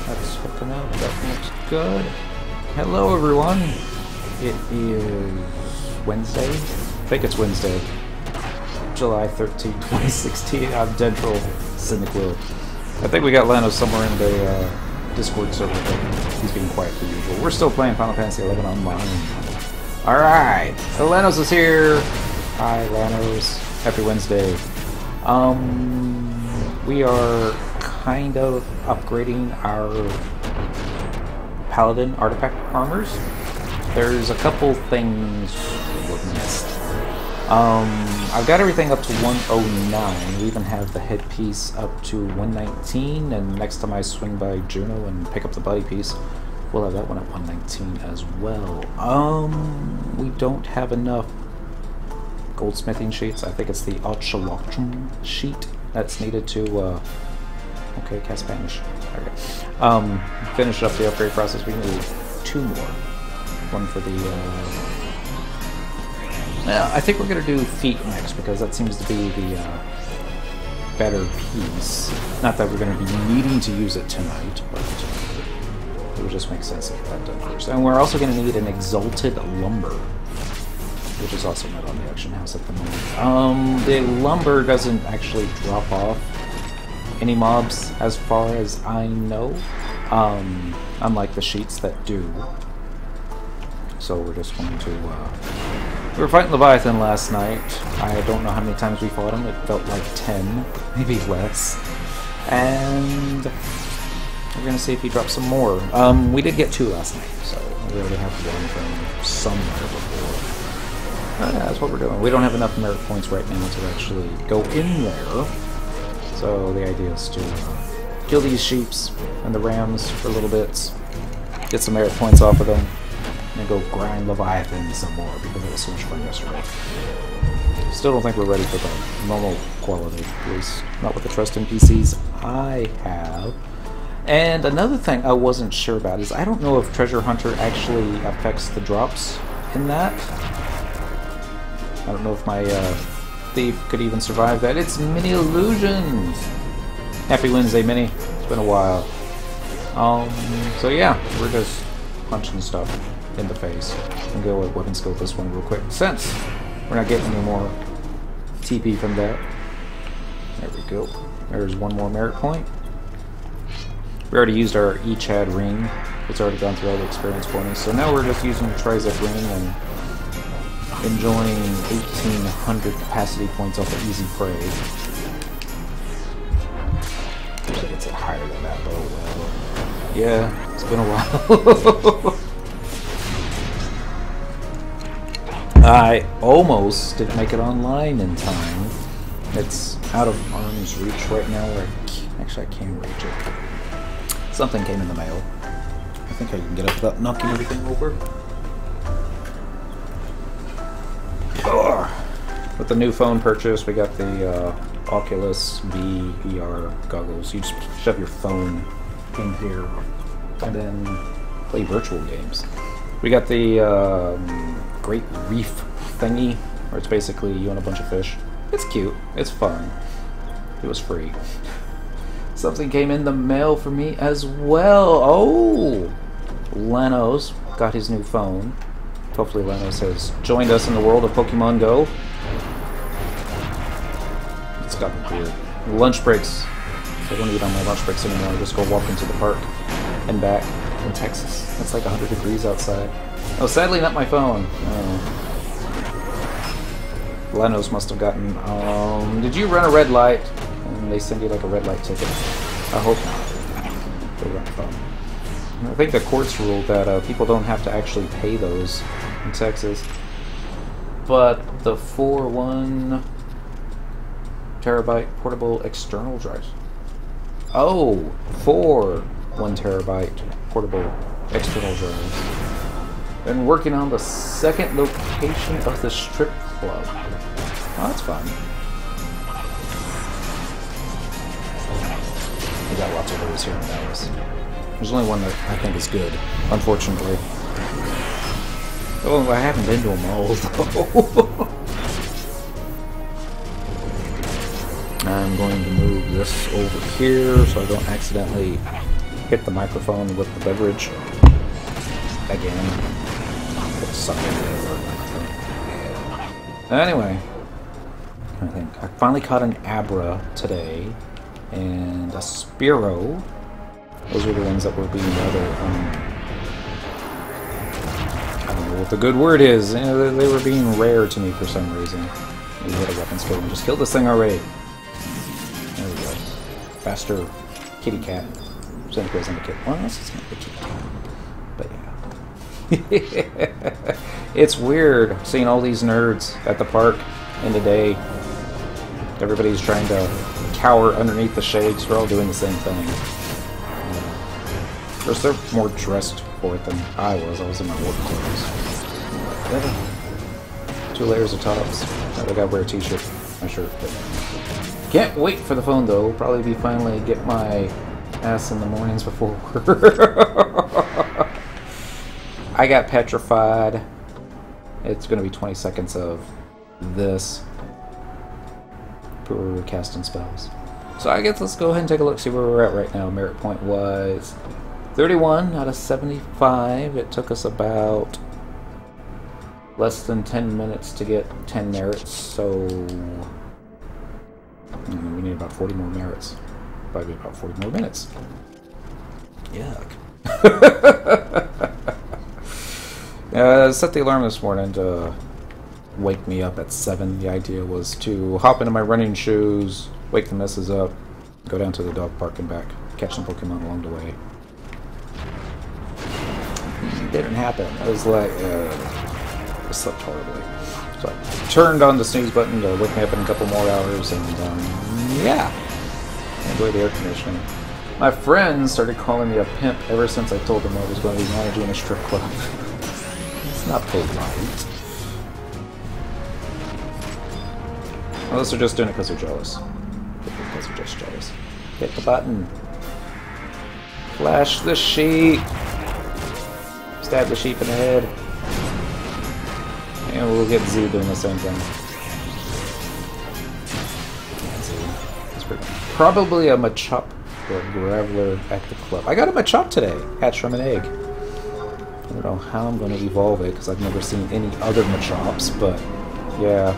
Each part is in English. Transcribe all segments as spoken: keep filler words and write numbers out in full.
That's hooking up. That looks good. Hello, everyone. It is Wednesday. I think it's Wednesday. July thirteenth, twenty sixteen. I'm Dentrol Cynic Will. I think we got Lano somewhere in the uh, Discord server. He's being quiet for usual. We're still playing Final Fantasy eleven online. Alright. Lanos is here. Hi, Lanos. Happy Wednesday. Um, we are kind of upgrading our Paladin artifact armors. There's a couple things we've missed. Um, I've got everything up to one oh nine. We even have the headpiece up to one nineteen, and next time I swing by Juno and pick up the body piece, we'll have that one at one nineteen as well. Um, we don't have enough goldsmithing sheets. I think it's the ochrilachum sheet that's needed to, uh, okay, cast Spanish. Okay. Um, finish up the upgrade process. We need two more. One for the, uh, now, I think we're going to do feet next, because that seems to be the uh, better piece. Not that we're going to be needing to use it tonight, but it would just make sense to get that done first. And we're also going to need an exalted lumber, which is also not on the auction house at the moment. Um, the lumber doesn't actually drop off any mobs as far as I know, um, unlike the sheets that do. So we're just going to, uh, we were fighting Leviathan last night. I don't know how many times we fought him. It felt like ten, maybe less. And we're going to see if he drops some more. Um, we did get two last night, so we already have one from somewhere before. Uh, that's what we're doing. We don't have enough merit points right now to actually go in there. So the idea is to uh, kill these sheeps and the rams for little bits, get some merit points off of them, and go grind Leviathan some more, because it was so much fun yesterday. Still don't think we're ready for the normal quality, at least not with the trust N P Cs I have. And another thing I wasn't sure about is I don't know if Treasure Hunter actually affects the drops in that. I don't know if my uh, thief could even survive that. It's Mini Illusions! Happy Wednesday, Mini. It's been a while. Um, so yeah, we're just punching stuff in the face. I'm going to go weapon scope this one real quick, since we're not getting any more T P from that. There we go. There's one more merit point. We already used our E-Chad ring. It's already gone through all the experience points. So now we're just using the Trizep ring and enjoying eighteen hundred capacity points off of Easy Prey. Usually gets it higher than that, but oh well. Yeah, it's been a while. I almost didn't make it online in time. It's out of arm's reach right now. Where I can't, actually, I can reach it. Something came in the mail. I think I can get up without knocking everything over. Ugh. With the new phone purchase, we got the uh, Oculus V V R goggles. You just shove your phone in here and then play virtual games. We got the um, Great Reef thingy, where it's basically you and a bunch of fish. It's cute. It's fun. It was free. Something came in the mail for me as well. Oh! Lanos got his new phone. Hopefully Lanos has joined us in the world of Pokemon Go. It's gotten weird. Lunch breaks. I don't eat on my lunch breaks anymore. I just go walk into the park and back in Texas. It's like one hundred degrees outside. Oh, sadly not my phone. Oh. Lanos must have gotten... Um, did you run a red light? And they send you like a red light ticket. I hope not. They run a phone. I think the courts ruled that uh, people don't have to actually pay those in Texas. But the four one terabyte portable external drives. Oh, four one terabyte portable external drives. Been working on the second location of the strip club. Oh, that's fun. We got lots of those here in Dallas. There's only one that I think is good, unfortunately. Oh, I haven't been to them all, though. I'm going to move this over here so I don't accidentally hit the microphone with the beverage. Again. It sucked. Anyway. I think I finally caught an Abra today. And a Spiro. Those were the ones that were being rather, um... I don't know what the good word is. You know, they, they were being rare to me for some reason. Maybe hit a weapon skill and just kill this thing already. There we go. Faster kitty cat. Centigrade syndicate. Well, that's just not the kitty cat. But yeah. It's weird seeing all these nerds at the park in the day. Everybody's trying to cower underneath the shades. We're all doing the same thing. Of course, they're more dressed for it than I was. I was in my work clothes. Yeah. Two layers of tops. I gotta wear a t-shirt, my shirt. But can't wait for the phone though. Probably be finally get my ass in the mornings before work. I got petrified. It's gonna be twenty seconds of this for casting spells. So I guess let's go ahead and take a look, see where we're at right now. Merit point was thirty-one out of seventy-five. It took us about less than ten minutes to get ten merits, so mm, we need about forty more merits. Probably about forty more minutes. Yuck. uh, set the alarm this morning to wake me up at seven. The idea was to hop into my running shoes, wake the missus up, go down to the dog park and back, catch some Pokemon along the way. It didn't happen. I was like, uh, I slept horribly. So I turned on the snooze button to wake me up in a couple more hours, and um, yeah, enjoy the air conditioning. My friends started calling me a pimp ever since I told them I was going to be managing a strip club. It's not polite. Unless they're just doing it because they're jealous. Because they're just jealous. Hit the button. Flash the sheep. Stab the sheep in the head. And we'll get Z doing the same thing. It's pretty probably a Machop or a Graveler at the club. I got a Machop today. Hatched from an egg. I don't know how I'm going to evolve it because I've never seen any other Machops, but yeah.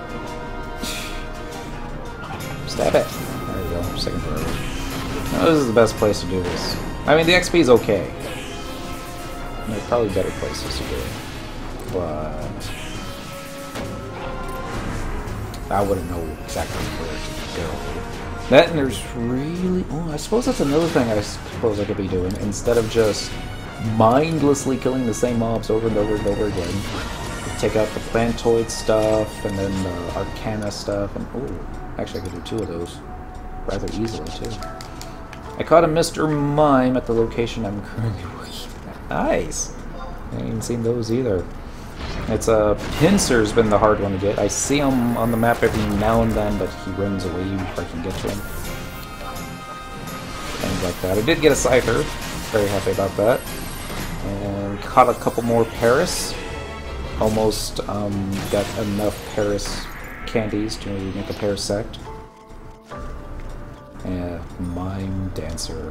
Stab it. There you go. I'm just taking forever. Now, this is the best place to do this. I mean, the X P is okay. There's probably better places to do it. But I wouldn't know exactly where to go. That and there's really... Oh, I suppose that's another thing I suppose I could be doing. Instead of just mindlessly killing the same mobs over and over and over again. Take out the Plantoid stuff and then the Arcana stuff. And oh, actually I could do two of those rather easily too. I caught a Mister Mime at the location I'm currently working at. Nice! I haven't even seen those either. It's a uh, Pinsir's been the hard one to get. I see him on the map every now and then, but he runs away before I can get to him. Things like that. I did get a Scyther. Very happy about that. And caught a couple more Paris. Almost um, got enough Paris candies to make a Parasect. Yeah, Mime Dancer.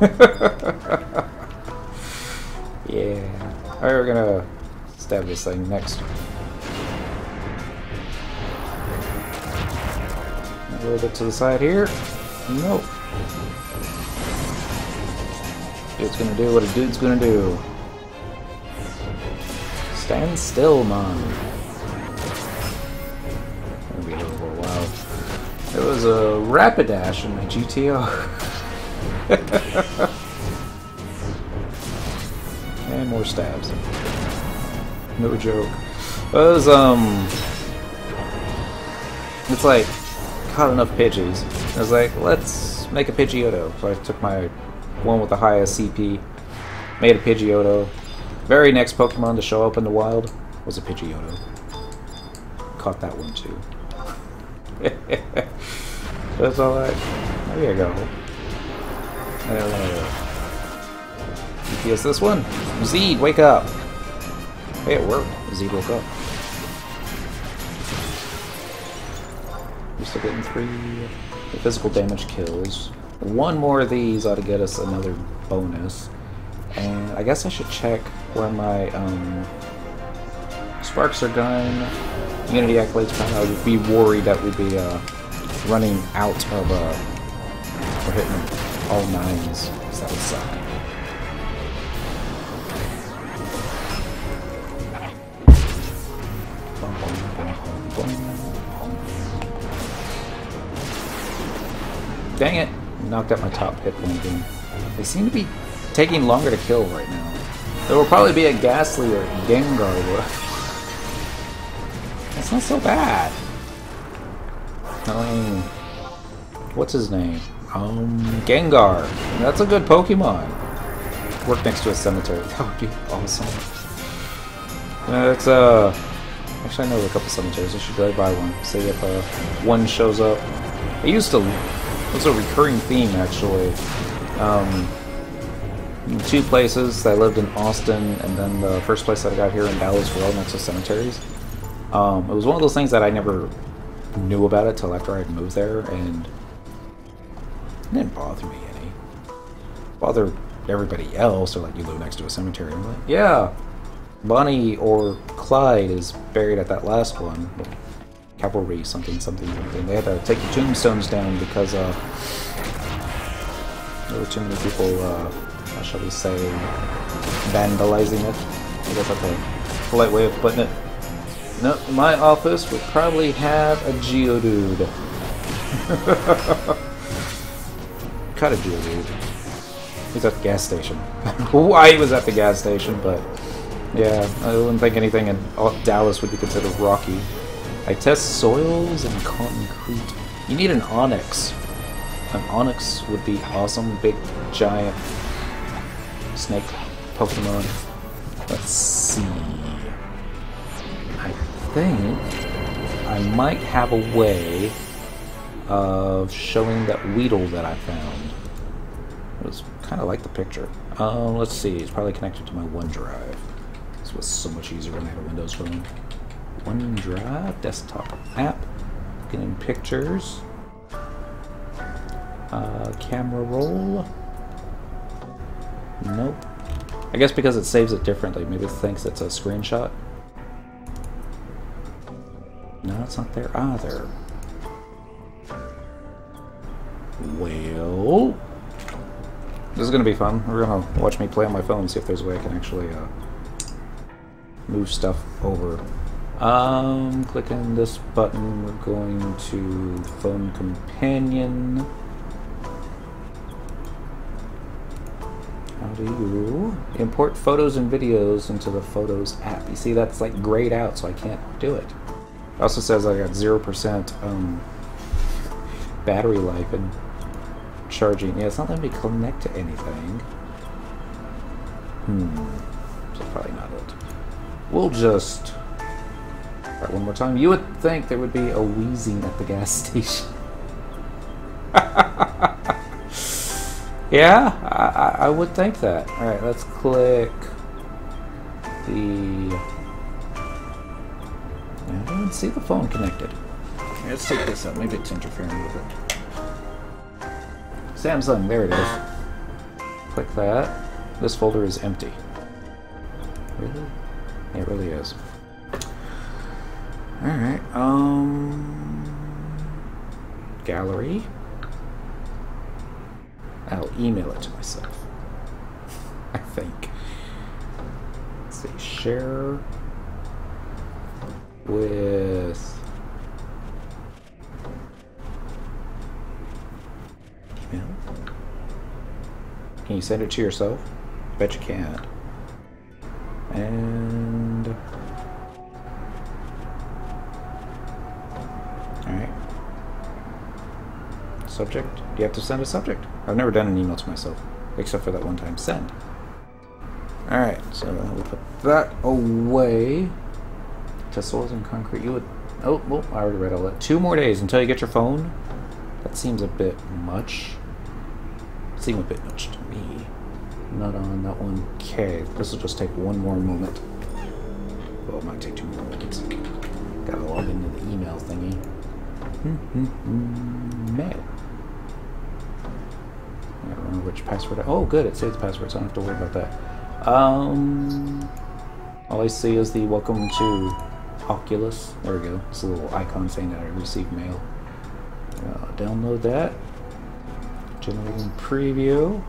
Yeah. Alright, we're gonna stab this thing next. A little bit to the side here. Nope. Dude's gonna do what a dude's gonna do. Stand still, man. Gonna be here for a while. There was a Rapidash in my G T O. And more stabs. No joke. It was, um... It's like, caught enough Pidgeys. I was like, let's make a Pidgeotto. So I took my one with the highest C P, made a Pidgeotto. Very next Pokemon to show up in the wild was a Pidgeotto. Caught that one too. That's all right. There you go. I don't know. G P S this one. Zed, wake up. Hey, it worked. Zed woke up. We're still getting three physical damage kills. One more of these ought to get us another bonus. And I guess I should check where my um, sparks are gone. Unity accolades. I would be worried that we'd be uh, running out of uh, we're hitting all nines, because that would suck. Dang it! Knocked out my top hit point again. They seem to be taking longer to kill right now. There will probably be a Ghastly or Gengar. That's not so bad. I mean, what's his name? Um, Gengar. That's a good Pokemon. Work next to a cemetery. That would be awesome. Uh, it's uh, actually I know a couple cemeteries. I should drive by one. See if uh, one shows up. I used to. It was a recurring theme actually. Um, two places. I lived in Austin, and then the first place that I got here in Dallas were all next to cemeteries. Um, it was one of those things that I never knew about it till after I had moved there, and it didn't bother me any. Bother everybody else. They're like, you live next to a cemetery. I'm like, yeah, Bonnie or Clyde is buried at that last one. Cavalry something something something. They had to take the tombstones down because uh, there were too many people, uh, how shall we say, vandalizing it. I guess that's a polite way of putting it. No, my office would probably have a Geodude. Cut a Geodude. He's at the gas station. Why he was at the gas station, but yeah, I wouldn't think anything in Dallas would be considered rocky. I test soils and concrete. You need an Onyx. An Onyx would be awesome. Big, giant snake Pokemon. Let's see. I think I might have a way of showing that Weedle that I found. It was kind of like the picture. Um, let's see. It's probably connected to my OneDrive. This was so much easier when I had a Windows phone. OneDrive, desktop app, getting pictures, uh, camera roll. Nope. I guess because it saves it differently, maybe it thinks it's a screenshot. No, it's not there either. Well, this is gonna be fun. We're gonna watch me play on my phone and see if there's a way I can actually uh, move stuff over. Um, clicking this button, we're going to Phone Companion. How do you import photos and videos into the Photos app? You see, that's like grayed out, so I can't do it. It also says I got zero percent um, battery life and charging. Yeah, it's not letting me connect to anything. Hmm, so probably not it. We'll just... Right, one more time. You would think there would be a wheezing at the gas station. Yeah, I, I would think that. Alright, let's click the... I don't even see the phone connected. Let's take this out. Maybe it's interfering with it. Samsung, there it is. Click that. This folder is empty. Really? Yeah, it really is. Alright, um... gallery. I'll email it to myself. I think. Let's see, share with email. Can you send it to yourself? Bet you can. And alright. Subject? Do you have to send a subject? I've never done an email to myself, except for that one time. Send. Alright, so we'll put that away. Test soils and concrete. You would... Oh, well, I already read all that. Two more days until you get your phone? That seems a bit much. Seems a bit much to me. Not on that one. Okay, this will just take one more moment. Well, it might take two more minutes. Gotta log into the email thingy. Mail. I don't remember which password. I, oh, good, it saved the password, so I don't have to worry about that. Um, all I see is the welcome to Oculus. There we go. It's a little icon saying that I received mail. Uh, download that. Generating preview.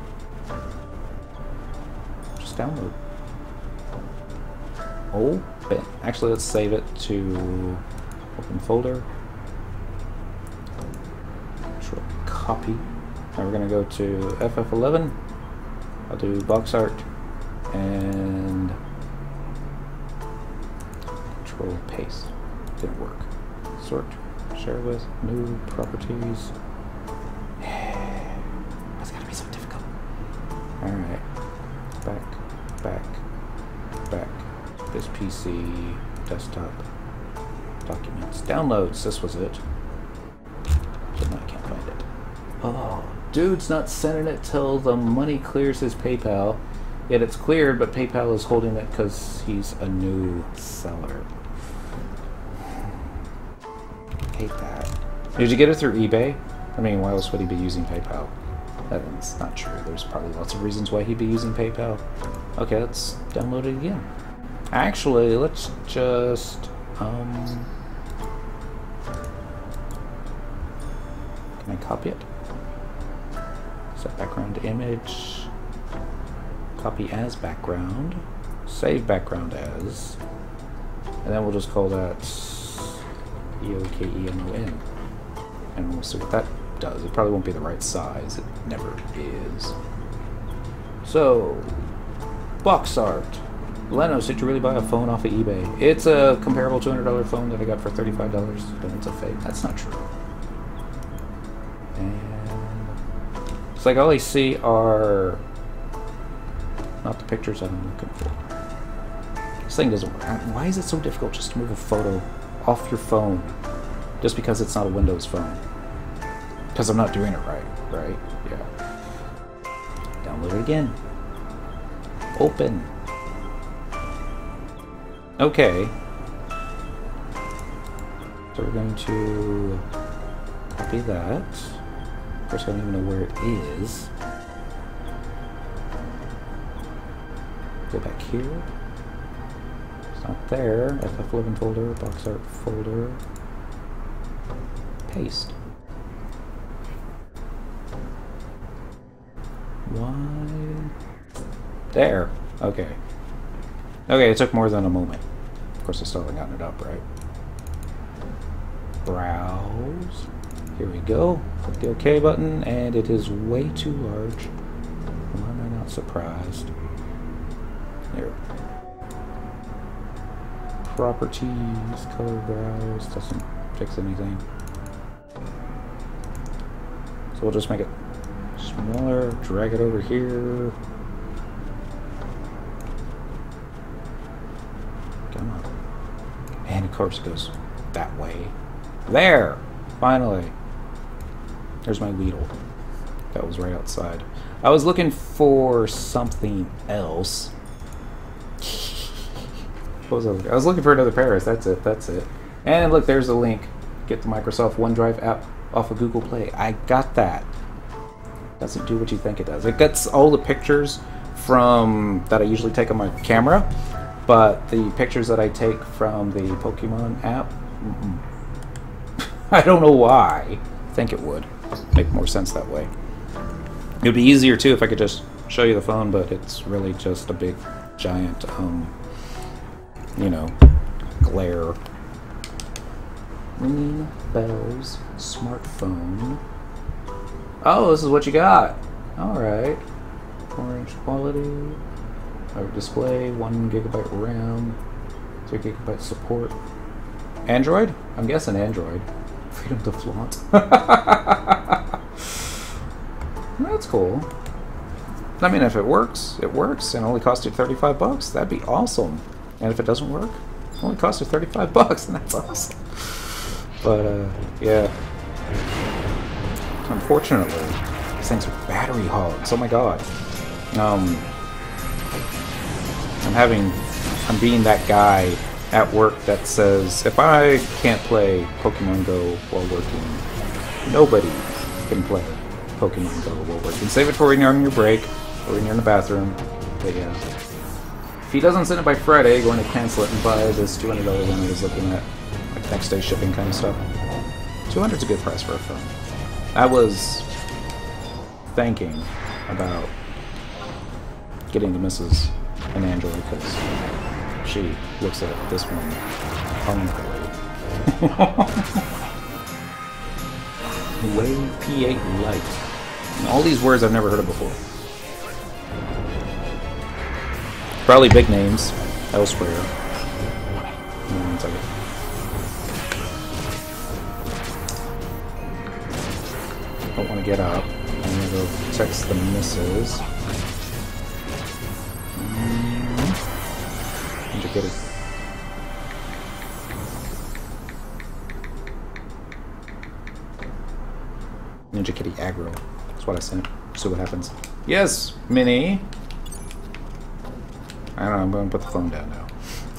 Just download. Open. Actually, let's save it to open folder. Control copy. Now we're going to go to F F eleven. I'll do box art and control paste. Didn't work. Sort. Share with. New properties. That's got to be so difficult. Alright. Back. Back. Back. This P C. Desktop. Documents. Downloads. This was it. But now I can't find it. Oh, dude's not sending it till the money clears his PayPal. Yet it's cleared, but PayPal is holding it because he's a new seller. Hate that. Did you get it through eBay? I mean, why else would he be using PayPal? That's not true. There's probably lots of reasons why he'd be using PayPal. Okay, let's download it again. Actually, let's just... Um, can I copy it? Set background image. Copy as background. Save background as. And then we'll just call that E O K E M O N. And we'll see what that does. It probably won't be the right size. It never is. So, box art. Lenos, did you really buy a phone off of eBay? It's a comparable two hundred dollar phone that I got for thirty-five dollars, but it's a fake. That's not true. And it's like all I see are not the pictures I'm looking for. This thing doesn't work. Why is it so difficult just to move a photo off your phone just because it's not a Windows phone? Because I'm not doing it right, right? Yeah. Download it again. Open. Okay. So we're going to copy that. Of course, I don't even know where it is. Go back here. It's not there. F F eleven folder, box art folder. Paste. Why? There. Okay. Okay, it took more than a moment. Of course, I still haven't gotten it up, right? Browse. Here we go. Click the OK button, and it is way too large. Why am I not surprised? There. Properties, color browse, doesn't fix anything. So we'll just make it smaller, drag it over here. Come on. And of course it goes that way. There! Finally. There's my Weedle. That was right outside. I was looking for something else. What was I looking? I was looking for another Paris. That's it. That's it. And look, there's a link. Get the Microsoft OneDrive app off of Google Play. I got that. Doesn't do what you think it does. It gets all the pictures from that I usually take on my camera, but the pictures that I take from the Pokemon app, mm-mm. I don't know why. I think it would make more sense that way. It would be easier too if I could just show you the phone, but it's really just a big, giant, um, you know, glare. Ringing bells, smartphone. Oh, this is what you got. All right. Orange quality. Our display, one gigabyte RAM, three gigabyte support. Android? I'm guessing Android. Freedom to flaunt. That's cool. I mean, if it works, it works, and only cost you thirty-five bucks. That'd be awesome. And if it doesn't work, it only cost you thirty-five bucks, and that's awesome. But uh, yeah. Unfortunately, these things are battery hogs. Oh my god. Um, I'm having, I'm being that guy at work that says, if I can't play Pokemon Go while working, nobody can play Pokemon Go will work. And save it for when you're on your break, or when you're in the bathroom. But yeah. If he doesn't send it by Friday, you're going to cancel it and buy this two hundred dollar one I was looking at. Like next day shipping kind of stuff. two hundred is a good price for a phone. I was thinking about getting the Missus an Android because she looks at this one hungrily. Wave P eight Lite. And all these words I've never heard of before. Probably big names elsewhere. One second. Don't want to get up. I'm gonna go text the missus. Mm. Ninja Kitty. Ninja Kitty aggro. That's what I sent. See what happens. Yes, Minnie. I don't know. I'm going to put the phone down now.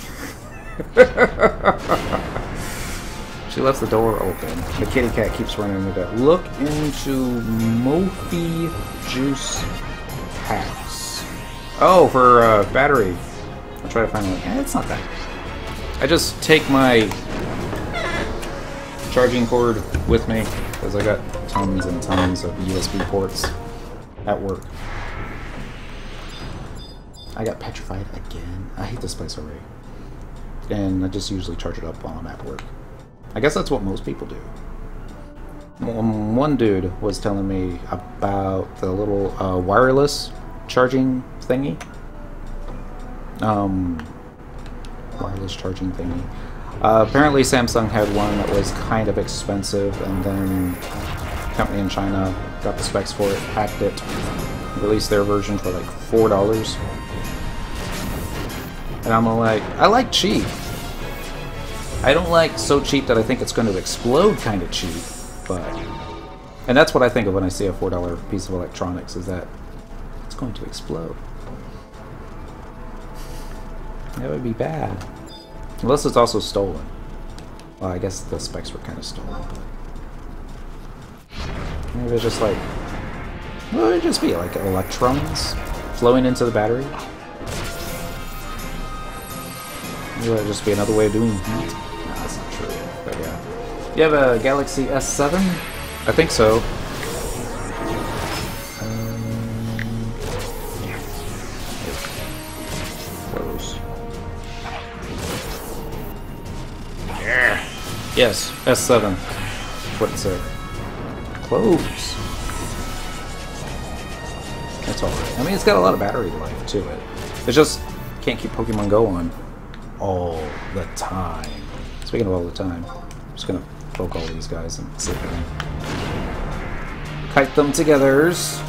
She left the door open. The kitty cat keeps running into that. Look into Mophie Juice Packs. Oh, for uh, battery. I'll try to find one. Eh, it's not that. I just take my charging cord with me because I got tons and tons of U S B ports at work. I got petrified again. I hate this place already. And I just usually charge it up while I'm at work. I guess that's what most people do. One dude was telling me about the little uh, wireless charging thingy. Um, wireless charging thingy. Uh, apparently Samsung had one that was kind of expensive, and then a company in China got the specs for it, packed it, released their version for like four dollars. And I'm like, I like cheap. I don't like so cheap that I think it's going to explode kind of cheap, but... And that's what I think of when I see a four dollar piece of electronics, is that it's going to explode. That would be bad. Unless it's also stolen. Well, I guess the specs were kind of stolen, but... Maybe it's just like... Well, it would just be like electrons flowing into the battery. Maybe it would just be another way of doing heat. No, that's not true. But yeah. You have a Galaxy S seven? I think so. Um, close. Yeah. Yes, S seven. That's what it said. Close. That's alright. I mean, it's got a lot of battery life to it. It's just can't keep Pokemon Go on all the time. Speaking of all the time, I'm just gonna poke all these guys and see if I can kite them together.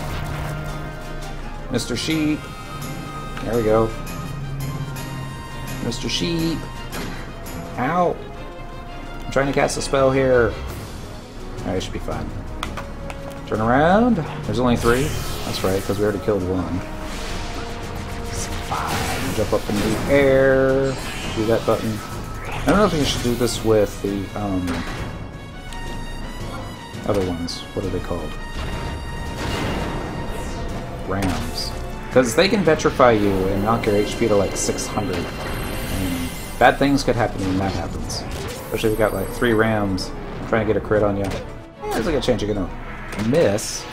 Mister Sheep. There we go. Mister Sheep. Ow. I'm trying to cast a spell here. Alright, it should be fine. Turn around. There's only three. That's right, because we already killed one. It's fine. Jump up in the air. Do that button. I don't know if you should do this with the um, other ones. What are they called? Rams. Because they can petrify you and knock your H P to like six hundred. And bad things could happen when that happens. Especially if you got like three Rams trying to get a crit on you. There's like a chance you're gonna miss.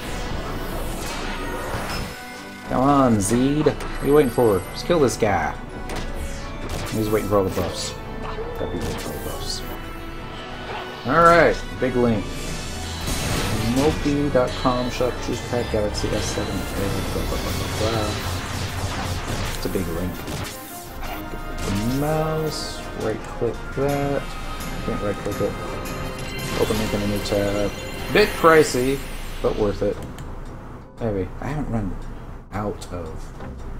Come on, Zeed. What are you waiting for? Just kill this guy. He's waiting for all the buffs. Gotta be waiting for all the buffs. Alright, big link. Mophie dot com shop choose pack Galaxy S seven. Blah, blah, blah, blah, blah. It's a big link. Get the mouse, right click that. Can't right click it. Open link in a new tab. Bit pricey, but worth it. Maybe. I haven't run out of.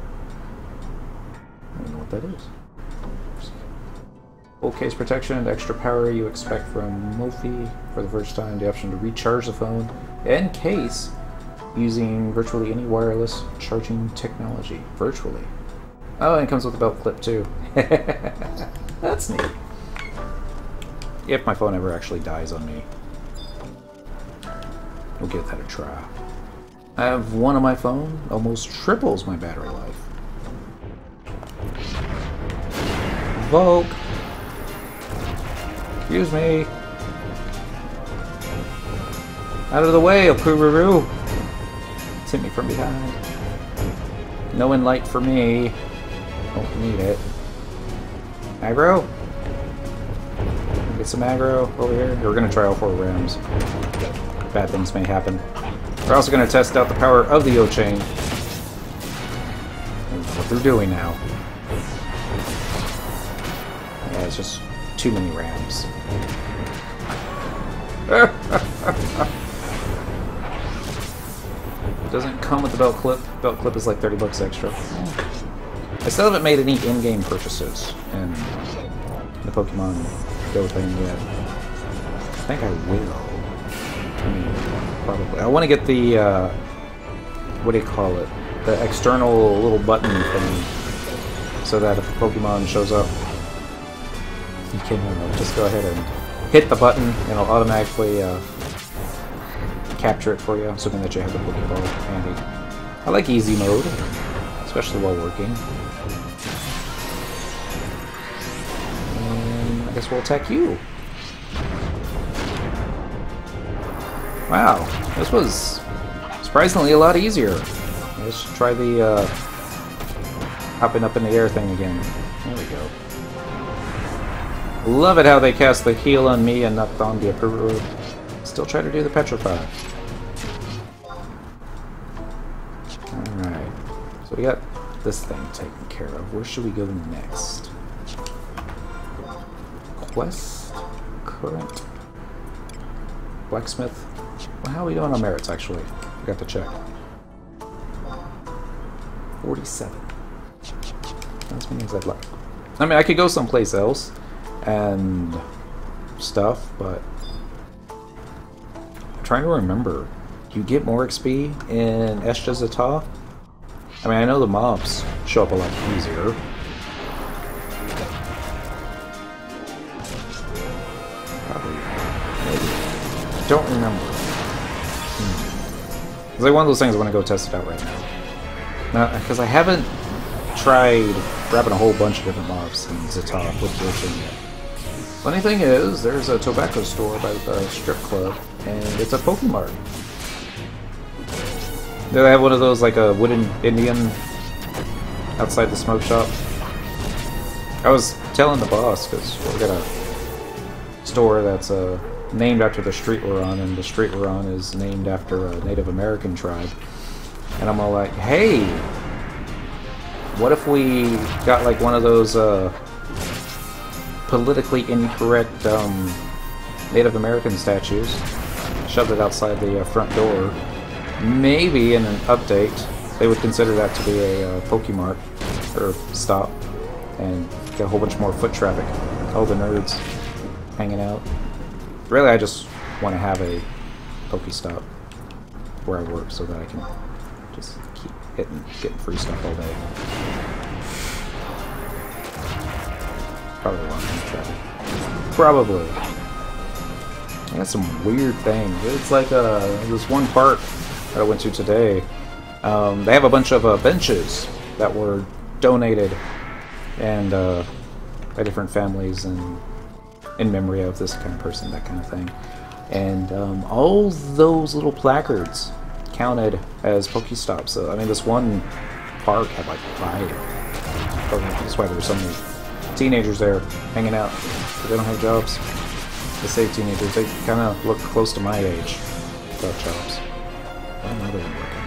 I don't know what that is. Full case protection and extra power you expect from Mophie. For the first time, the option to recharge the phone and case using virtually any wireless charging technology. Virtually. Oh, and it comes with a belt clip too. That's neat. If my phone ever actually dies on me, we'll give that a try. I have one on my phone, almost triples my battery life. Volk! Excuse me! Out of the way, Okururu! It's hit me from behind. No light for me. Don't need it. Aggro? Get some aggro over here. We're gonna try all four rams. Bad things may happen. We're also gonna test out the power of the O-Chain. What they're doing now. Yeah, it's just too many rams. It doesn't come with the belt clip. Belt clip is like thirty bucks extra. I still haven't made any in-game purchases in the Pokemon Go thing yet. I think I will. I mean, probably. I want to get the, uh, what do you call it? The external little button thing, so that if a Pokemon shows up, you can uh, just go ahead and hit the button and it'll automatically uh, capture it for you, assuming that you have the Pokeball handy. I like easy mode, especially while working. And I guess we'll attack you. Wow, this was surprisingly a lot easier. Let's try the uh, hopping up in the air thing again. There we go. Love it how they cast the heal on me and not on the Apuru. Still try to do the Petrify. Alright. So we got this thing taken care of. Where should we go next? Quest? Current? Blacksmith? Well, how are we doing on merits, actually? I got to check. forty-seven. That's means I'd like. I mean, I could go someplace else and stuff, but I'm trying to remember. You get more X P in Eshta-Zata? I mean, I know the mobs show up a lot easier. Probably. Maybe. I don't remember. Hmm. It's like one of those things I want to go test it out right now. Because I haven't tried grabbing a whole bunch of different mobs in Zata with Glitching yet. Funny thing is, there's a tobacco store by the strip club, and it's a Pokemart. They have one of those, like a wooden Indian outside the smoke shop. I was telling the boss, because we got a store that's uh, named after the street we're on, and the street we're on is named after a Native American tribe. And I'm all like, hey, what if we got like one of those uh, politically incorrect um, Native American statues, shoved it outside the uh, front door. Maybe in an update, they would consider that to be a uh, Pokemart, or stop, and get a whole bunch more foot traffic. All the nerds hanging out. Really, I just want to have a Pokestop where I work so that I can just keep hitting, getting free stuff all day. Probably wrong in traffic. Probably. I got some weird thing. It's like uh, this one park that I went to today. Um, they have a bunch of uh, benches that were donated and uh, by different families and in memory of this kind of person, that kind of thing. And um, all those little placards counted as Pokestops. So, I mean, this one park had like five. That's why there were so many teenagers there hanging out. They don't have jobs. They say teenagers. They kind of look close to my age without jobs. Why am I doing working?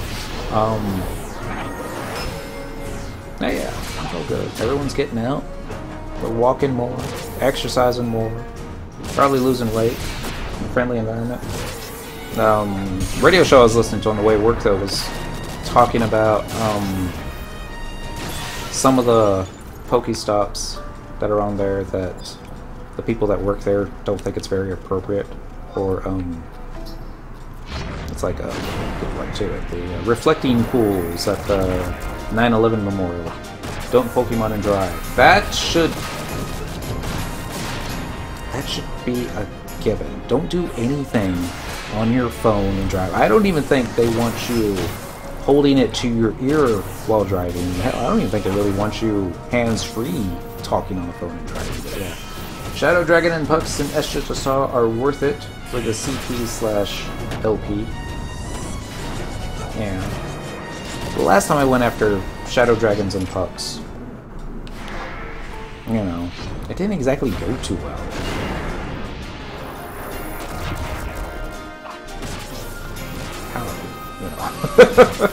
Anyway. Um. Yeah, it's all good. Everyone's getting out. They're walking more, exercising more, probably losing weight in a friendly environment. Um, radio show I was listening to on the way to work though was talking about um, some of the Pokestops that are on there that the people that work there don't think it's very appropriate, or um, it's like a get right to it. The uh, reflecting pools at the nine eleven Memorial. Don't Pokemon and drive. That should that should be a given. Don't do anything on your phone and drive. I don't even think they want you holding it to your ear while driving. Hell, I don't even think they really want you hands-free talking on the phone and driving. But yeah. Shadow Dragon and Pucks and Eshitasa are worth it for the C P slash L P. Yeah. The last time I went after Shadow Dragons and Pucks, you know, it didn't exactly go too well. How, you know.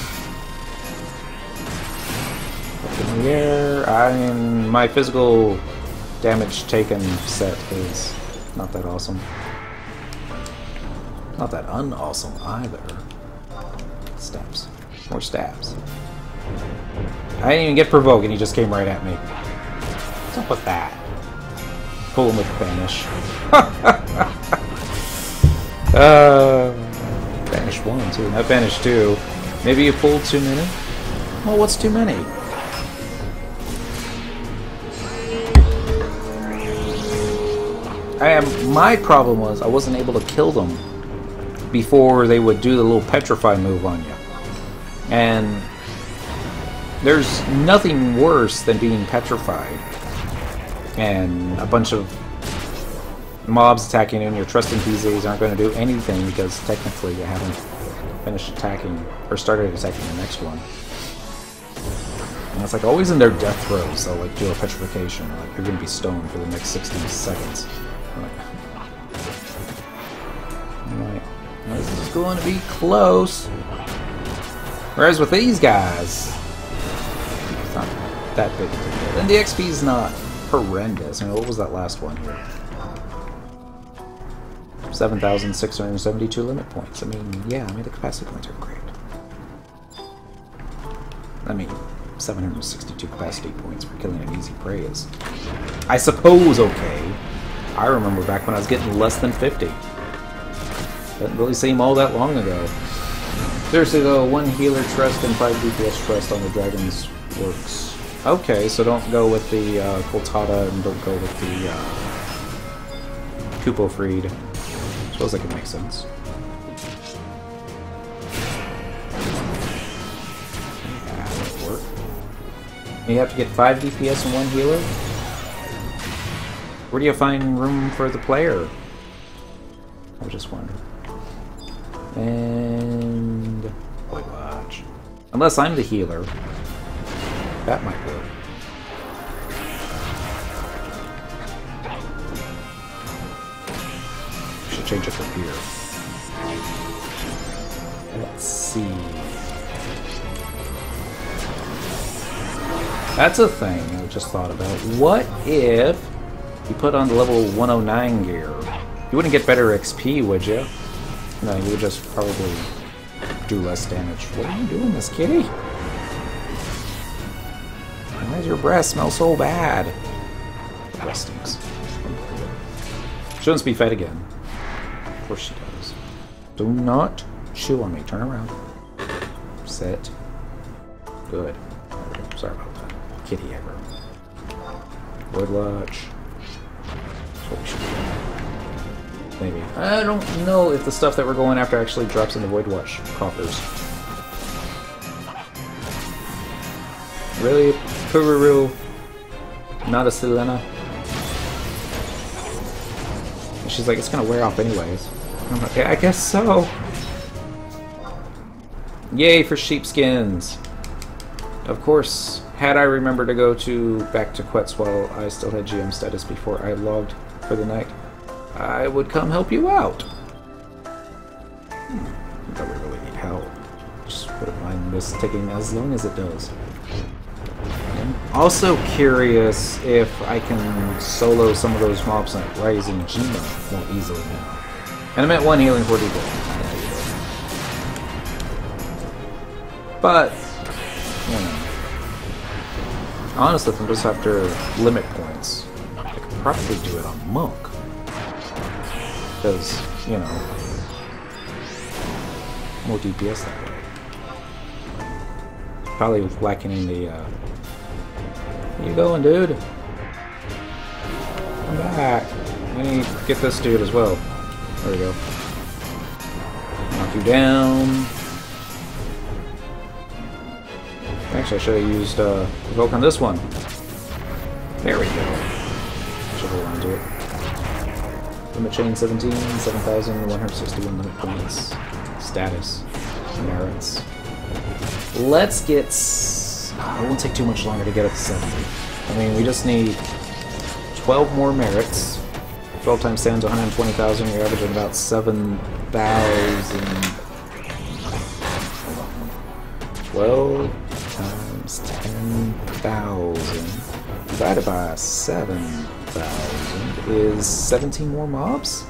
Up in the air. I mean, my physical damage taken set is not that awesome. Not that unawesome either. Stabs. More stabs. I didn't even get provoked and he just came right at me. What's up with that? Pull him with Banish. uh, Banish one, too. Not Banish two. Maybe you pulled too many? Well, what's too many? I am, my problem was I wasn't able to kill them before they would do the little petrify move on you. And there's nothing worse than being petrified and a bunch of mobs attacking you and your trusting P Zs aren't going to do anything because technically you haven't finished attacking or started attacking the next one. And it's like always in their death throes they'll like do a petrification, like you're going to be stoned for the next sixty seconds. I'm like, I'm like, this is going to be close. Whereas with these guys, it's not that big of a deal. And the X P is not horrendous. I mean, what was that last one here? seven thousand six hundred seventy-two limit points. I mean, yeah, I mean, the capacity points are great. I mean, seven hundred sixty-two capacity points for killing an easy prey is, I suppose, okay. I remember back when I was getting less than fifty. Doesn't really seem all that long ago. Seriously though, one healer trust and five D P S trust on the dragons works. Okay, so don't go with the uh, Coltada and don't go with the uh, Kupo Freed. Suppose that could make sense. Yeah, that'll work. You have to get five D P S and one healer? Where do you find room for the player? I was just wondering. And Void Watch. Unless I'm the healer. That might work. Should change it from here. Let's see. That's a thing I just thought about. What if you put on the level one oh nine gear? You wouldn't get better X P, would you? No, you would just probably do less damage. What are you doing, this kitty? Why does your breath smell so bad? The breath stinks. She wants to be fed again. Of course she does. Do not chew on me. Turn around. Sit. Good. Sorry about that. Kitty ever. Void Watch. That's what we should do. Maybe. I don't know if the stuff that we're going after actually drops in the Void Watch coffers. Really? Kururu? Not a Selena? She's like, it's gonna wear off anyways. I'm like, yeah, I guess so. Yay for sheepskins! Of course, had I remembered to go to back to Quetz while I still had G M status before I logged for the night, I would come help you out. Hmm. That would really need help. Just wouldn't mind this taking as long as it does. I'm also curious if I can solo some of those mobs like Rising Gina more easily now. And I meant one healing for people. But, you know, honestly, if I'm just after limit points, I could probably do it on Monk. Because, you know, more D P S that way. Probably lacking in the, uh... Where you going, dude? Come back. I need to get this dude as well. There we go. Knock you down. Actually, I should have used uh, Evoke on this one. There we go. Should hold on to it. Limit chain seventeen, seven thousand one hundred sixty-one limit points. Status. Merits. Let's get... It won't take too much longer to get up to seventy. I mean, we just need twelve more merits. twelve times ten is one hundred twenty thousand. You're averaging about seven thousand. twelve times ten thousand divided by seven thousand is seventeen more mobs?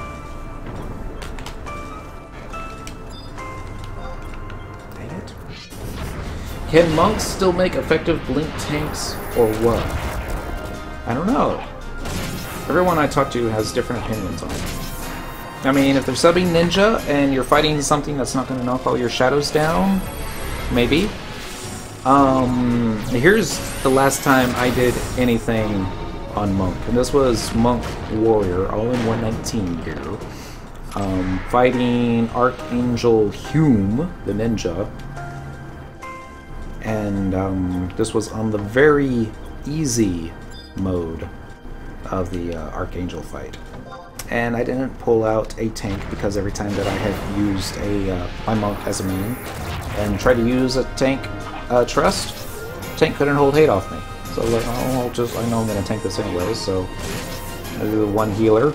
Dang it. Can monks still make effective blink tanks or what? I don't know. Everyone I talk to has different opinions on it. I mean, if they're subbing ninja and you're fighting something that's not going to knock all your shadows down, maybe. Um, here's the last time I did anything on Monk, and this was Monk Warrior, all in one nineteen gear. Um, fighting Archangel Hume, the ninja. And um, this was on the very easy mode of the uh, Archangel fight. And I didn't pull out a tank because every time that I had used a uh, my monk as a main and tried to use a tank uh, trust, tank couldn't hold hate off me. So I was like, oh, I'll just I know I'm gonna tank this anyway. So I do the one healer,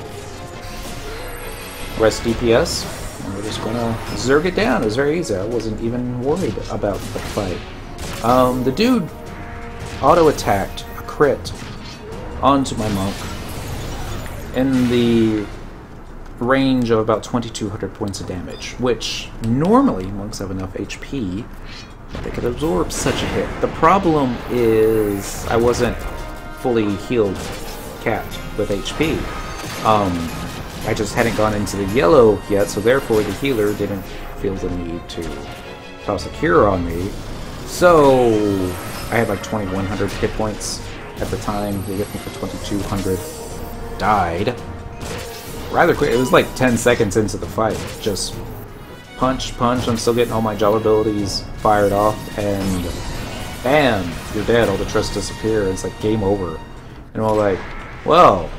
rest D P S, and we're just gonna zerg it down. It was very easy. I wasn't even worried about the fight. Um, the dude auto attacked a crit onto my monk in the range of about twenty-two hundred points of damage, which normally monks have enough H P that they could absorb such a hit. The problem is I wasn't fully healed capped with H P. Um, I just hadn't gone into the yellow yet, so therefore the healer didn't feel the need to toss a cure on me. So I had like twenty-one hundred hit points at the time. They hit me for twenty-two hundred. Died rather quick. It was like ten seconds into the fight. Just punch, punch. I'm still getting all my job abilities fired off, and bam, you're dead. All the trust disappear. It's like game over. And we're like, well,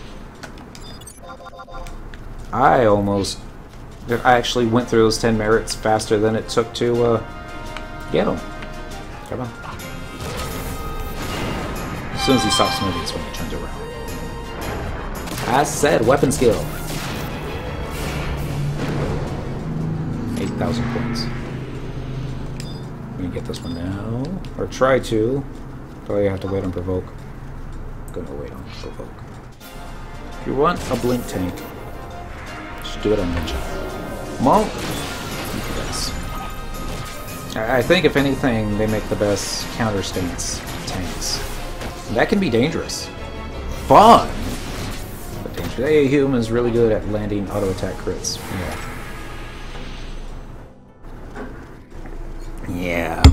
I almost, I actually went through those ten merits faster than it took to uh, get them. Come on. As soon as he stops moving, it's when he turns around. I said weapon skill. eight thousand points. I'm gonna get this one now. Or try to. Probably have to wait on provoke. I'm gonna wait on provoke. If you want a blink tank, you should do it on ninja. Monk, yes. I think if anything, they make the best counter stance tanks. And that can be dangerous. Fun! Hey, Hume is really good at landing auto attack crits. Yeah. Yeah.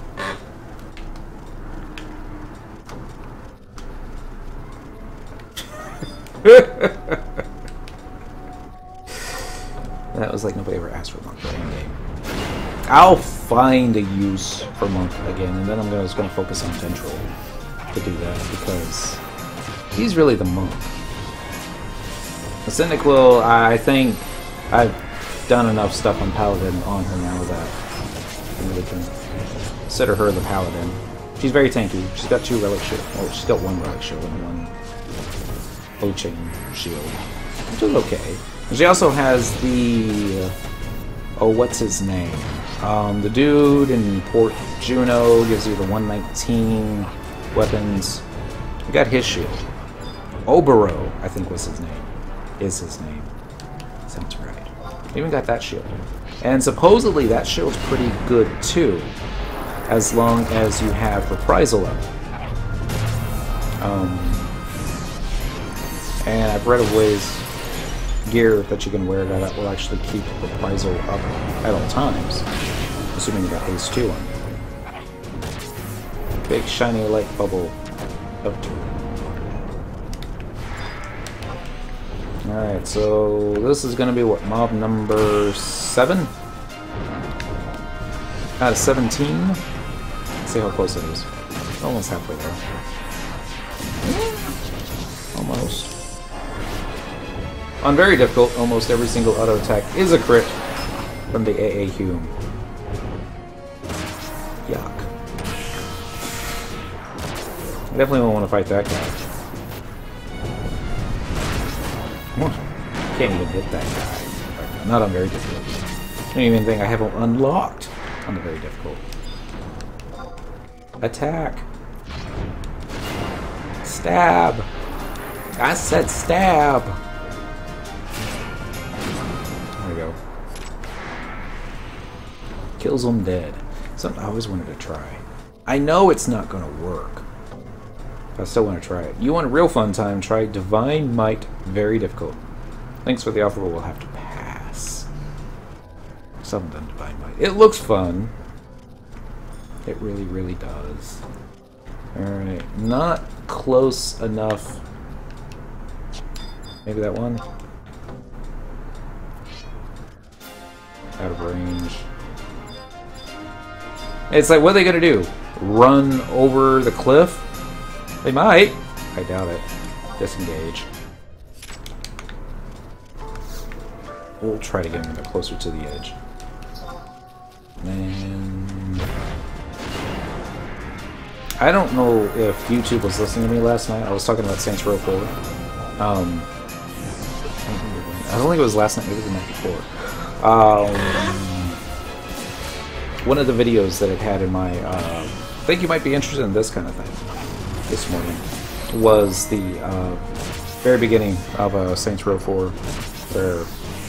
That was like nobody ever asked for Monk in game. I'll find a use for Monk again, and then I'm gonna, just going to focus on Tendril to do that because he's really the Monk. The Cyndaquil, I think I've done enough stuff on Paladin on her now that I really can consider her the Paladin. She's very tanky. She's got two relic shield. Oh, she's got one relic shield and one O-chain shield, which is okay. And she also has the oh, what's his name? Um, the dude in Port Juno gives you the one nineteen weapons. You got his shield. Obero, I think was his name. Is his name. Sounds right. Even got that shield. And supposedly that shield's pretty good too, as long as you have Reprisal up. Um, and I've read of ways, gear that you can wear that will actually keep Reprisal up at all times, assuming you got Haste two on you. Big shiny light bubble up to it. Alright, so this is going to be what, mob number seven out of seventeen. Let's see how close it is. Almost halfway there. Almost. On very difficult, almost every single auto attack is a crit from the A A Hume. Yuck. I definitely don't want to fight that guy. Can't even hit that guy. Not on very difficult. I don't even think I have him unlocked on the very difficult. Attack. Stab. I said stab. There we go. Kills them dead. Something I always wanted to try. I know it's not going to work. But I still want to try it. You want a real fun time, try Divine Might. Very difficult. Thanks for the offer, but we'll have to pass. Something done Divine Might. It looks fun. It really, really does. Alright. Not close enough. Maybe that one? Out of range. It's like, what are they gonna do? Run over the cliff? They might. I doubt it. Disengage. We'll try to get them closer to the edge. And I don't know if YouTube was listening to me last night. I was talking about Saints Row four. Um, I don't think it was last night. Maybe the night before. Um, one of the videos that it had in my, uh, I think you might be interested in this kind of thing. This morning was the uh, very beginning of uh, Saints Row four, where.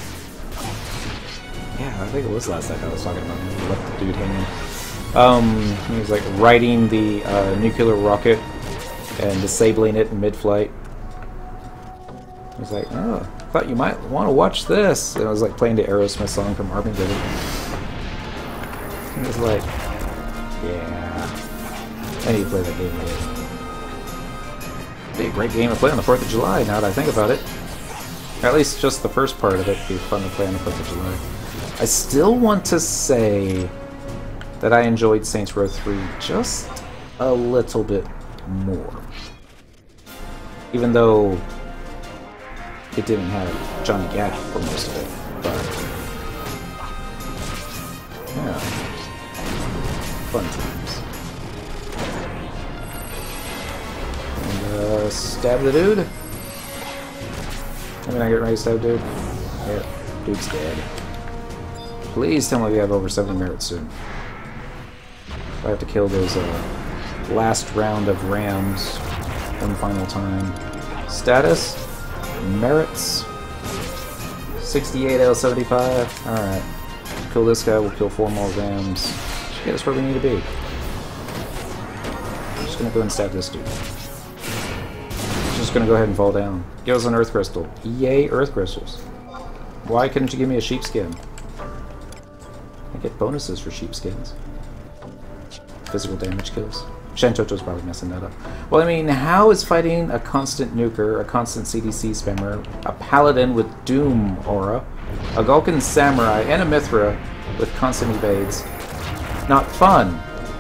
Yeah, I think it was last night I was talking about him. He left the dude hanging. Um, he was like riding the uh, nuclear rocket and disabling it in mid-flight. He was like, oh, I thought you might want to watch this. And I was like playing the Aerosmith song from Armageddon. He was like, yeah, I need to play that game again. It'd be a great game to play on the fourth of July now that I think about it. Or at least just the first part of it would be fun to play on the fourth of July. I still want to say that I enjoyed Saints Row three just a little bit more. Even though it didn't have Johnny Gat for most of it. But, yeah. Fun times. And, uh, stab the dude. I mean, I get ready to stab dude. Yeah, dude's dead. Please tell me we have over seventy merits soon. I have to kill those uh, last round of rams one final time. Status, merits, sixty-eight out of seventy-five. Alright. Kill this guy, we'll kill four more rams. Should get us where we need to be. I'm just gonna go and stab this dude. Just gonna go ahead and fall down. Give us an earth crystal. Yay, earth crystals. Why couldn't you give me a sheepskin? I get bonuses for sheepskins. Physical damage kills. Shantoto's probably messing that up. Well, I mean, how is fighting a constant nuker, a constant C D C spammer, a paladin with Doom aura, a Gulkan samurai, and a Mithra with constant evades not fun?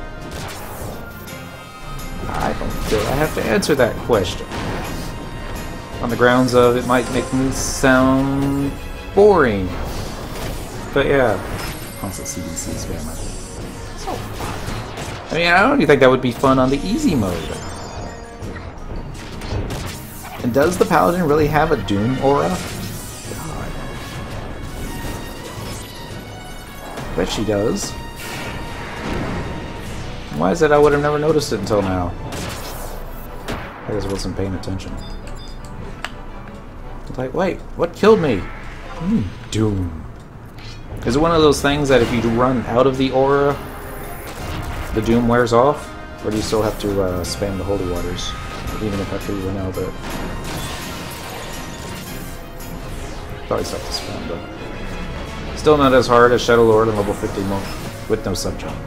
I don't feel I have to answer that question. On the grounds of it might make me sound boring. But yeah, constant C D C spammer. So I mean, I don't even think that would be fun on the easy mode. And does the Paladin really have a Doom aura? God. Bet she does. Why is it I would have never noticed it until now? I guess I wasn't paying attention. It's like, wait, what killed me? Hmm, Doom. Is it one of those things that if you run out of the aura, the Doom wears off? Or do you still have to uh, spam the Holy Waters, even if after you run out of it? Probably still have to spam, but still not as hard as Shadow Lord and level fifty mo with no sub jump.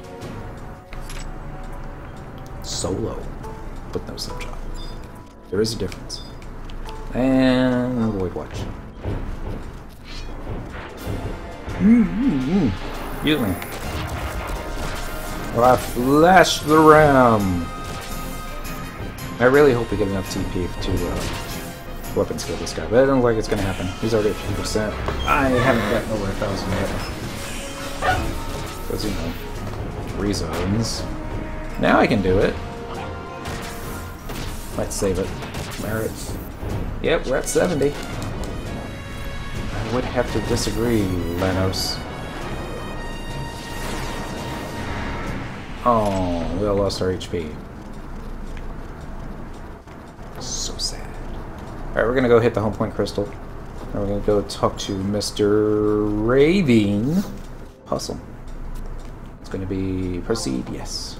Solo with no sub jump. There is a difference. And Void Watch. Mm-hmm. Excuse me. Well, I flashed the ram. I really hope we get enough T P to uh, weapon skill this guy, but it doesn't look like it's going to happen. He's already at fifty percent. I haven't gotten over a thousand yet. Because, you know, reasons. Now I can do it. Let's save it. Merits. Yep, we're at seventy. I would have to disagree, Lanos. Oh, we all lost our H P. So sad. Alright, we're gonna go hit the home point crystal. And we're gonna go talk to Mister Raving Hustle. It's gonna be proceed, yes.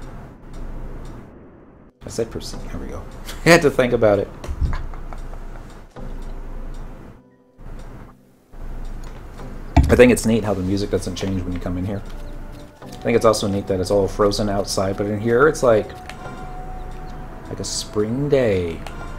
I said proceed, here we go. I had to think about it. I think it's neat how the music doesn't change when you come in here. I think it's also neat that it's all frozen outside, but in here it's like like a spring day.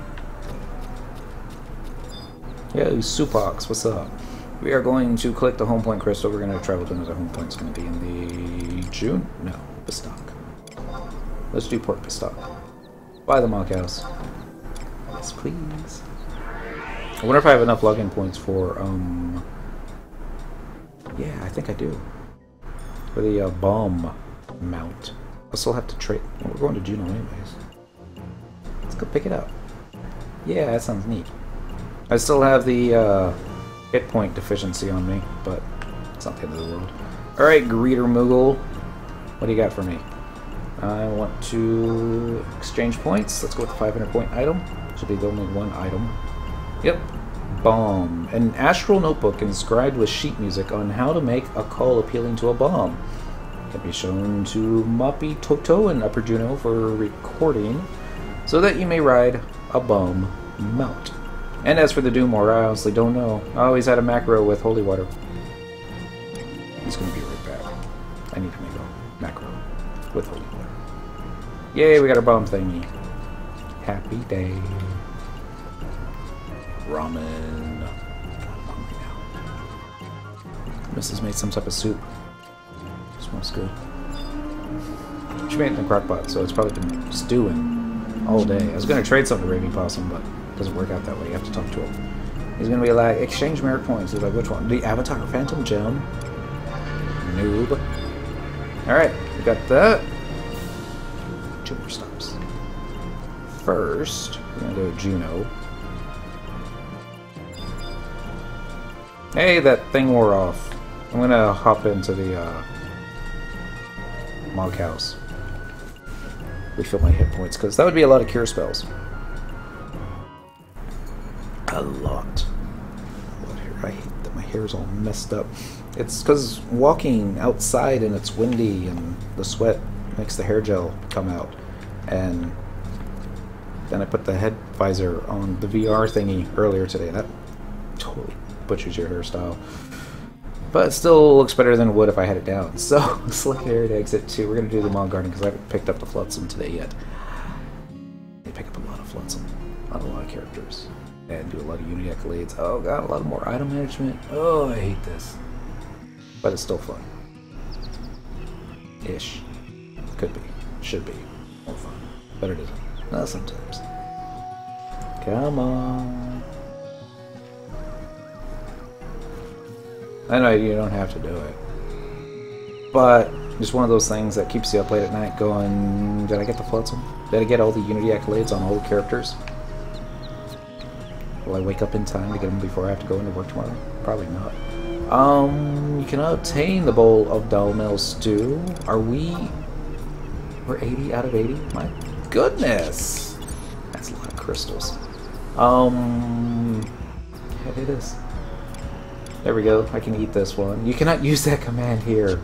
Yo, Supox, what's up? We are going to collect the home point crystal. We're going to travel to another home point. It's going to be in the June? No, Pistock. Let's do Port Pistock. Buy the mock house. Yes, please. I wonder if I have enough login points for, um... yeah, I think I do. For the uh, bomb mount. I'll still have to trade. Well, we're going to Juno anyways. Let's go pick it up. Yeah, that sounds neat. I still have the uh, hit point deficiency on me, but it's not the end of the world. Alright, Greeter Moogle. What do you got for me? I want to exchange points. Let's go with the five hundred point item. Should be the only one item. Yep. Bomb. An astral notebook inscribed with sheet music on how to make a call appealing to a bomb. Can be shown to Moppy Toto and Upper Juno for recording, so that you may ride a bomb mount. And as for the Doom Lord, I honestly don't know. I always had a macro with holy water. He's gonna be right back. I need to make a macro with holy water. Yay, we got our bomb thingy. Happy day. Ramen. I'm hungry now. Missus made some type of soup. Smells good. She made it in the crock pot, so it's probably been stewing all day. I was gonna trade something to Raving Possum, but it doesn't work out that way. You have to talk to him. He's gonna be like, exchange merit points. He's like, which one? The Avatar Phantom Gem? Noob. Alright, we got that. Two more stops. First, we're gonna go to Juno. Hey, that thing wore off. I'm gonna hop into the uh, Mog House. Refill my hit points, because that would be a lot of cure spells. A lot. I hate that my hair's all messed up. It's because walking outside and it's windy and the sweat makes the hair gel come out. And then I put the head visor on the V R thingy earlier today. That totally butchers your hairstyle. But it still looks better than it would if I had it down. So, Slick Hair to exit two. We're going to do the Mog Garden because I haven't picked up the Flotsam today yet. They pick up a lot of Flotsam on a lot of characters. And do a lot of Unity accolades. Oh god, a lot more item management. Oh, I hate this. But it's still fun. Ish. Could be. Should be. More fun. But it isn't. Not sometimes. Come on. I know you don't have to do it. But just one of those things that keeps you up late at night going, did I get the Flotsam? Did I get all the Unity accolades on all the characters? Will I wake up in time to get them before I have to go into work tomorrow? Probably not. Um, you can obtain the bowl of Dalmel stew. Are we... We're eighty out of eighty? My goodness! That's a lot of crystals. Um... Yeah, it is. There we go. I can eat this one. You cannot use that command here.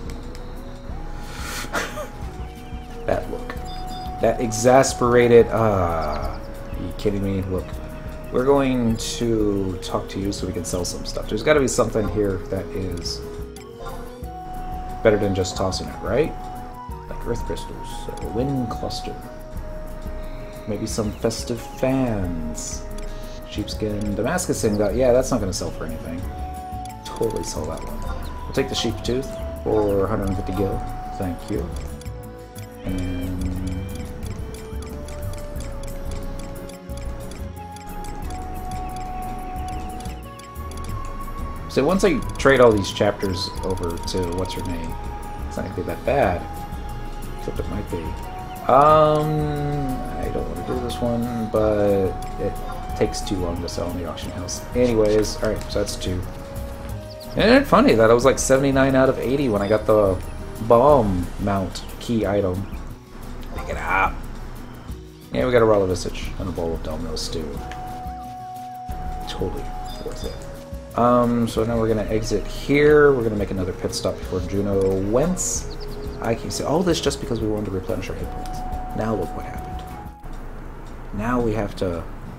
That look. That exasperated... Ah... Are you kidding me? Look. We're going to talk to you so we can sell some stuff. There's got to be something here that is better than just tossing it, right? Like earth crystals, a wind cluster, maybe some festive fans, sheepskin, Damascus got. Yeah, that's not going to sell for anything. Totally sell that one. I'll take the sheep tooth for one hundred fifty gil. Thank you. And so once I trade all these chapters over to what's her name, it's not gonna be that bad. Except it might be. Um, I don't want to do this one, but it takes too long to sell in the auction house. Anyways, alright, so that's two. And it's funny that I was like seventy-nine out of eighty when I got the bomb mount key item. Pick it up. Yeah, we got a roll of visage and a bowl of domino stew. Totally worth it. Um, so now we're gonna exit here. We're gonna make another pit stop before Juno wins. I can say all this just because we wanted to replenish our hit points. Now look what happened. Now we have to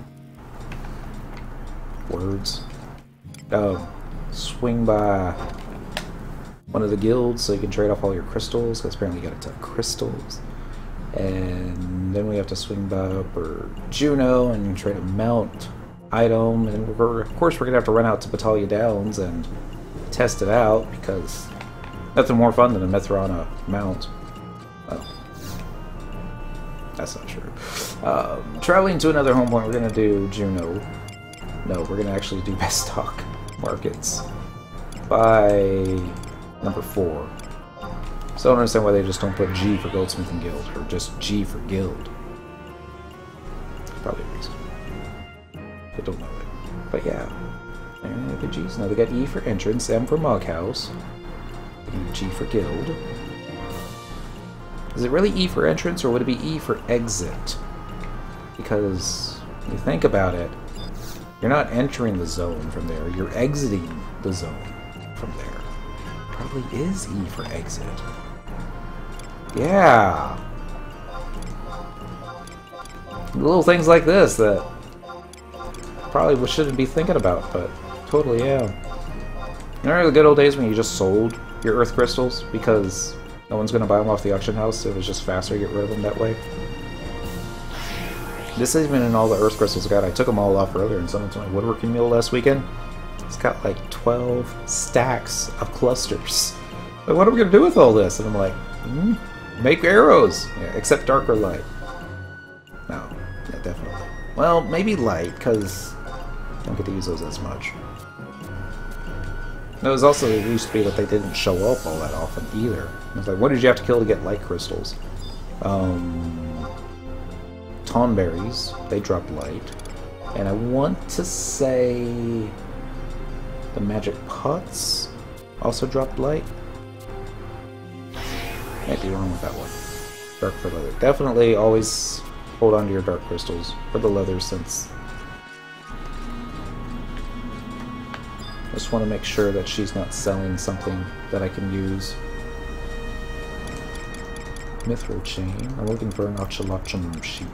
words. Oh, swing by one of the guilds so you can trade off all your crystals, because apparently you got to take crystals. And then we have to swing by for Juno and trade a mount item, and we're, of course we're gonna have to run out to Battaglia Downs and test it out, because nothing more fun than a Mithrana mount. Oh. That's not true. Um, traveling to another home point, we're gonna do Juno. No, we're gonna actually do best stock markets by number four. So I don't understand why they just don't put G for Goldsmith and Guild, or just G for Guild. Probably a reason. I don't know it. But yeah. And the G's. Now they got E for entrance, M for Moghouse, and G for Guild. Is it really E for entrance, or would it be E for exit? Because when you think about it, you're not entering the zone from there, you're exiting the zone from there. Probably is E for exit. Yeah. Little things like this that probably shouldn't be thinking about, but totally, yeah. Remember the good old days when you just sold your earth crystals because no one's going to buy them off the auction house, so it was just faster to get rid of them that way? This isn't even in all the earth crystals I got. I took them all off earlier and someone told my woodworking meal last weekend. It's got like twelve stacks of clusters. Like, what are we going to do with all this? And I'm like, hmm, make arrows. Yeah, except dark or light. No, yeah, definitely. Well, maybe light, because I don't get to use those as much. It was also, it used to be that they didn't show up all that often either. It was like, what did you have to kill to get light crystals? Um, Tonberries, they drop light. And I want to say the magic pots also dropped light. Might be wrong with that one. Dark for leather. Definitely always hold on to your dark crystals for the leather, since I just want to make sure that she's not selling something that I can use. Mithril chain. I'm looking for an ochrilachum sheet.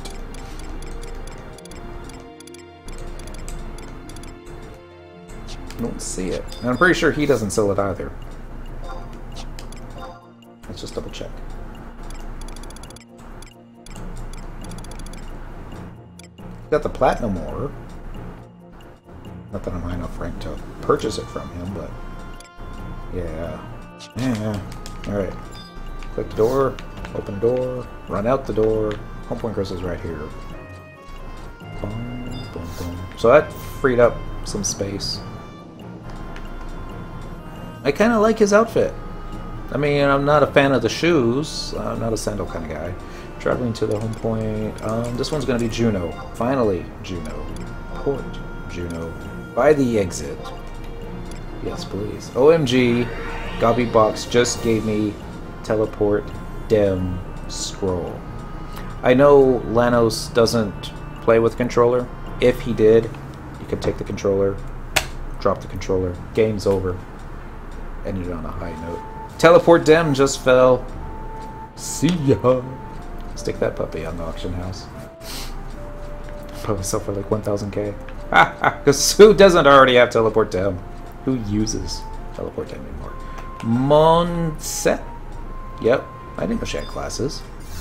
I don't see it. And I'm pretty sure he doesn't sell it either. Let's just double check. Got the platinum ore. Not that I'm high enough rank to purchase it from him, but yeah. Yeah. Alright. Click the door, open the door, run out the door. Home point crystal's right here. Boom, boom, boom. So that freed up some space. I kind of like his outfit. I mean, I'm not a fan of the shoes. I'm not a sandal kind of guy. Traveling to the home point. Um, this one's going to be Juno. Finally, Juno. Port Juno. By the exit. Yes, please. O M G. Gobby Box just gave me teleport dem scroll. I know Lanos doesn't play with controller. If he did, you could take the controller, drop the controller. Game's over. Ended on a high note. Teleport dem just fell. See ya. Stick that puppy on the auction house. Probably sell for like one thousand K. Because who doesn't already have teleport dem? Who uses teleport dem anymore? Monset? Yep. I didn't know she had classes.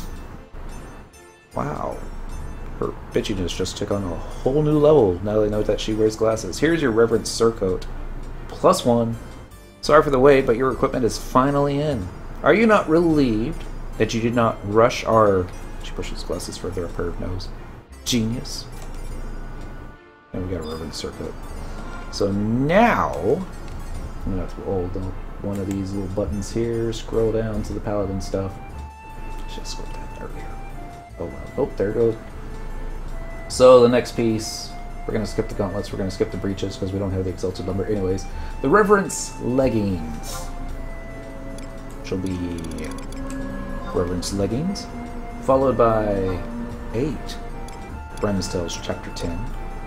Wow. Her bitchiness just took on a whole new level now that I know that she wears glasses. Here's your Reverend Surcoat. Plus one. Sorry for the wait, but your equipment is finally in. Are you not relieved that you did not rush our... She pushes glasses further up her nose. Genius. And we got a roving circuit. So now... I'm gonna have to hold one of these little buttons here, scroll down to the Paladin stuff. Should scroll down earlier. Oh, wow. Oh, there it goes. So the next piece... We're going to skip the gauntlets, we're going to skip the breeches because we don't have the exalted lumber anyways. The Reverence leggings. Which will be Reverence leggings. Followed by eight. Brem's Tales chapter ten.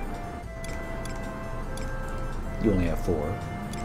You only have four.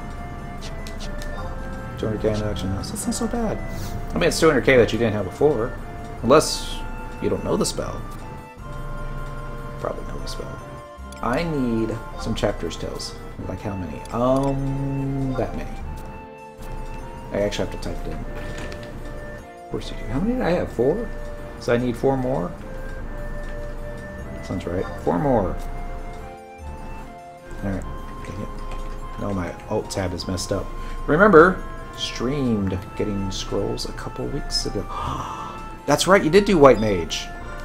two hundred K in action. That's not so bad. I mean, it's two hundred K that you didn't have before. Unless you don't know the spell. Probably know the spell. I need some chapters tales. Like how many? Um, that many. I actually have to type it in. Of course you do. How many did I have? Four? So I need four more? Sounds right. Four more. Alright. Dang it. No, my alt tab is messed up. Remember, streamed getting scrolls a couple weeks ago. That's right, you did do White Mage.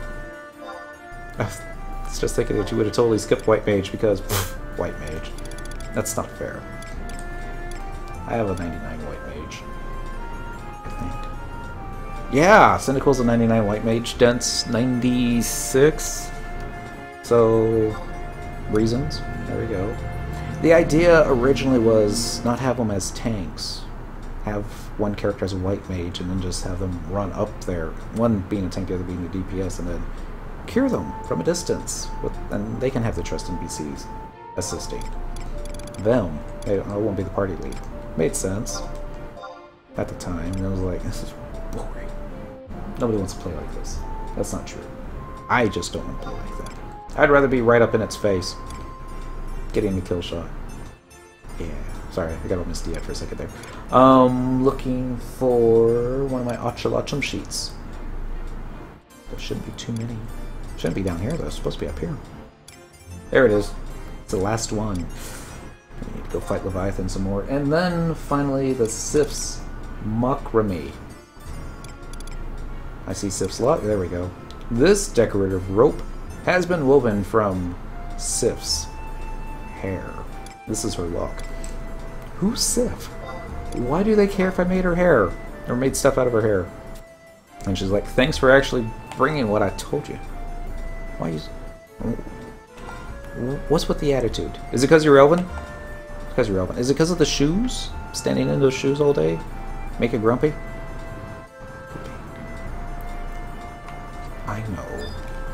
I was just thinking that you would have totally skipped White Mage because pff, White Mage. That's not fair. I have a ninety-nine White Mage, I think. Yeah, Cynical's a ninety-nine White Mage, Dense ninety-six. So, reasons. There we go. The idea originally was not have them as tanks. Have one character as a White Mage and then just have them run up there. One being a tank, the other being the D P S, and then cure them from a distance. With, and they can have the trust N P Cs assisting them. They, I won't be the party lead. Made sense at the time. And I was like, this is boring. Nobody wants to play like this. That's not true. I just don't want to play like that. I'd rather be right up in its face, getting the kill shot. Yeah. Sorry, I got all misty for a second there. Um, looking for one of my ochrilachum sheets. There shouldn't be too many. Shouldn't be down here though. It's supposed to be up here. There it is. It's the last one. We need to go fight Leviathan some more. And then finally the Sif's macrame. I see Sif's lock. There we go. This decorative rope has been woven from Sif's hair. This is her lock. Who's Sif? Why do they care if I made her hair? Or made stuff out of her hair? And she's like, thanks for actually bringing what I told you. Why you... What's with the attitude? Is it because you're Elven? Because you're Elven. Is it because of the shoes? Standing in those shoes all day? Make it grumpy? Could be. I know.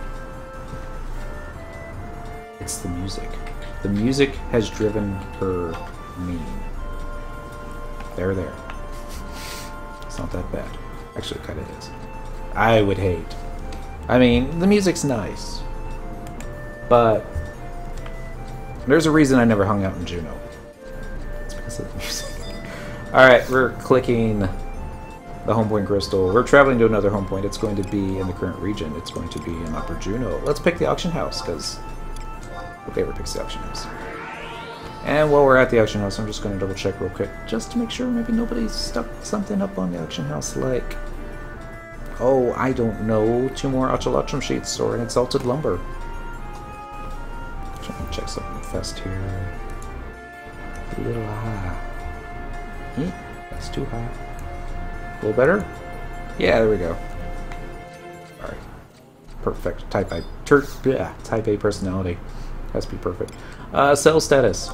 It's the music. The music has driven her mean. There, there. It's not that bad. Actually, it kind of is. I would hate. I mean, the music's nice. But there's a reason I never hung out in Juneau. It's because of the music. Alright, we're clicking the home point crystal. We're traveling to another home point. It's going to be in the current region. It's going to be in Upper Juneau. Let's pick the auction house, because who ever picks the auction house? And while we're at the auction house, I'm just going to double check real quick, just to make sure maybe nobody stuck something up on the auction house like, oh, I don't know, two more ochrilachum sheets or an exalted lumber. Trying to check something fast here. A little high. Eh, that's too high. A little better? Yeah, there we go. Alright. Perfect. Type A. Tur yeah, type A personality. Has to be perfect. Uh, sell status.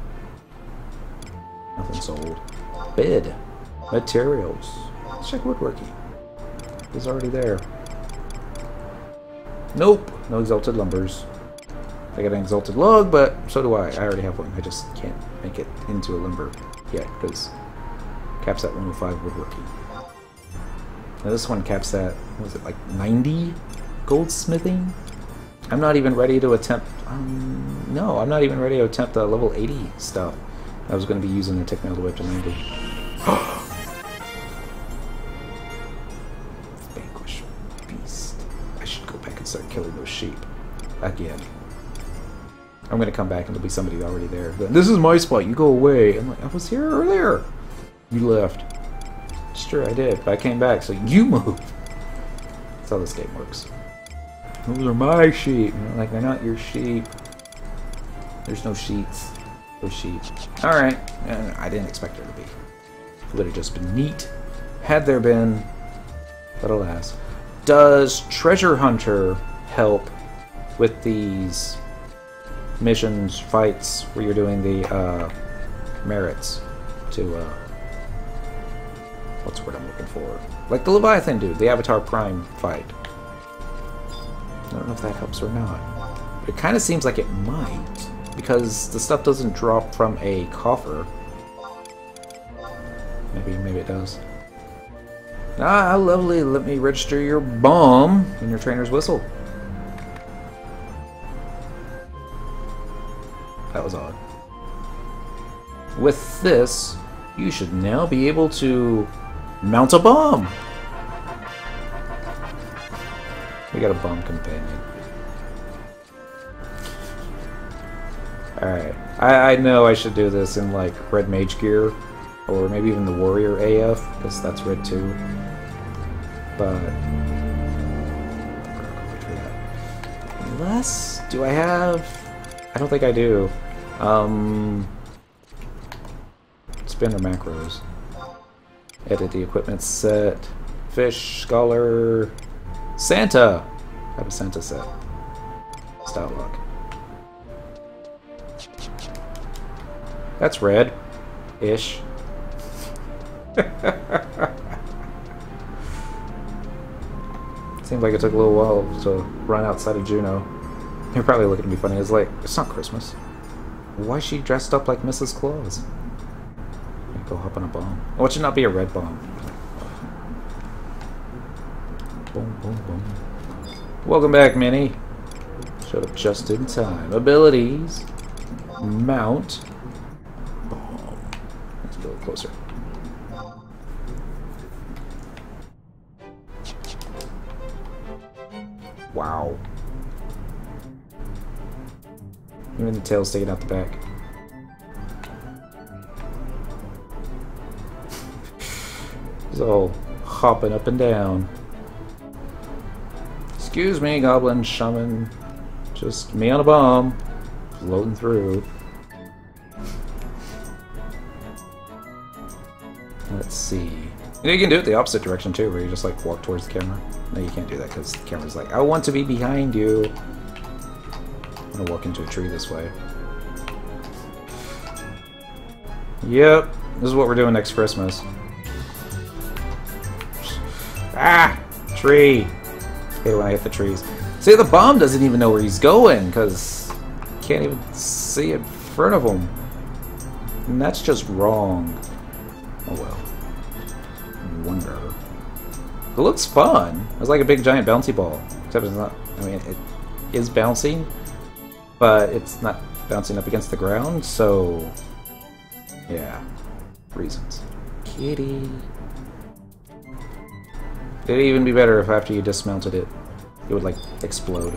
Nothing sold. Bid. Materials. Let's check woodworking. It's already there. Nope. No exalted lumbers. I got an exalted log, but so do I. I already have one. I just can't make it into a lumber yet because caps at one oh five woodworking. Now this one caps at, what was it, like ninety goldsmithing? I'm not even ready to attempt, um, no, I'm not even ready to attempt the level eighty stuff. I was going to be using to take me all the way up to ninety. Vanquish beast. I should go back and start killing those sheep. Again. I'm going to come back and there'll be somebody already there. This is my spot, you go away. I'm like, I was here earlier. You left. It's true, I did, but I came back, so you moved. That's how this game works. Those are my sheep. Like, they're not your sheep. There's no sheets. No sheep. Alright. I didn't expect there to be. It would have just been neat had there been. But alas. Does Treasure Hunter help with these missions, fights, where you're doing the uh, merits to, uh, what's the word I'm looking for? Like the Leviathan dude, the Avatar Prime fight. I don't know if that helps or not. It kind of seems like it might, because the stuff doesn't drop from a coffer. Maybe, maybe it does. Ah, lovely. Let me register your bomb in your trainer's whistle. That was odd. With this, you should now be able to mount a bomb. We got a bomb companion. Alright. I, I know I should do this in like red mage gear. Or maybe even the warrior A F, because that's red too. But unless, do I have? I don't think I do. Um, spinner macros. Edit the equipment set. Fish, scholar, Santa. I have a Santa set. Style lock. That's red, ish. Seems like it took a little while to run outside of Juneau. You're probably looking at me funny. It's like, it's not Christmas. Why is she dressed up like Missus Claus? Go hop on a bomb. Oh, it should not be a red bomb. Boom, boom, boom. Welcome back, Minnie. Showed up just in time. Abilities. Mount. Bomb. Let's go closer. Wow. Even the tail's sticking out the back. He's all hopping up and down. Excuse me, goblin shaman. Just me on a bomb. Floating through. Let's see. You can do it the opposite direction too, where you just like walk towards the camera. No, you can't do that because the camera's like, I want to be behind you. I'm gonna walk into a tree this way. Yep, this is what we're doing next Christmas. Ah! Tree! I hate when I hit the trees. See, the bomb doesn't even know where he's going because he can't even see in front of him. And that's just wrong. Oh well. Wonder. It looks fun. It's like a big giant bouncy ball. Except it's not. I mean, it is bouncing, but it's not bouncing up against the ground, so. Yeah. Reasons. Kitty. It'd even be better if after you dismounted it, it would like explode.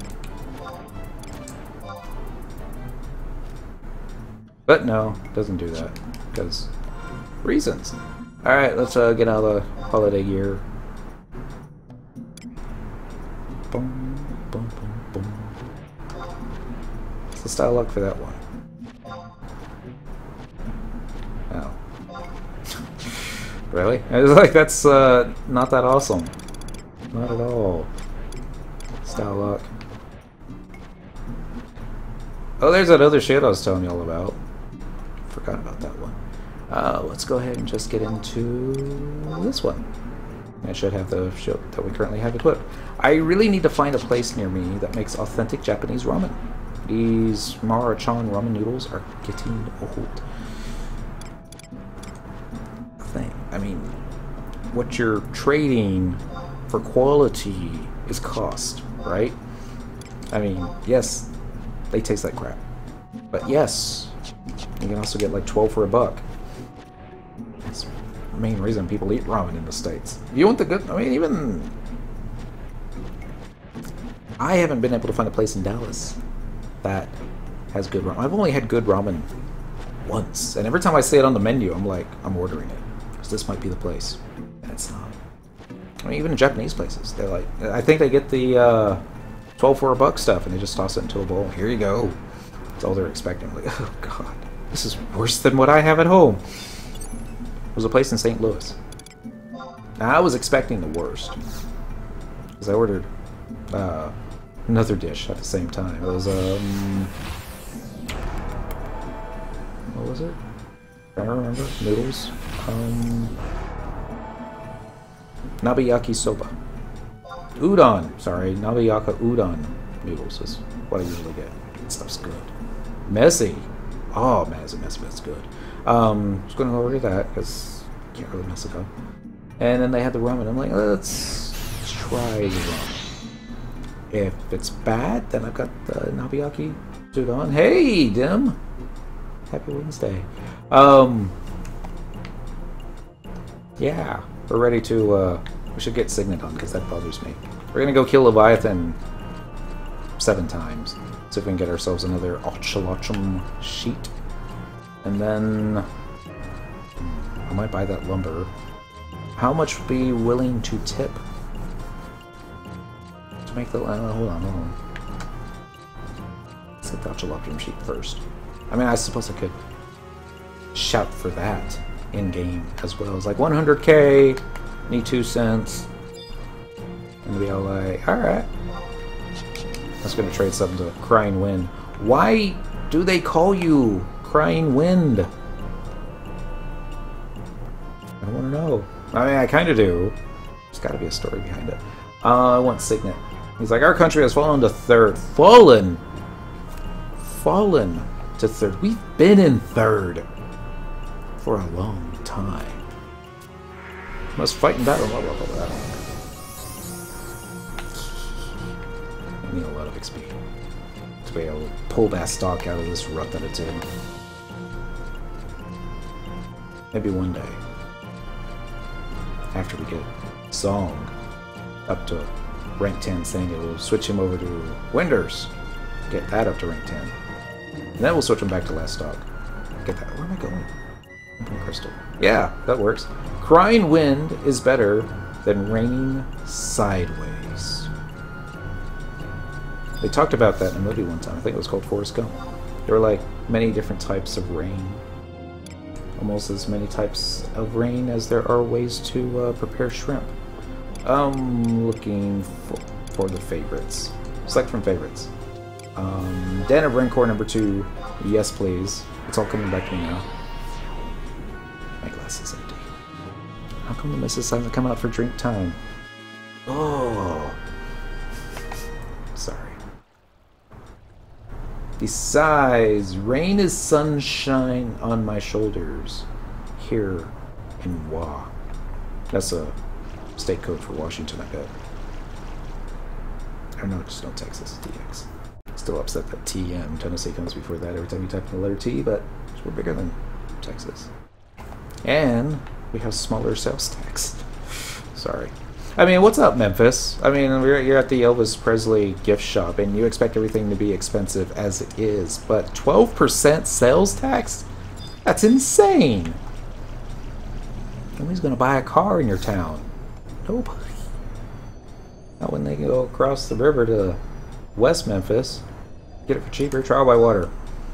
But no, it doesn't do that. Because reasons. Alright, let's uh, get out of the holiday gear. Boom, boom, boom, boom. What's the style lock for that one? Oh. Really? I was like, that's uh, not that awesome. Not at all. Style lock. Oh, there's that other shit I was telling you all about. Forgot about that one. Uh, let's go ahead and just get into this one. I should have the ship that we currently have equipped. I really need to find a place near me that makes authentic Japanese ramen. These Marachan ramen noodles are getting old. Thing. I mean, what you're trading for quality is cost, right? I mean, yes, they taste like crap. But yes, you can also get like twelve for a buck. That's the main reason people eat ramen in the States. You want the good, I mean, even I haven't been able to find a place in Dallas that has good ramen. I've only had good ramen once, and every time I see it on the menu, I'm like, I'm ordering it. Because this might be the place. And it's not. I mean, even in Japanese places, they're like, I think they get the uh, twelve for a buck stuff and they just toss it into a bowl. Here you go. That's all they're expecting. Like, oh god, this is worse than what I have at home. It was a place in Saint Louis. Now, I was expecting the worst. Because I ordered uh, another dish at the same time. It was, um... what was it? I don't remember. Noodles. Um... Nabiyaki soba. Udon! Sorry, Nabiyaka udon noodles is what I usually get. That stuff's good. Messy! Oh, man, it's a mess, but it's good. Um, just gonna order that, because I can't really mess it up. And then they had the ramen. I'm like, let's try the ramen. If it's bad, then I've got the Nabiyaki udon. Hey, Dim! Happy Wednesday. Um, yeah, we're ready to, uh, we should get Signet on, because that bothers me. We're gonna go kill Leviathan seven times. See if we can get ourselves another ochrilachum sheet. And then I might buy that lumber. How much would be willing to tip to make the... Uh, hold on, hold on. Let's get the ochrilachum sheet first. I mean, I suppose I could shout for that in-game as well. It's like one hundred K, need two cents. And be all like, alright. I was going to trade something to Crying Wind. Why do they call you Crying Wind? I want to know. I mean, I kind of do. There's got to be a story behind it. Uh, I want Signet. He's like, our country has fallen to third. Fallen! Fallen to third. We've been in third for a long time. Must fight in battle. Blah, blah, blah, blah. I need a lot of X P to be able to pull that stock out of this rut that it's in. Maybe one day, after we get Song up to rank ten Sanga, we'll switch him over to Winders, get that up to rank ten. And then we'll switch him back to last stock. Get that. Where am I going? Open Crystal. Yeah, that works. Crying Wind is better than Raining Sideways. They talked about that in a movie one time. I think it was called Forrest Gump. There were like many different types of rain. Almost as many types of rain as there are ways to uh, prepare shrimp. I'm looking for, for the favorites. Select from favorites. Um, Den of Rancor number two. Yes, please. It's all coming back to me now. My glass is empty. How come the missus hasn't come out for drink time? Oh. Sorry. Besides, rain is sunshine on my shoulders. Here in Wa. That's a state code for Washington, I bet. I know, just no Texas. T X. Still upset that T M, Tennessee, comes before that every time you type in the letter T, but we're bigger than Texas. And we have smaller sales tax. Sorry. I mean, what's up, Memphis? I mean, we're, you're at the Elvis Presley gift shop, and you expect everything to be expensive as it is, but twelve percent sales tax? That's insane! Nobody's gonna buy a car in your town. Nobody. Not when they go across the river to West Memphis. Get it for cheaper. Trial by water.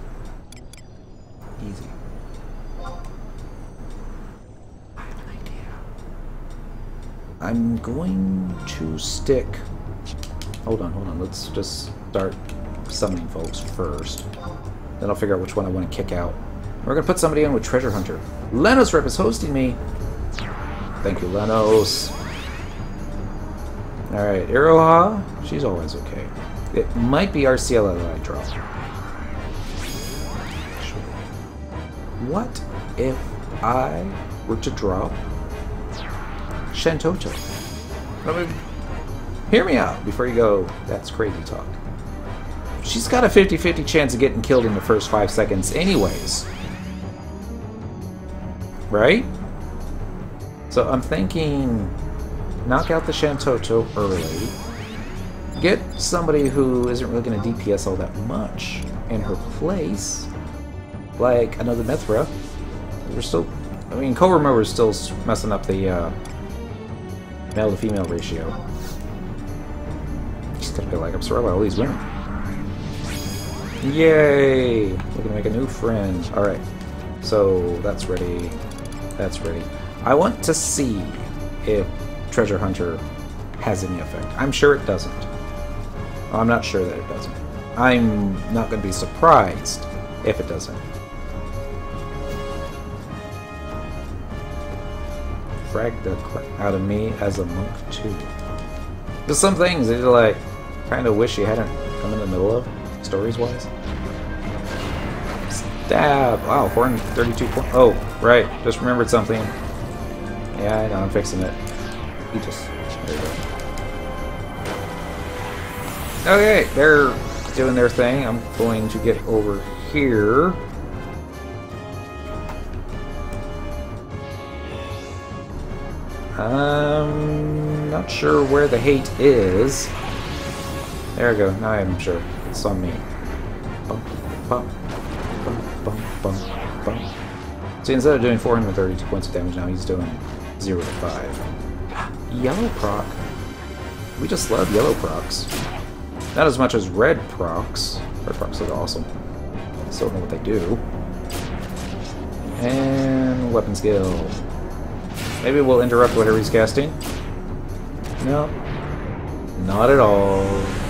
Easy. I have an idea. I'm going to stick... Hold on, hold on. Let's just start summoning folks first. Then I'll figure out which one I want to kick out. We're going to put somebody in with Treasure Hunter. Lenos Rep is hosting me. Thank you, Lenos. Alright, Iroha. She's always okay. It might be R C L that I drop. What if I were to drop Shantoto? I mean, hear me out before you go, that's crazy talk. She's got a fifty fifty chance of getting killed in the first five seconds anyways. Right? So I'm thinking, knock out the Shantoto early. Get somebody who isn't really going to D P S all that much in her place, like another Mithra. We're still I mean, co-remover is still messing up the uh, male to female ratio. Just gonna be like, I'm surrounded by all these women. Yay! We're gonna make a new friend. Alright. So, that's ready. That's ready. I want to see if Treasure Hunter has any effect. I'm sure it doesn't. I'm not sure that it doesn't. I'm not going to be surprised if it doesn't. Frag the crap out of me as a monk too. There's some things that you like kind of wish you hadn't come in the middle of, stories wise. Stab! Wow, four hundred thirty-two points. Oh, right. Just remembered something. Yeah, I know, I'm fixing it. You just. There you go. Okay, they're doing their thing. I'm going to get over here. I'm not sure where the hate is. There we go. Now I'm sure. It's on me. Bump, bump, bump, bump, bump, bump. See, instead of doing four hundred thirty-two points of damage now, he's doing zero to five. Yellow proc. We just love yellow procs. Not as much as red procs. Red procs are awesome. Still don't know what they do. And weapon skill. Maybe we'll interrupt whatever he's casting. No. Not at all.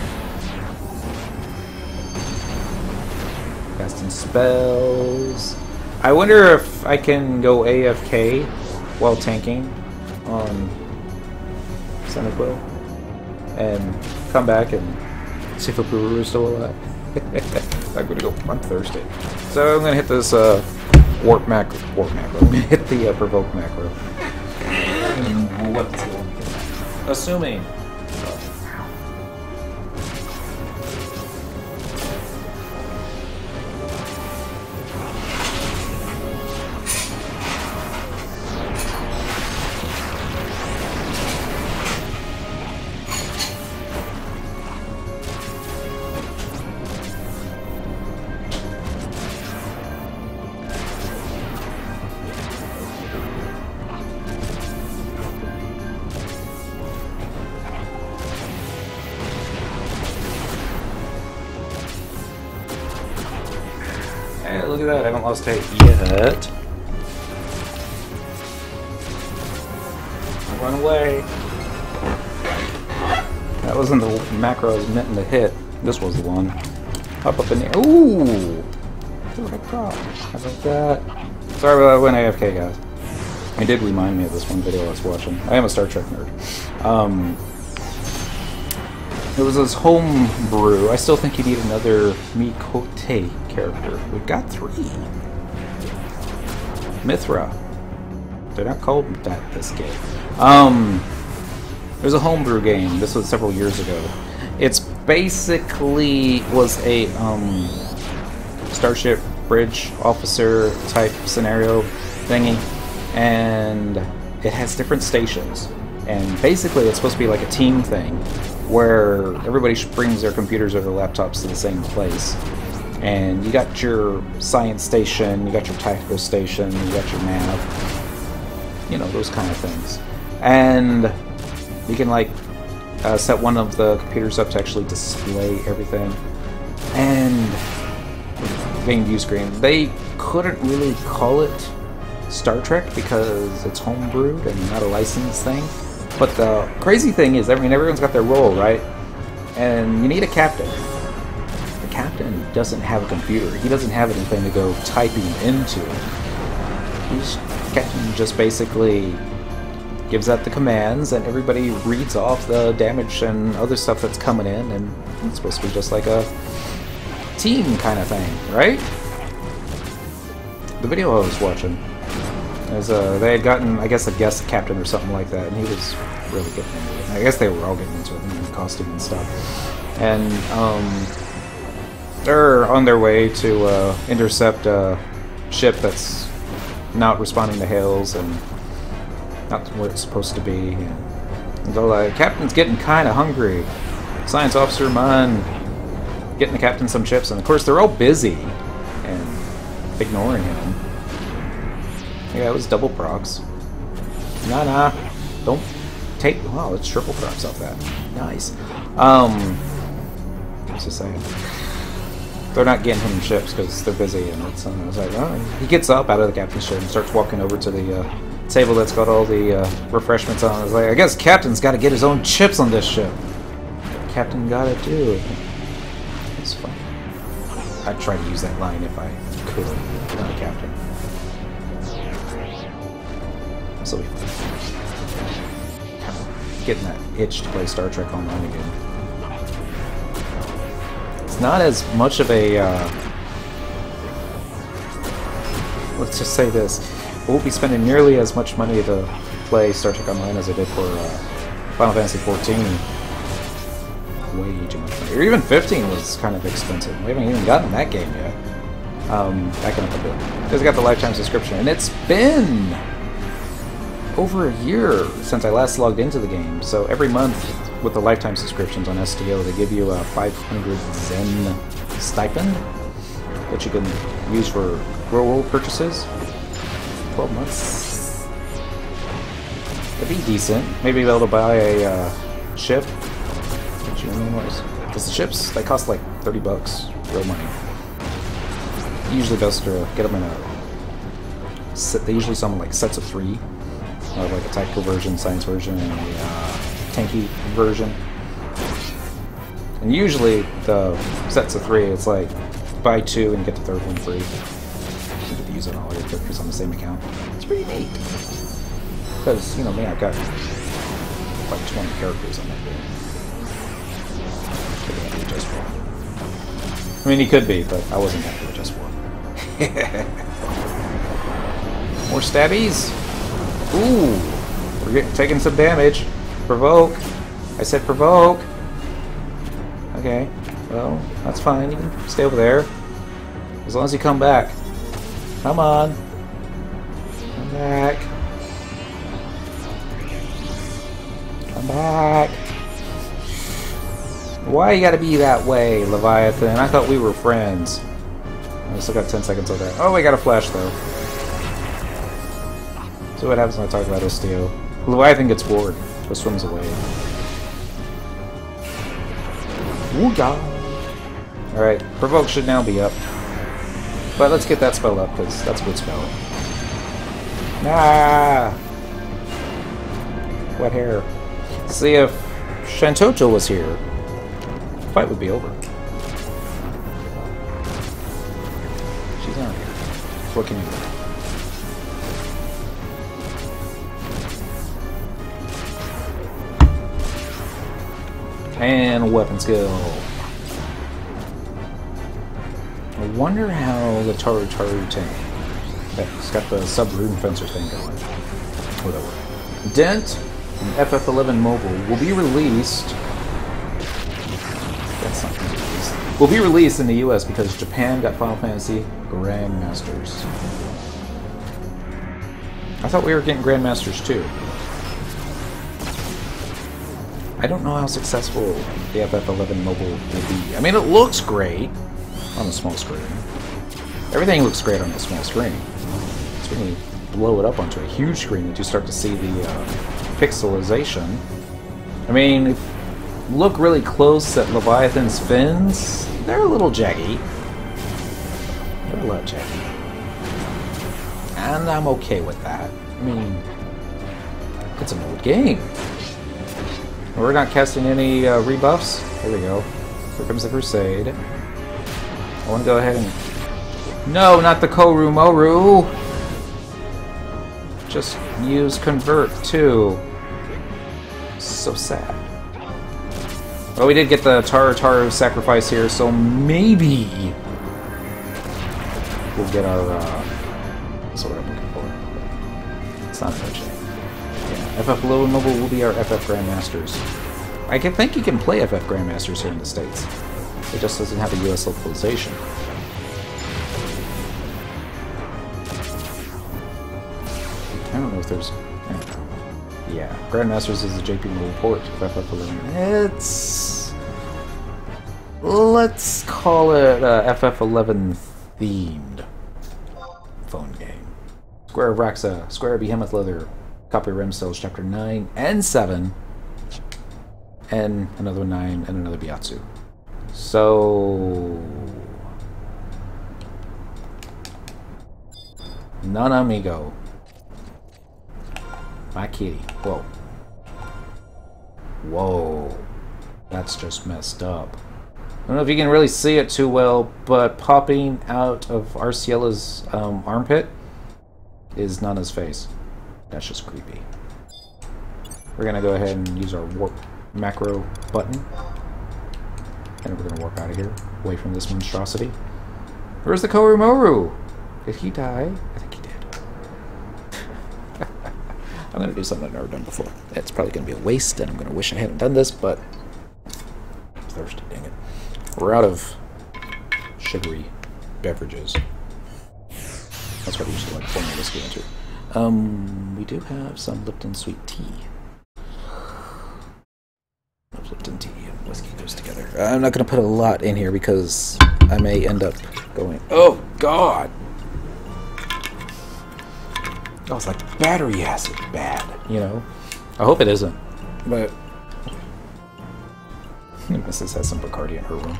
Casting spells. I wonder if I can go A F K while tanking on Senequil and come back and see if Apuru is still alive. I'm gonna go. I'm thirsty. So I'm gonna hit this uh, warp macro. Warp macro. I'm gonna hit the uh, provoke macro. And weapon skill. Assuming. Hey, look at that, I haven't lost hate yet. Run away. That wasn't the macro I was meant to hit. This was the one. Up up in the air. Ooh! How about that? Sorry about that, I went A F K, guys. It did remind me of this one video I was watching. I am a Star Trek nerd. Um, it was his home brew. I still think you need another Mikote character. We've got three. Mithra. They're not called that this game. Um, there's a homebrew game. This was several years ago. It's basically was a um, Starship Bridge officer type scenario thingy, and it has different stations. And basically, it's supposed to be like a team thing, where everybody brings their computers or their laptops to the same place. And you got your science station, you got your tactical station, you got your nav, you know, those kind of things. And you can like uh, set one of the computers up to actually display everything. And game view screen. They couldn't really call it Star Trek because it's homebrewed and not a licensed thing. But the crazy thing is, I mean, everyone's got their role, right? And you need a captain. Captain doesn't have a computer. He doesn't have anything to go typing into. He's Captain just basically gives out the commands and everybody reads off the damage and other stuff that's coming in, and it's supposed to be just like a team kind of thing, right? The video I was watching is uh, they had gotten, I guess, a guest captain or something like that, and he was really getting into it. I guess they were all getting into it, in costume and stuff. And um they're on their way to uh, intercept a ship that's not responding to hails and not where it's supposed to be. And they're like, Captain's getting kind of hungry. Science officer, mind getting the captain some chips? And of course, they're all busy and ignoring him. Yeah, it was double procs. Nah, nah. Don't take... Wow, it's triple procs off that. Nice. Um... What's it saying? They're not getting him ships because they're busy, and it's, um, I was like, oh. He gets up out of the captain's ship and starts walking over to the uh, table that's got all the uh, refreshments on. I was like, I guess Captain's got to get his own chips on this ship. Captain got it too. It's fun. I'd try to use that line if I could. Not a captain. This will be fun. Kind of getting that itch to play Star Trek Online again. It's not as much of a, uh, let's just say this, I won't be spending nearly as much money to play Star Trek Online as I did for uh, Final Fantasy fourteen. Way too much money. Or even fifteen was kind of expensive. We haven't even gotten that game yet. Um, backing up a bit. Because I got the lifetime subscription, and it's been over a year since I last logged into the game. So every month with the lifetime subscriptions on S T O, they give you a five hundred Zen stipend that you can use for real-world purchases. twelve months. It'd be decent. Maybe be able to buy a uh, ship. What you mean was? Because the ships, they cost like thirty bucks, real money. Usually best to get them in a set. They usually sell them like sets of three. Uh, like a tactical version, science version, and a uh, tanky version. And usually the sets of three, it's like buy two and get the third one free. You get to use it on all your characters on the same account. It's pretty neat. Because, you know me, I've got like twenty characters on that game. Could be just one. I mean, he could be, but I wasn't happy with just one. More stabbies? Ooh, we're getting, taking some damage. Provoke. I said provoke. Okay, well, that's fine. You can stay over there. As long as you come back. Come on. Come back. Come back. Why you gotta be that way, Leviathan? I thought we were friends. I still got ten seconds of that. Oh, we got a flash, though. So what happens when I talk about S T O? Leviathan gets bored, so swims away. Wooga! Alright, Provoke should now be up. But let's get that spell up, because that's a good spell. Ah! Wet hair. See, if Shantoto was here, the fight would be over. She's not here. What can you do? And weapon skill. I wonder how the Taru Taru tank. It's got the sub-rune fencer thing going. Whatever. Dent and F F eleven Mobile will be released. That's not going to be released. Will be released in the U S because Japan got Final Fantasy Grandmasters. I thought we were getting Grandmasters too. I don't know how successful the F F eleven Mobile will be. I mean, it looks great on a small screen. Everything looks great on a small screen. It's when you blow it up onto a huge screen that you start to see the uh, pixelization. I mean, if you look really close at Leviathan's fins, they're a little jaggy. They're a little jaggy. And I'm okay with that. I mean, it's an old game. We're not casting any uh, rebuffs. There we go. Here comes the Crusade. I want to go ahead and... No, not the Koru Moru! Just use Convert, too. So sad. Well, we did get the Taru Taru sacrifice here, so maybe we'll get our... Uh, that's what I'm looking for. It's not much. Yeah, F F eleven Mobile will be our F F Grandmasters. I can think you can play F F Grandmasters here in the States. It just doesn't have a U S localization. I don't know if there's... I don't know. Yeah, Grandmasters is a J P Mobile port of F F eleven. It's... Let's call it uh, F F eleven themed phone game. Square of Raxa, Square of Behemoth Leather, Copy of Remstills, Chapter nine and seven, and another nine and another Byatsu. So... None amigo. My kitty. Whoa. Whoa. That's just messed up. I don't know if you can really see it too well, but popping out of Arciella's um, armpit is Nana's face. That's just creepy. We're gonna go ahead and use our warp macro button. And we're gonna warp out of here, away from this monstrosity. Where's the Koromoru? Did he die? I think he did. I'm gonna do something I've never done before. It's probably gonna be a waste, and I'm gonna wish I hadn't done this, but I'm thirsty, dang it. We're out of sugary beverages. That's what I used to like pouring whiskey into. Um, we do have some Lipton sweet tea. Lipton tea and whiskey goes together. I'm not gonna put a lot in here because I may end up going, oh god! Oh, it's like battery acid bad, you know? I hope it isn't, but Missus has some Bacardi in her room.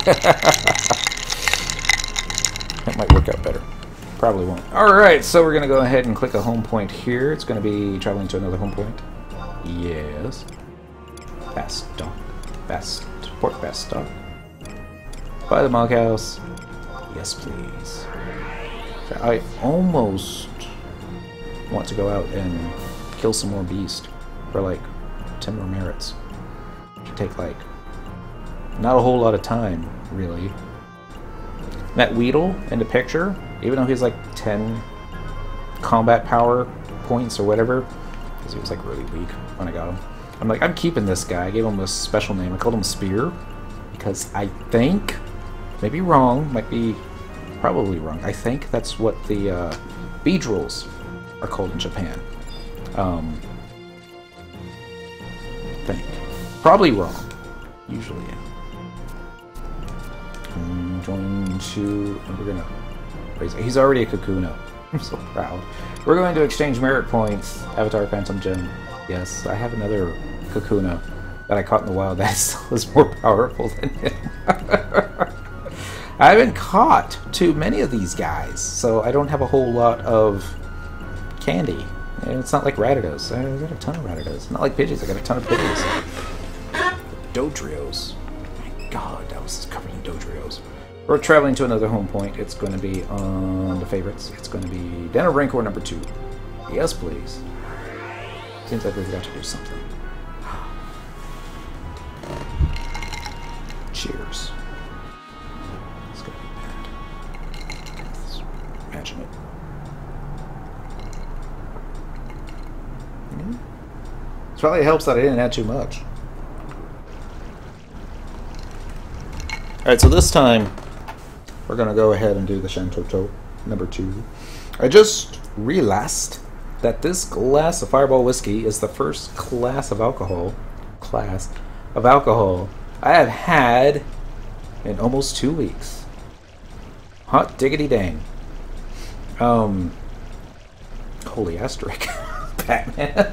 That might work out better. Probably won't. Alright, so we're going to go ahead and click a home point here. It's going to be traveling to another home point. Yes. Fast stock. Fast. Port fast stock. By the Monkhouse. Yes, please. I almost want to go out and kill some more beast for like ten more merits. Should take like not a whole lot of time, really. That Weedle in the picture, even though he's like ten combat power points or whatever, because he was like really weak when I got him. I'm like, I'm keeping this guy. I gave him a special name. I called him Spear because I think, maybe wrong, might be probably wrong. I think that's what the uh, Beedrills are called in Japan. Um, I think. Probably wrong. Usually, yeah. I'm going to... And we're gonna raise it. He's already a Kakuna. I'm so proud. We're going to exchange merit points. Avatar Phantom Gem. Yes, I have another Kakuna that I caught in the wild that still is more powerful than him. I haven't caught too many of these guys, so I don't have a whole lot of candy. And it's not like Rattatas. I got a ton of Rattatas. Not like Pidgeys. I got a ton of Pidgeys. Dodrios. My god, that was covered in Dodrios. We're traveling to another home point. It's going to be on the favorites. It's going to be Den of Rancor number two. Yes, please. Seems like we've got to do something. Cheers. It's going to be bad. Let's imagine it. Mm-hmm. It probably helps that I didn't add too much. Alright, so this time we're going to go ahead and do the Shantoto number two. I just realized that this glass of Fireball whiskey is the first class of alcohol, class of alcohol I have had in almost two weeks. Hot diggity dang. Um, holy asterisk. Batman.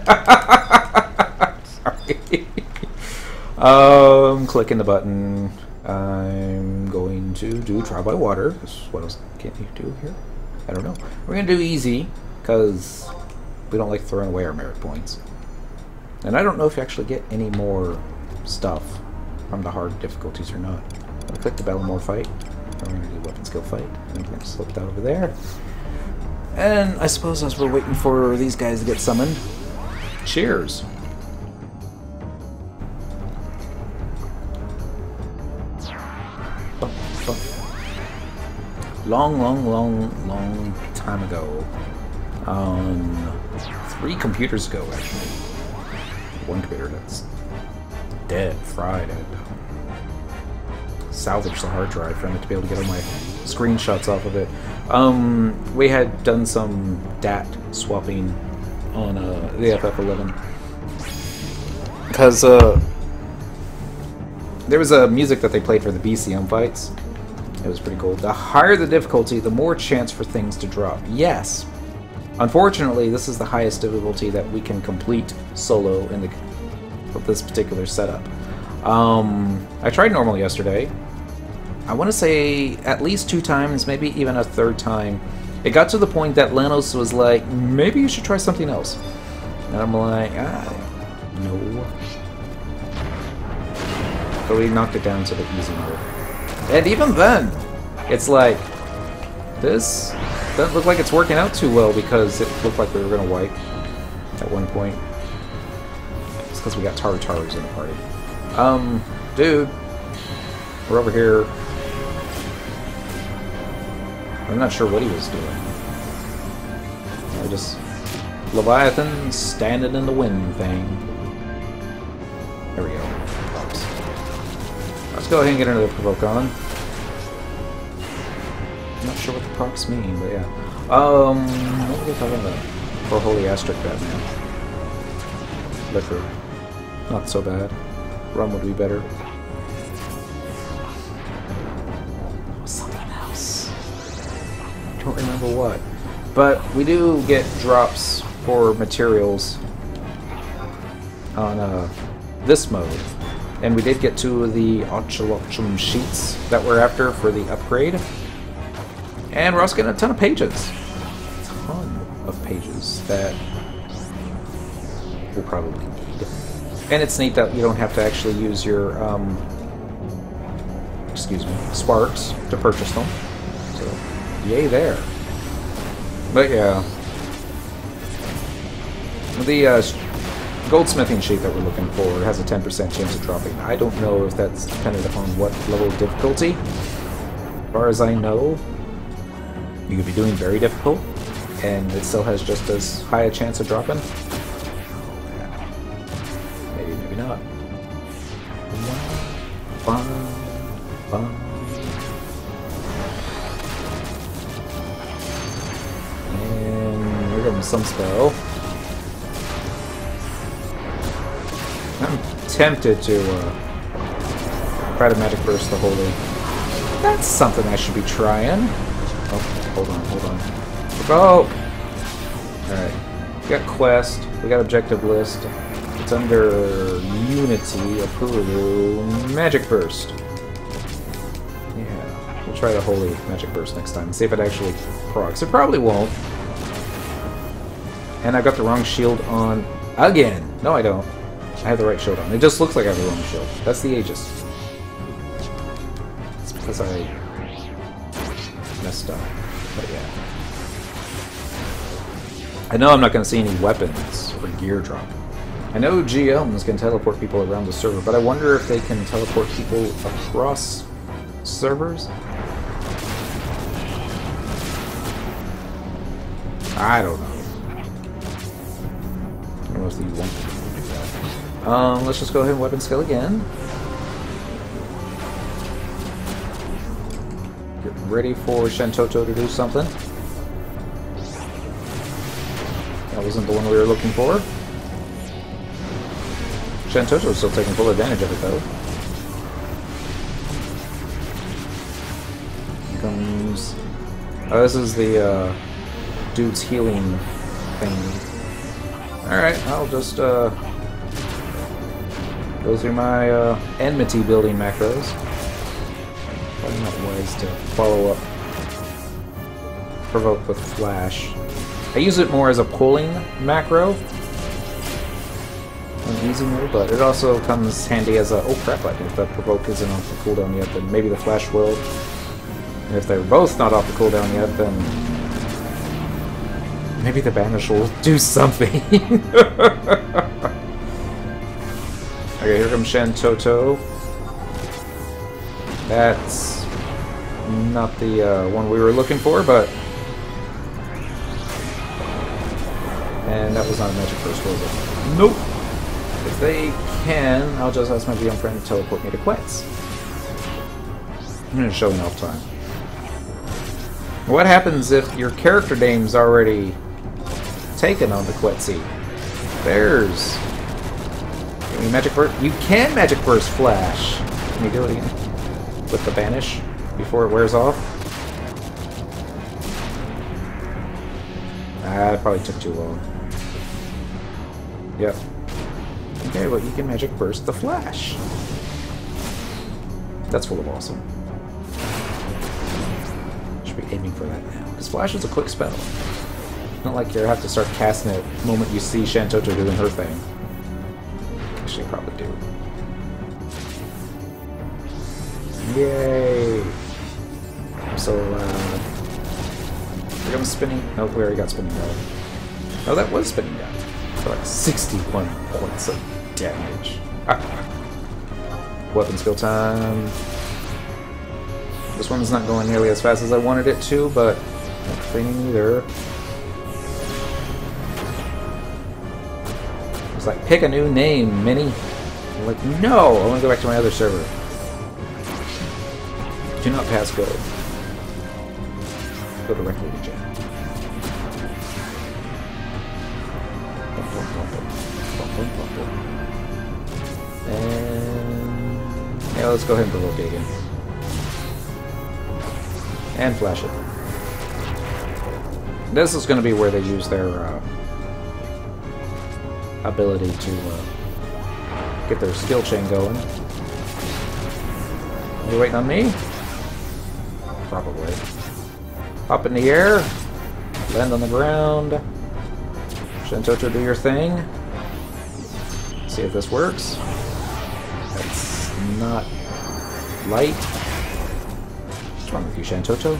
Sorry. um, clicking the button. I'm going to do trial by water. What else can you do here? I don't know. We're going to do easy because we don't like throwing away our merit points. And I don't know if you actually get any more stuff from the hard difficulties or not. I'm going to click the Bellamore fight. We're going to do weapon skill fight. And we're going to slip that over there. And I suppose as we're waiting for these guys to get summoned, cheers. Long, long, long, long time ago. Um, three computers ago, actually. One computer that's dead, fried. And salvaged the hard drive from it to be able to get all my screenshots off of it. Um, we had done some D A T swapping on uh, the F F eleven. Because uh, there was a music that they played for the B C M fights. It was pretty cool. The higher the difficulty, the more chance for things to drop. Yes, Unfortunately, this is the highest difficulty that we can complete solo in the with this particular setup. Um, I tried normal yesterday. I want to say at least two times, maybe even a third time. It got to the point that Lanos was like, maybe you should try something else. And I'm like, ah, no. But we knocked it down to the easy mode. And even then, it's like, this doesn't look like it's working out too well because it looked like we were going to wipe at one point. It's because we got Tartars in the party. Um, dude, we're over here. I'm not sure what he was doing. I just Leviathan standing in the wind thing. There we go. Oops. Let's go ahead and get another provoke on. I'm not sure what the procs mean, but yeah. Um, what are we talking about? For Holy Asterisk Batman. Liquor. Not so bad. Rum would be better. Something else. I don't remember what. But we do get drops for materials on uh, this mode. And we did get two of the ochrilachum sheets that we're after for the upgrade. And we're also getting a ton of pages. A ton of pages that we'll probably need. And it's neat that you don't have to actually use your, um, excuse me, sparks to purchase them. So, yay there. But yeah. The uh, goldsmithing sheet that we're looking for has a ten percent chance of dropping. I don't know if that's dependent upon what level of difficulty. As far as I know, you could be doing very difficult, and it still has just as high a chance of dropping. Maybe, maybe not. Bum, bum. And we're getting some spell. I'm tempted to uh, try to magic burst the holy. That's something I should be trying. Oh, hold on, hold on. Provoke! Alright. We got quest, we got objective list. It's under Unity, Apuru, Magic Burst. Yeah, we'll try the Holy Magic Burst next time and see if it actually procs. It probably won't. And I got the wrong shield on again. No, I don't. I have the right shield on. It just looks like I have the wrong shield. That's the Aegis. It's because I messed up. But yeah. I know I'm not going to see any weapons or gear drop. I know G Ms can teleport people around the server, but I wonder if they can teleport people across servers? I don't know. I don't know if these want to do that. Um, let's just go ahead and weapon skill again. Get ready for Shantoto to do something. That wasn't the one we were looking for. Shantoto's still taking full advantage of it, though. Here comes... Oh, this is the, uh, dude's healing thing. Alright, I'll just, uh... go through my, uh, enmity building macros. Probably not wise to follow up Provoke with Flash. I use it more as a pulling macro. Easy move, but it also comes handy as a oh crap, like if that Provoke isn't off the cooldown yet, then maybe the Flash will. And if they're both not off the cooldown yet, then maybe the Banish will do something. Okay, here comes Shantoto. That's not the uh, one we were looking for, but and that was not a magic burst, was it? Nope. If they can, I'll just ask my V M friend to teleport me to Quetz. I'm just showing off time. What happens if your character name's already taken on the Quetzy? There's... Can you magic burst? You can magic burst Flash. Can you do it again? With the Banish before it wears off? Ah, it probably took too long. Yep. Okay, well, you can magic burst the Flash. That's full of awesome. Should be aiming for that now. Because Flash is a quick spell. Not like you have to start casting it the moment you see Shantoto doing her thing. Actually, I probably do. Yay! I'm so loud. Here comes spinning. Oh, we already got spinning guard. Oh, that was spinning guard. For like sixty-one points of damage. Ah. Weapon skill time. This one's not going nearly as fast as I wanted it to, but not fainting either. It's like, pick a new name, Minnie. I'm like, no! I want to go back to my other server. Do not pass go. Go directly to Jen. And yeah, let's go ahead and provoke it again. And flash it. This is going to be where they use their uh, ability to uh, get their skill chain going. Are you waiting on me? Probably. Hop in the air. Land on the ground. Shantoto, do your thing. See if this works. That's not light. What's wrong with you, Shantoto?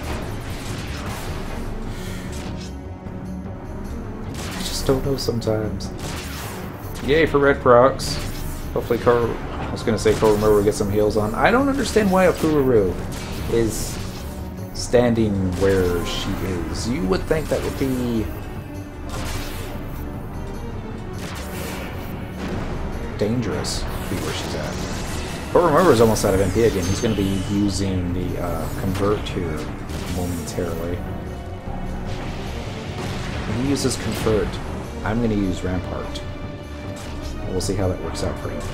I just don't know sometimes. Yay for red procs. Hopefully, Kor I was going to say Koromuru will get some heals on. I don't understand why Apururu is standing where she is. You would think that would be dangerous to be where she's at. Koromuru is almost out of M P again. He's going to be using the uh, convert here momentarily. When he uses convert, I'm going to use Rampart. And we'll see how that works out for him.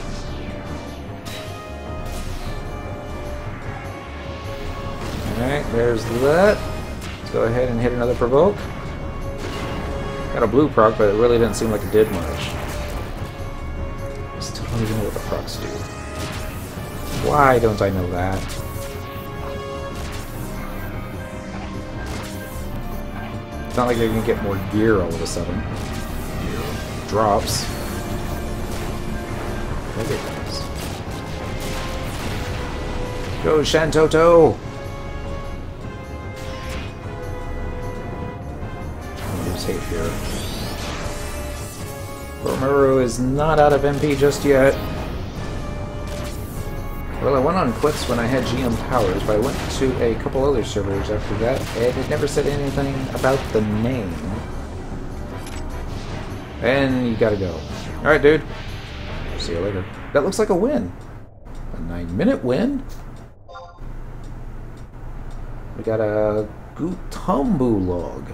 Alright, there's that. Let's go ahead and hit another provoke. Got a blue proc, but it really didn't seem like it did much. I still don't even know what the procs do. Why don't I know that? It's not like they're gonna get more gear all of a sudden. Gear drops. Maybe it does. Go, Shantoto! Hate here. Koromuru is not out of M P just yet. Well, I went on Quits when I had G M powers, but I went to a couple other servers after that, and it never said anything about the name. And you gotta go. Alright, dude. See you later. That looks like a win. A nine minute win? We got a Gutumbu log.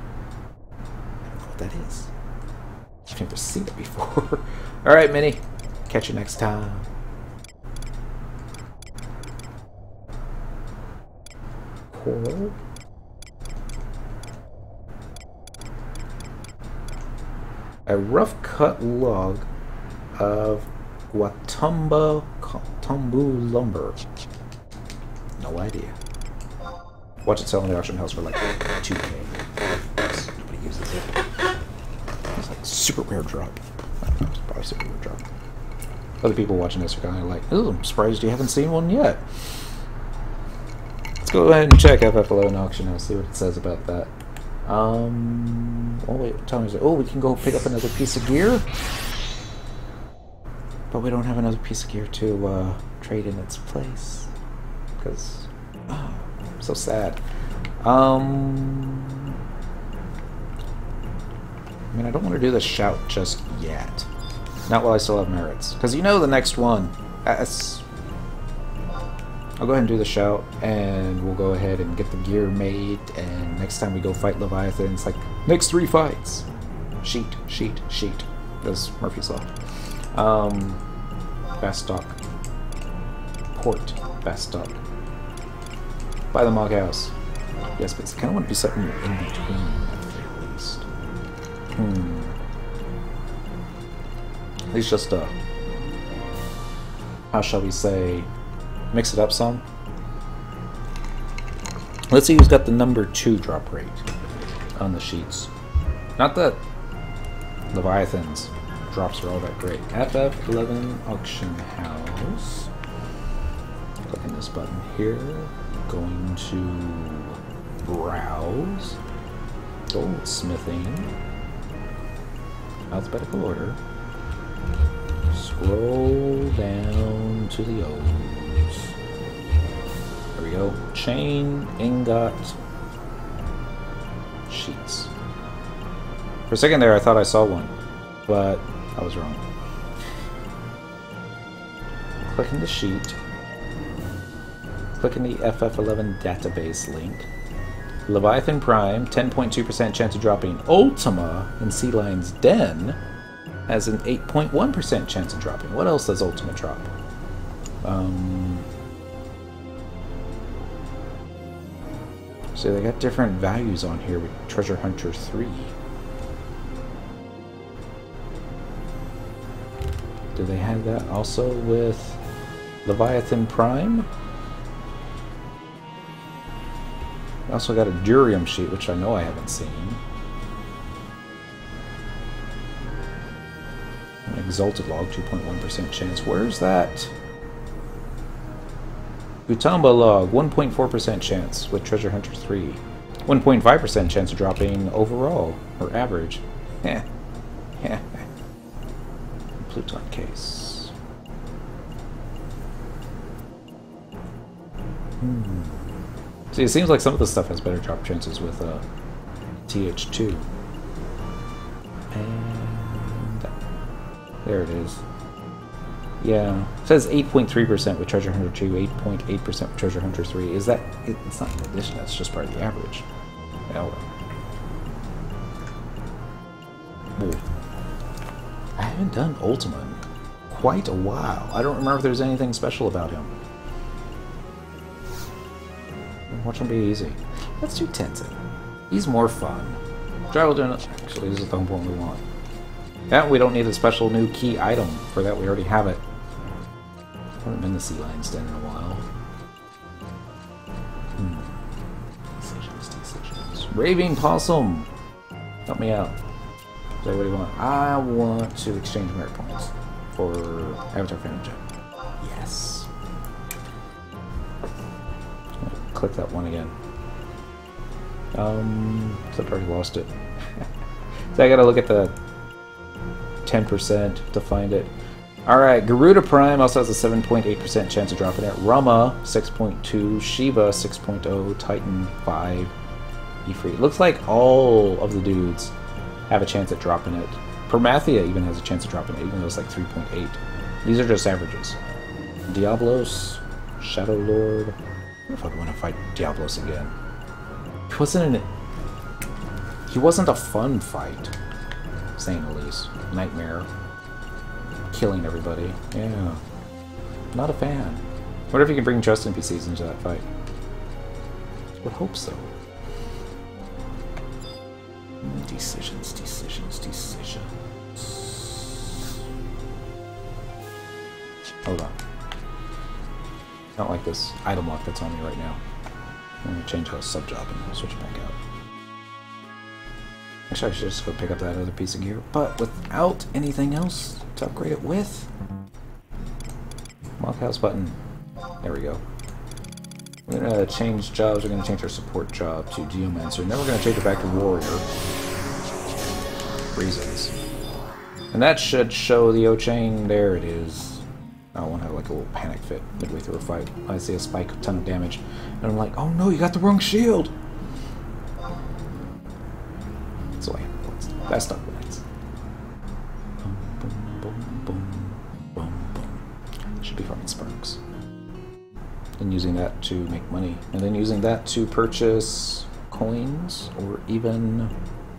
That is. I've never seen it before. Alright, Minnie. Catch you next time. Coral. A rough cut log of Guatumba Tumbu lumber. No idea. Watch it sell in the auction house for like two K. Nobody uses it. It's like super rare drop. I don't know, it's probably super rare drop. Other people watching this are kind of like, oh, I'm surprised you haven't seen one yet. Let's go ahead and check F F L O in auction house, see what it says about that. Um, oh wait, tell me, oh, we can go pick up another piece of gear? But we don't have another piece of gear to uh, trade in its place. Because, oh, I'm so sad. Um... I mean, I don't want to do the shout just yet. Not while I still have merits. Because you know the next one. That's... I'll go ahead and do the shout, and we'll go ahead and get the gear made, and next time we go fight Leviathan, it's like, next three fights! Sheet, sheet, sheet. That's Murphy's Law. Um... Bastock. Port. Bastock. By the Mog House. Yes, but I kind of want to do something in between, at the very least. Hmm. At least just uh how shall we say, mix it up some. Let's see who's got the number two drop rate on the sheets. Not that Leviathan's drops are all that great. F F eleven Auction House. Clicking this button here. Going to browse. Goldsmithing. Alphabetical order. Scroll down to the O's. There we go. Chain, ingot, sheets. For a second there, I thought I saw one, but I was wrong. Clicking the sheet. Clicking the F F eleven database link. Leviathan Prime, ten point two percent chance of dropping. Ultima in Sea Lion's Den has an eight point one percent chance of dropping. What else does Ultima drop? Um, so they got different values on here with Treasure Hunter three. Do they have that also with Leviathan Prime? I also got a Durium sheet, which I know I haven't seen. An Exalted Log, two point one percent chance. Where's that? Utamba Log, one point four percent chance with Treasure Hunter three. one point five percent chance of dropping overall, or average. Heh. Heh. Pluton case. Hmm. See, it seems like some of the stuff has better drop chances with uh, T H two. And there it is. Yeah, it says eight point three percent with Treasure Hunter two, eight point eight percent with Treasure Hunter three. Is that... It, it's not an addition, that's just part of the average. Yeah, well. I haven't done Ultima in quite a while. I don't remember if there's anything special about him. Watch him be easy. Let's do Tenzin. He's more fun. Travel doing it. Actually, this is the one we want. Yeah, we don't need a special new key item. For that, we already have it. I haven't been to Sea Lion's Den in a while. Hmm. Decisions, decisions. Raving Possum! Help me out. So what do you want? I want to exchange merit points for Avatar Phantom Gem. Yes. Click that one again. Um, except I already lost it. So I gotta look at the ten percent to find it. Alright, Garuda Prime also has a seven point eight percent chance of dropping it. Rama, six point two. Shiva, six point zero. Titan, five. Ifrit. Looks like all of the dudes have a chance at dropping it. Promathia even has a chance of dropping it, even though it's like three point eight. These are just averages. Diablos, Shadow Lord. I wonder if I'd want to fight Diablos again. He wasn't an... He wasn't a fun fight, saying the least. Nightmare. Killing everybody. Yeah. Not a fan. What if you can bring just N P Cs into that fight? I would hope so. Decisions, decisions, decisions. Hold on. I don't like this item lock that's on me right now. I'm going to change how sub-job and switch it back out. Actually, I should just go pick up that other piece of gear, but without anything else to upgrade it with. Mockhouse button. There we go. We're going to change jobs. We're going to change our support job to Geomancer, and then we're going to change it back to Warrior. Reasons. And that should show the O-Chain. There it is. I want to have like a little panic fit midway through a fight. I see a spike, a ton of damage, and I'm like, oh no, you got the wrong shield! So I have that's not points. Boom, boom, boom, boom, boom, boom. Should be farming sparks. And using that to make money. And then using that to purchase coins, or even...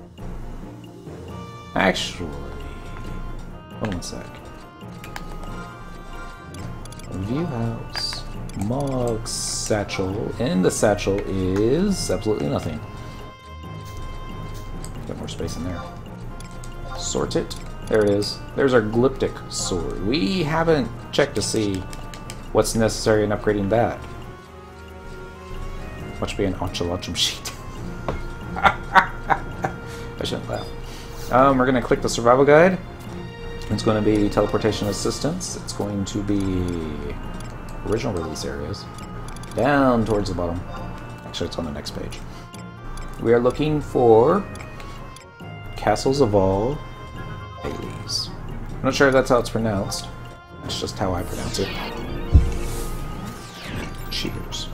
Actually... Hold on a sec. View house, Mog satchel, and the satchel is absolutely nothing. Got more space in there. sort it. There it is. There's our Glyptic sword. We haven't checked to see what's necessary in upgrading that. Watch be an ochrilachum sheet. I shouldn't laugh. Um, we're going to click the survival guide. It's going to be teleportation assistance. It's going to be original release areas. Down towards the bottom. Actually, it's on the next page. We are looking for Castles of all Baileys. I'm not sure if that's how it's pronounced. That's just how I pronounce it. Cheers.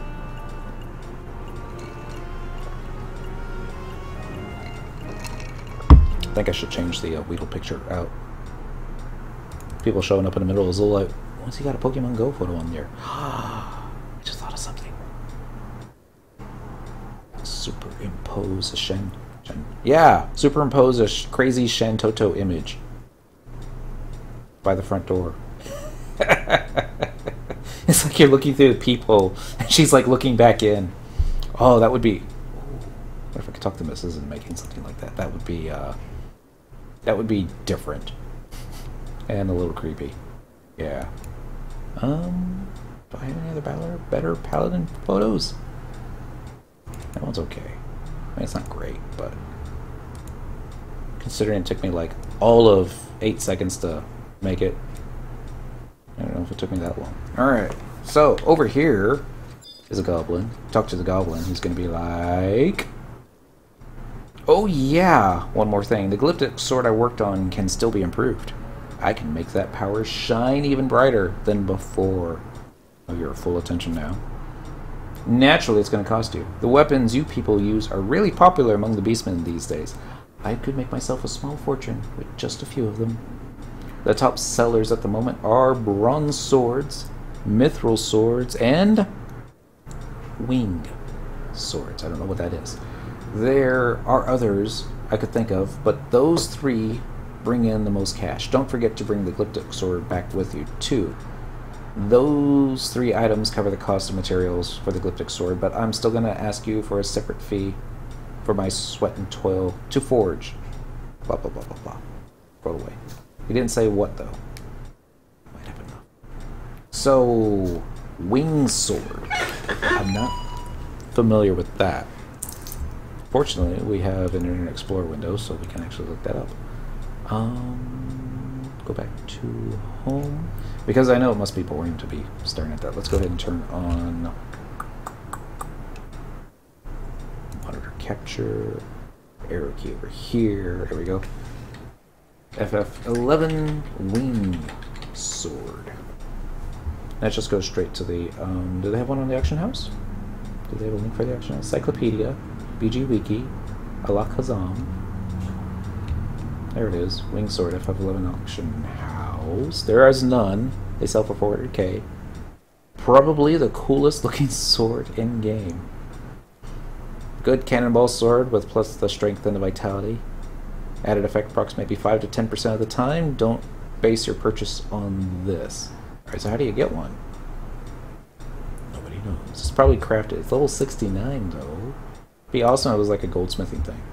I think I should change the uh, Weedle picture out. People showing up in the middle is a little like, what's he got a Pokemon Go photo on there? I just thought of something. Superimpose a Shen. Shen. Yeah, superimpose a sh crazy Shantoto image by the front door. It's like you're looking through the peephole, and she's like looking back in. Oh, that would be. What if I could talk to Missus and making something like that? That would be. Uh, that would be different and a little creepy. Yeah. Um. Do I have any other Valor, better Paladin photos? That one's okay. I mean, it's not great, but considering it took me like all of eight seconds to make it, I don't know if it took me that long. Alright, so over here is a goblin. Talk to the goblin. He's going to be like, oh yeah, one more thing. The Glyptic sword I worked on can still be improved. I can make that power shine even brighter than before. Oh, your full attention now. Naturally, it's going to cost you. The weapons you people use are really popular among the beastmen these days. I could make myself a small fortune with just a few of them. The top sellers at the moment are bronze swords, mithril swords, and wing swords. I don't know what that is. There are others I could think of, but those three bring in the most cash. Don't forget to bring the Glyptic sword back with you, too. Those three items cover the cost of materials for the Glyptic sword, but I'm still going to ask you for a separate fee for my sweat and toil to forge. Blah, blah, blah, blah, blah. Throw it away. He didn't say what, though. Might have enough. So, wing sword. I'm not familiar with that. Fortunately, we have an Internet Explorer window, so we can actually look that up. Um, go back to home. Because I know it must be boring to be staring at that. Let's go ahead and turn on monitor capture. Arrow key over here. There we go. F F eleven wing sword. That just goes straight to the. Um, do they have one on the auction house? Do they have a link for the auction house? Encyclopedia, B G Wiki, Alakazam. There it is. Wing sword, F F eleven auction house. There is none. They sell for four hundred K. Probably the coolest looking sword in game. Good cannonball sword with plus the strength and the vitality. Added effect approximately five to ten percent of the time. Don't base your purchase on this. Alright, so how do you get one? Nobody knows. It's probably crafted. It's level sixty-nine though. It'd be awesome if it was like a goldsmithing thing.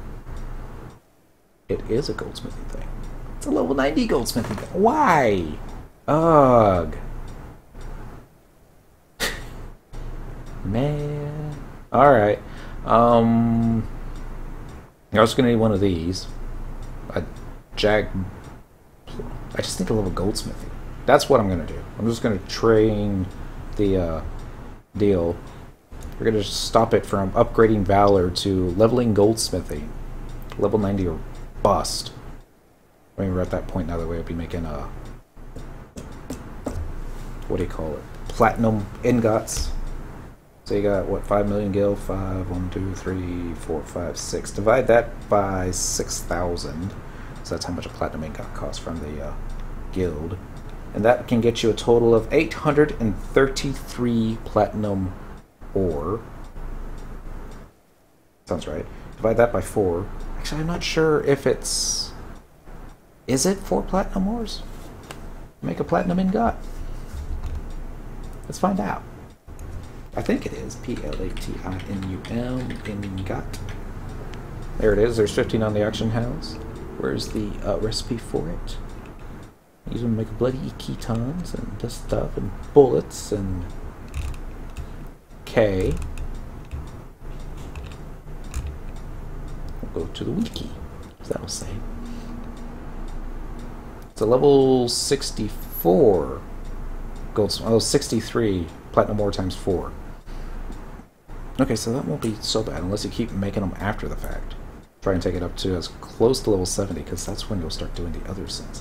It is a goldsmithing thing. It's a level ninety goldsmithing thing. Why? Ugh. Man. Alright. Um, I was going to need one of these. A jag... I just need a little goldsmithing. That's what I'm going to do. I'm just going to train the uh, deal. We're going to stop it from upgrading Valor to leveling goldsmithing. Level ninety or bust. I mean, we're at that point now that we'll be making a... What do you call it? Platinum ingots. So you got, what, five million gil? five, one, two, three, four, five, six. Divide that by six thousand. So that's how much a platinum ingot costs from the uh, guild. And that can get you a total of eight hundred thirty-three platinum ore. Sounds right. Divide that by four. Actually, I'm not sure if it's... Is it four platinum ores? Make a platinum ingot. Let's find out. I think it is. P L A T I N U M, ingot. There it is. There's fifteen on the auction house. Where's the uh, recipe for it? Use them to make bloody ketons and this stuff and bullets and K. We'll go to the wiki, as that'll say. It's a level sixty-four gold. Oh, sixty-three platinum ore times four. Okay, so that won't be so bad unless you keep making them after the fact. Try and take it up to as close to level seventy, because that's when you'll start doing the other sins.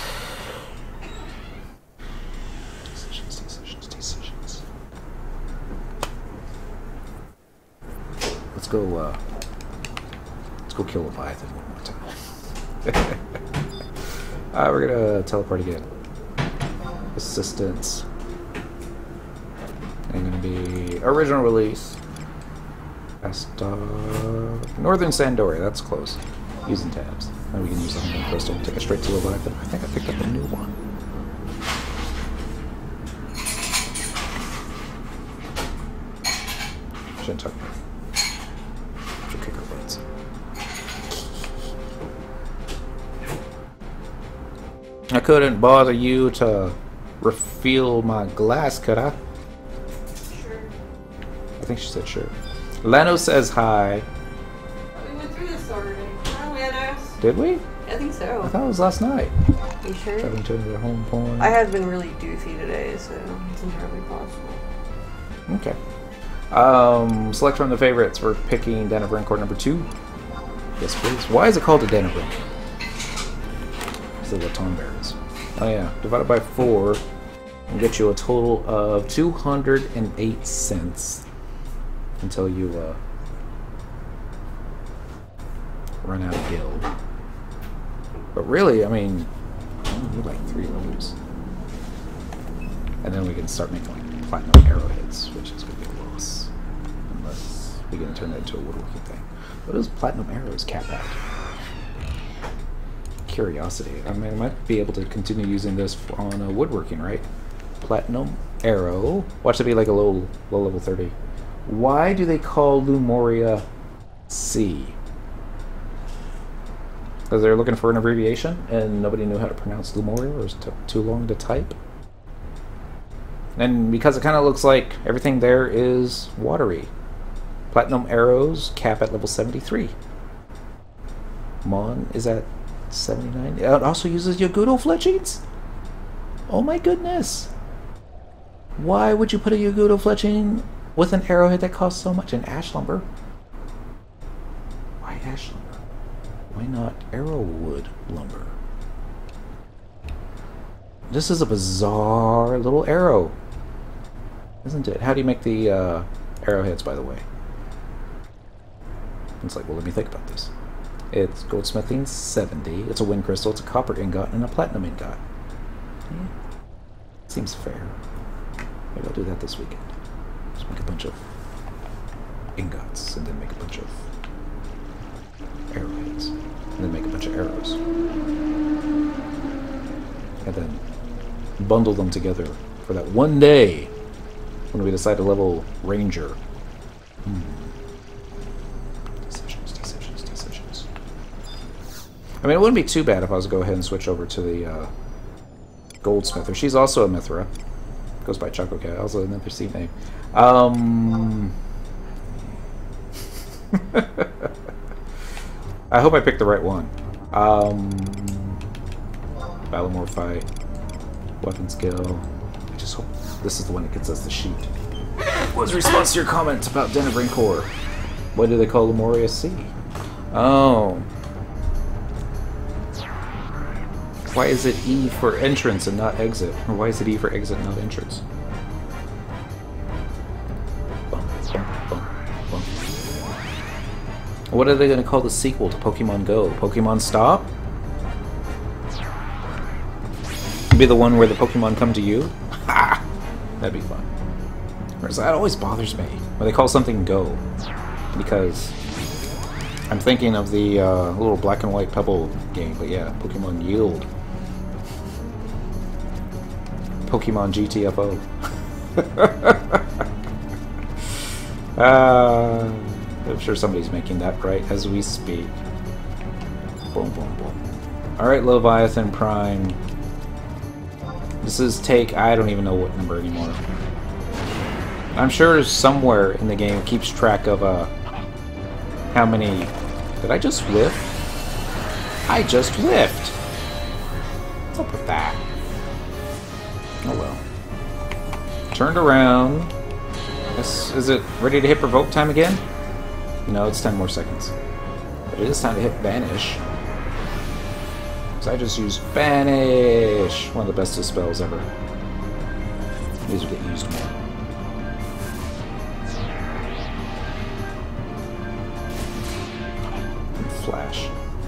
Decisions, decisions, decisions. Let's go. Uh, let's go kill Leviathan one more time. Uh, we're gonna teleport again. Assistance. And gonna be original release. Past, uh, Northern Sandoria, that's close. Using tabs. Now we can use the Hunting Crystal. Take it straight to Leviathan. I think I picked up a new one. Shouldn't talk about it. She'll kick her butts. I couldn't bother you to refill my glass, could I? Sure. I think she said sure. Lano says hi. We went through this already. Hi, Lanos. Did we? I think so. I thought it was last night. You sure? Driving to the home point. I have been really doofy today, so it's entirely possible. Okay. Um, select from the favorites. We're picking Den of Rancor number two. Yes, please. Why is it called a Den of Rancor? The Laton berries. Oh yeah, divided by four and get you a total of two hundred eight cents until you uh, run out of guild. But really, I mean, I need like three rolls, and then we can start making like platinum arrowheads, which is going to be a loss unless we can turn that into a woodworking thing. What does platinum arrows cap at? Curiosity. I mean, I might be able to continue using this on uh, woodworking, right? Platinum arrow. Watch it be like a low, low level thirty. Why do they call Lumoria C? Because they're looking for an abbreviation and nobody knew how to pronounce Lumoria, or it took too long to type. And because it kind of looks like everything there is watery. Platinum arrows cap at level seventy-three. Mon is at seventy-nine. It also uses Yagudo fletchings? Oh my goodness. Why would you put a Yagudo fletching with an arrowhead that costs so much? An ash lumber? Why ash lumber? Why not arrowwood lumber? This is a bizarre little arrow, isn't it? How do you make the uh, arrowheads, by the way? It's like, well, let me think about this. It's goldsmithing seventy. It's a wind crystal. It's a copper ingot and a platinum ingot. Yeah. Seems fair. Maybe I'll do that this weekend. Just make a bunch of ingots and then make a bunch of arrowheads and then make a bunch of arrows and then bundle them together for that one day when we decide to level Ranger. Hmm. I mean, it wouldn't be too bad if I was to go ahead and switch over to the uh, Goldsmither. She's also a Mithra. Goes by Choco Cat. Also another C name. Um, I hope I picked the right one. Um, Valor fight. Weapon skill. I just hope this is the one that gets us the sheet. What's your response to your comment about Den of Rancor? What do they call Lemuria C? Oh. Why is it E for entrance and not exit? Or why is it E for exit and not entrance? Bum, bum, bum, bum. What are they going to call the sequel to Pokemon Go? Pokemon Stop? Be the one where the Pokemon come to you? Ha! That'd be fun. Whereas that always bothers me when they call something Go. Because I'm thinking of the uh, little black and white Pebble game, but yeah, Pokemon Yield. Pokemon G T F O. uh, I'm sure somebody's making that right as we speak. Boom, boom, boom. Alright, Leviathan Prime. This is take, I don't even know what number anymore. I'm sure somewhere in the game it keeps track of uh, how many... Did I just whiff? I just whiffed! What's up with that? Oh well. Turned around. This, is it ready to hit provoke time again? No, it's ten more seconds. But it is time to hit Banish. So I just used Banish! One of the bestest spells ever. These will get used more. And flash.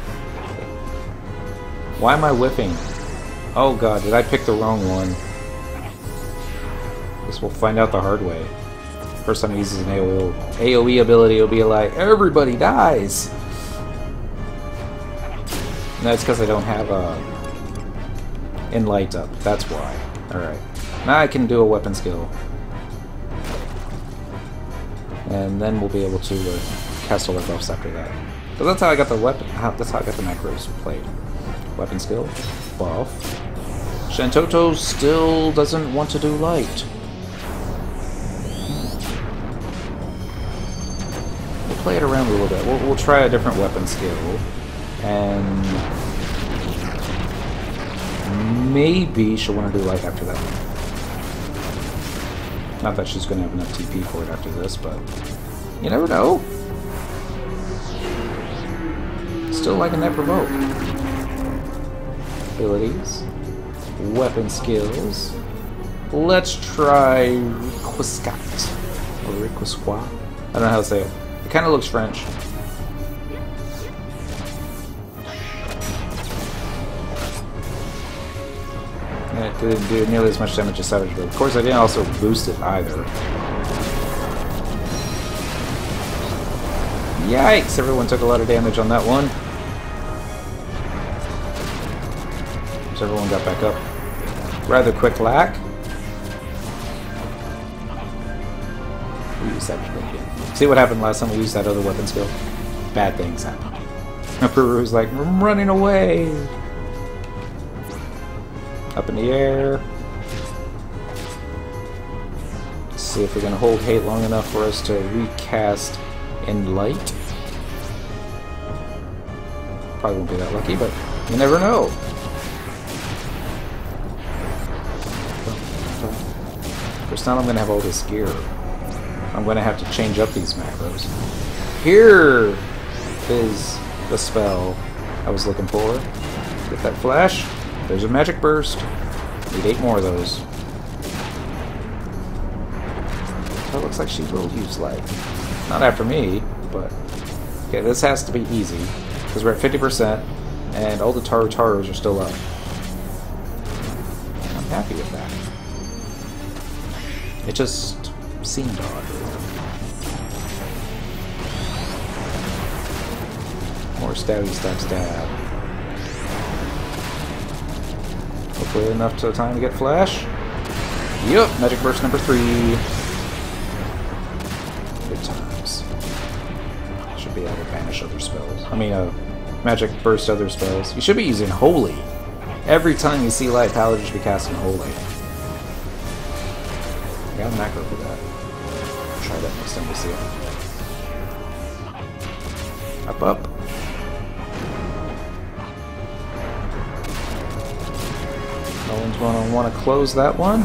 Why am I whipping? Oh god, did I pick the wrong one? Guess we'll find out the hard way. First time he uses an A O E ability, it'll be like, everybody dies! And that's because I don't have a Enlight up. That's why. Alright. Now I can do a weapon skill. And then we'll be able to uh, cast all our buffs after that. So that's how I got the weapon. That's how I got the macros played. Weapon skill. Buff. Shantoto still doesn't want to do light. We'll play it around a little bit. We'll, we'll try a different weapon skill. And maybe she'll want to do light after that. Not that she's going to have enough T P for it after this, but you never know. Still liking that provoke. Abilities. Weapon skills. Let's try Requiscat. Or Requisquat. I don't know how to say it. It kind of looks French. It didn't do nearly as much damage as Savage, but of course I didn't also boost it either. Yikes! Everyone took a lot of damage on that one. So everyone got back up. Rather quick lack. We used that again. See what happened last time we used that other weapon skill? Bad things happened. Peru's like, I'm running away! Up in the air. Let's see if we're going to hold hate long enough for us to recast in light. Probably won't be that lucky, but you never know. First time I'm going to have all this gear. I'm going to have to change up these macros. Here is the spell I was looking for. Get that flash. There's a magic burst. Need eight more of those. So it looks like she will use light. Not after me, but... Okay, this has to be easy. Because we're at fifty percent, and all the Taru Tarus are still up. I'm happy with that. It just seemed odd. More stabby stab stab. Hopefully enough to time to get flash. Yup, magic burst number three. Good times. Should be able to banish other spells. I mean, uh, magic burst other spells. You should be using holy. Every time you see light, Paladin should be casting holy. I got a macro for that. I'll try that next time we see it. Up, up. No one's going to want to close that one.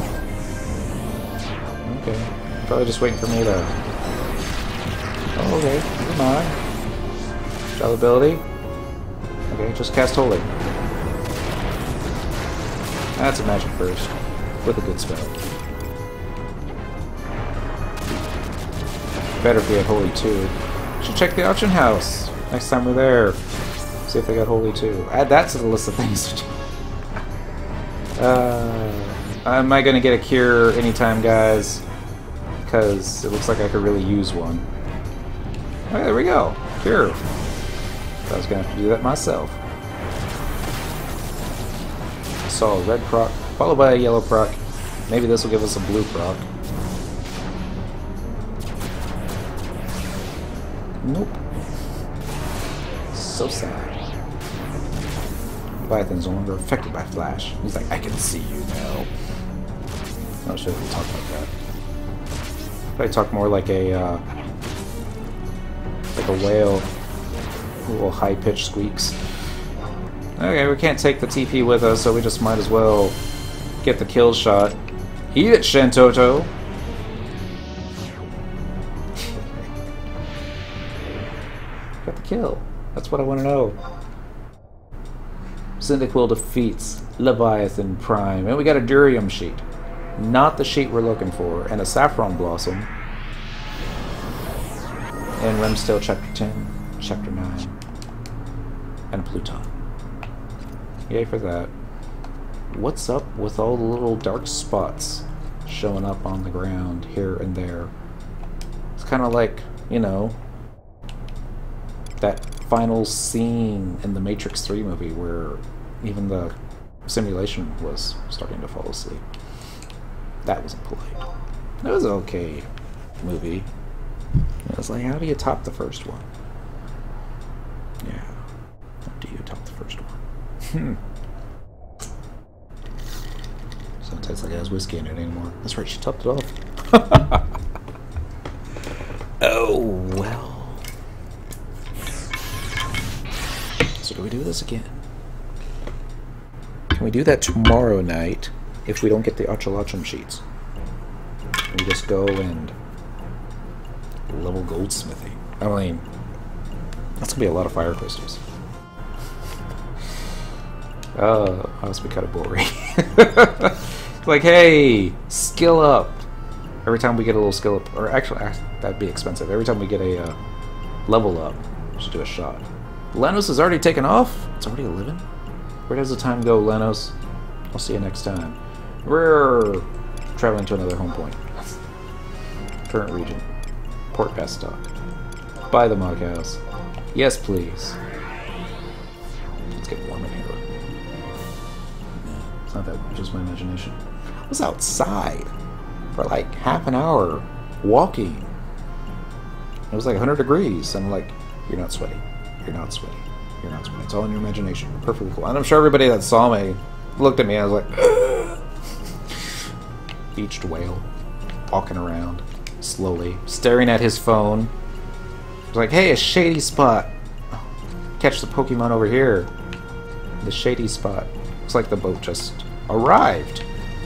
Okay. Probably just waiting for me to... Oh, okay. Never mind. Child ability. Okay, just cast Holy. That's a magic burst. With a good spell. Better if we had Holy too. Should check the auction house next time we're there. See if they got Holy too. Add that to the list of things to do. Uh, am I gonna get a cure anytime, guys? Because it looks like I could really use one. Okay, there we go. Cure. I was gonna have to do that myself. I saw a red proc, followed by a yellow proc. Maybe this will give us a blue proc. Nope. So sad. Paladin's no longer affected by flash. He's like, I can see you now. I'm not sure if we talk like that. Probably talk more like a, uh, like a whale. Little high-pitched squeaks. Okay, we can't take the T P with us, so we just might as well get the kill shot. Eat it, Shantoto! Got the kill. That's what I want to know. Cyndaquil defeats Leviathan Prime. And we got a Durium sheet. Not the sheet we're looking for. And a Saffron Blossom. And Remstale Chapter ten. Chapter nine. And Pluton. Yay for that. What's up with all the little dark spots showing up on the ground here and there? It's kind of like, you know, that final scene in the Matrix three movie where even the simulation was starting to fall asleep. That wasn't polite. That was an okay movie. It was like, how do you top the first one? Yeah. How do you top the first one? Hmm. Doesn't taste like it has whiskey in it anymore. That's right, she topped it off. Oh, well. So do we do this again? Can we do that tomorrow night if we don't get the ochrilachum sheets? We just go and level goldsmithing. I mean, that's gonna be a lot of fire crystals. Uh, that must be kind of boring. Like, hey, skill up. Every time we get a little skill up, or actually, that'd be expensive. Every time we get a uh, level up, we should do a shot. Lenos is already taken off? It's already eleven? Where does the time go, Lenos? I'll see you next time. We're traveling to another home point. Current region. Port Bastock. By the Mog House. Yes, please. It's getting warm in here. It's not that just my imagination. I was outside for like half an hour walking. It was like one hundred degrees. And I'm like, you're not sweaty. You're not sweaty. You're not sweaty. It's all in your imagination. Perfectly cool. And I'm sure everybody that saw me looked at me and I was like, ugh. Beached whale. Walking around slowly. Staring at his phone. I was like, hey, a shady spot. Catch the Pokemon over here. The shady spot. Looks like the boat just arrived.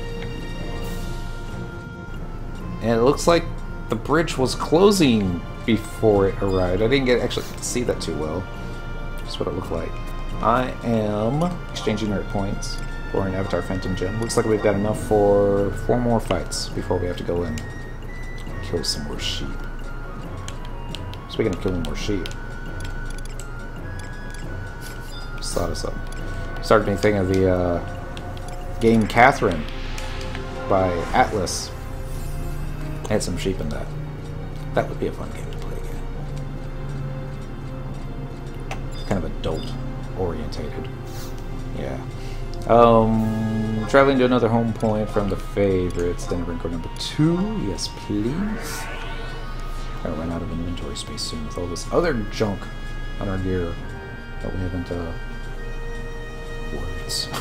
And it looks like the bridge was closing before it arrived. I didn't get actually see that too well. That's what it looked like. I am exchanging merit points for an Avatar Phantom Gem. Looks like we've got enough for four more fights before we have to go in and kill some more sheep. Speaking of killing more sheep, just thought of something. Started me thinking of the uh, game Catherine by Atlas. Had some sheep in that. That would be a fun game to play again. Kind of adult orientated. Yeah. Um, traveling to another home point from the favorites. Then Wrinkle number two. Yes, please. Gonna run out of inventory space soon with all this other junk on our gear that we haven't. Uh, words.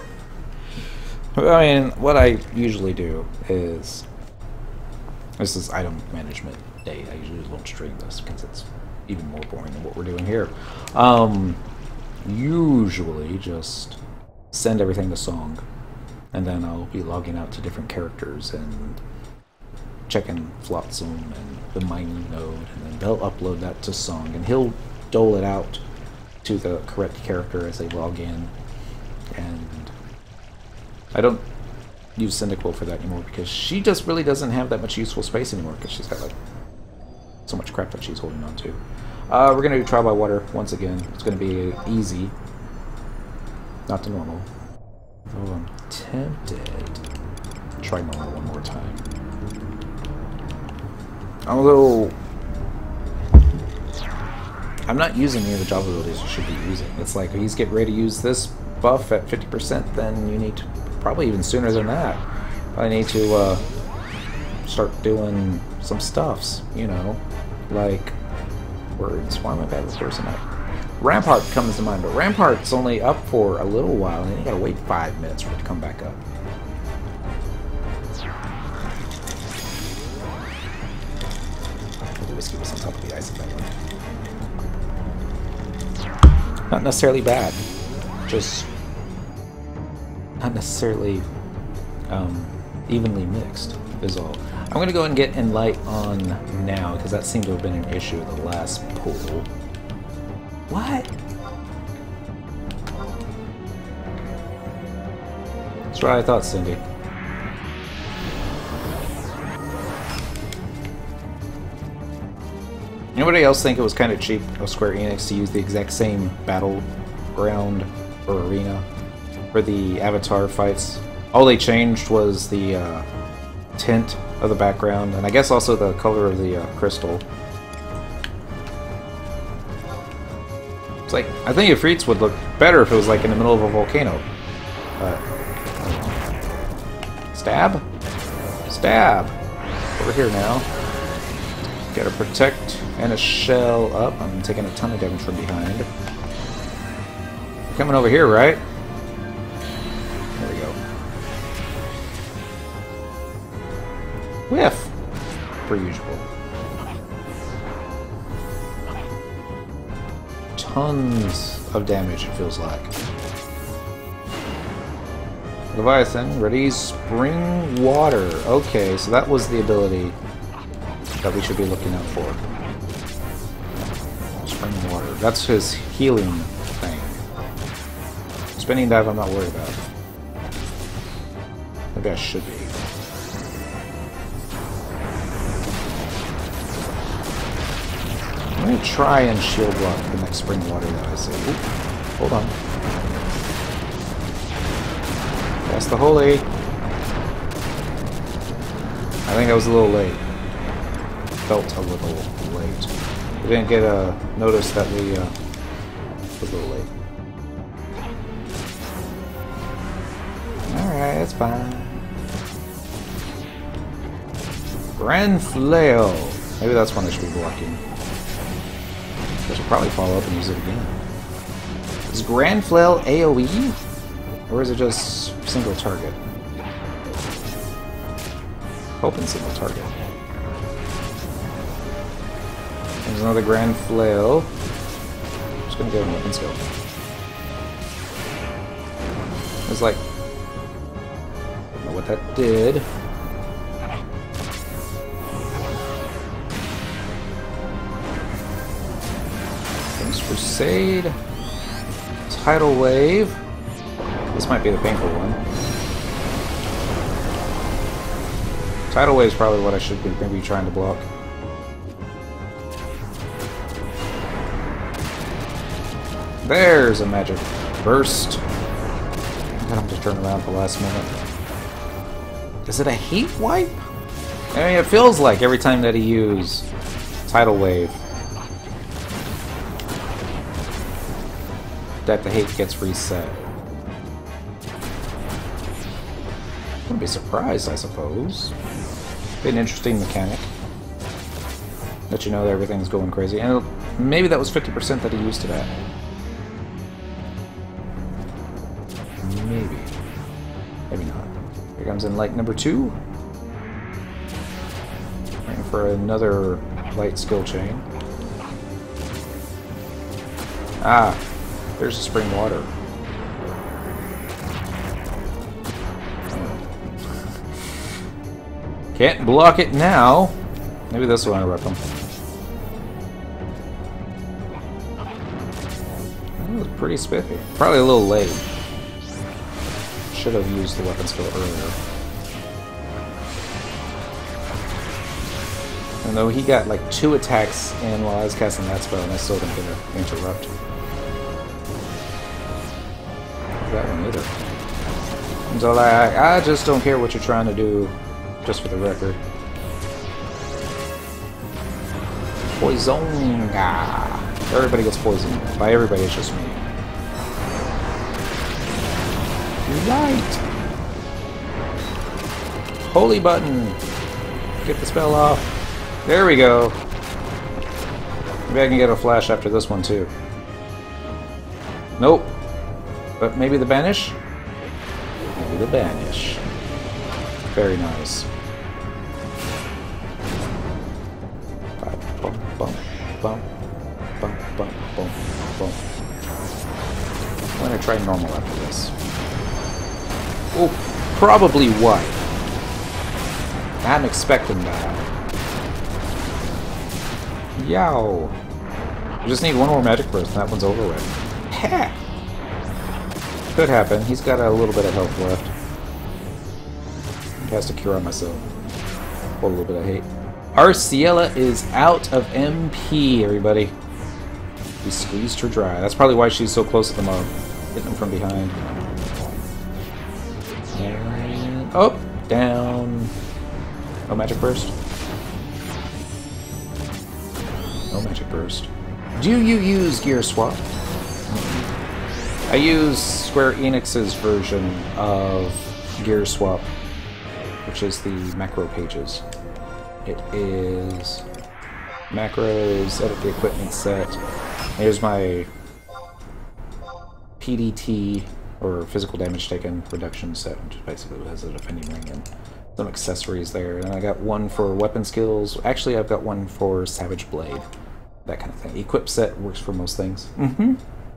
I mean, what I usually do is. This is item management day. I usually don't stream this because it's even more boring than what we're doing here. Um, usually just send everything to Song, and then I'll be logging out to different characters and checking Flotsam and the mining node, and then they'll upload that to Song, and he'll dole it out to the correct character as they log in. And I don't use Cyndaquil for that anymore because she just really doesn't have that much useful space anymore because she's got like so much crap that she's holding on to. Uh, we're gonna do trial by water once again. It's gonna be easy, not the normal. Though I'm tempted to try normal one more time. Although I'm not using any of the job abilities I should be using. It's like he's getting ready to use this buff at fifty percent, then you need to probably even sooner than that. I need to uh, start doing some stuffs, you know, like words. Why am I bad with words tonight? Rampart comes to mind, but Rampart's only up for a little while, and then you gotta wait five minutes for it to come back up. The whiskey was on top of the ice at that one. Not necessarily bad, just not necessarily um, evenly mixed is all. I'm gonna go and get Enlight on now because that seemed to have been an issue the last pull. What? That's what I thought, Cindy. Anybody else think it was kind of cheap of Square Enix to use the exact same battleground or arena for the Avatar fights? All they changed was the uh, tint of the background, and I guess also the color of the uh, crystal. It's like, I think Ifrits would look better if it was like in the middle of a volcano. But, stab? Stab! Over here now. Got a protect and a shell up. I'm taking a ton of damage from behind. Coming over here, right? There we go. Whiff! Per usual. Tons of damage, it feels like. Leviathan, ready, spring water. Okay, so that was the ability that we should be looking out for. Spring water. That's his healing thing. Spinning dive I'm not worried about. Maybe I should be. I'm going to try and shield block the next spring water that I see. Oop, hold on. That's the holy. I think I was a little late. Felt a little late. We didn't get a notice that we uh, was a little late. Alright, that's fine. Grand Flail. Maybe that's one I should be blocking. I should probably follow up and use it again. Is Grand Flail AoE? Or is it just single target? Hoping single target. There's another Grand Flail. Just gonna go in weapon skill. It's like, I don't know what that did. Thanks, Crusade. Tidal Wave. This might be the painful one. Tidal Wave is probably what I should be maybe trying to block. There's a magic burst. I'm gonna have to turn around at the last minute. Is it a heat wipe? I mean, it feels like every time that he uses Tidal Wave that the hate gets reset. Wouldn't be surprised, I suppose. Be an interesting mechanic. Let you know that everything's going crazy. And maybe that was fifty percent that he used to that. Maybe. Maybe not. Here comes in light number two. Waiting for another light skill chain. Ah, there's a spring water. Can't block it now. Maybe this will interrupt him. That was pretty spiffy. Probably a little late. Should have used the weapon skill earlier. And though he got like two attacks in while I was casting that spell, and I still didn't get to interrupt. That one either. So like, I just don't care what you're trying to do. Just for the record. Poison. Ah. Everybody gets poisoned. By everybody, it's just me. Right. Holy button. Get the spell off. There we go. Maybe I can get a flash after this one too. Nope. But maybe the banish? Maybe the banish. Very nice. Bum, bum, bum, bum, bum, bum, bum, bum. I'm gonna try normal after this. Oh, probably white. I'm expecting that. Yow. We just need one more magic burst and that one's over with. Heh! Could happen. He's got a little bit of health left. He has to cure on myself. Or a little bit of hate. Arciela is out of M P, everybody. We squeezed her dry. That's probably why she's so close to the mob. Hitting him from behind. And up, down. No magic burst. No magic burst. Do you use gear swap? I use Square Enix's version of gear swap, which is the macro pages. It is macros, edit the equipment set. Here's my P D T, or physical damage taken, reduction set, which basically has a defending ring and some accessories there. And I got one for weapon skills. Actually, I've got one for Savage Blade. That kind of thing. Equip set works for most things. Mm-hmm.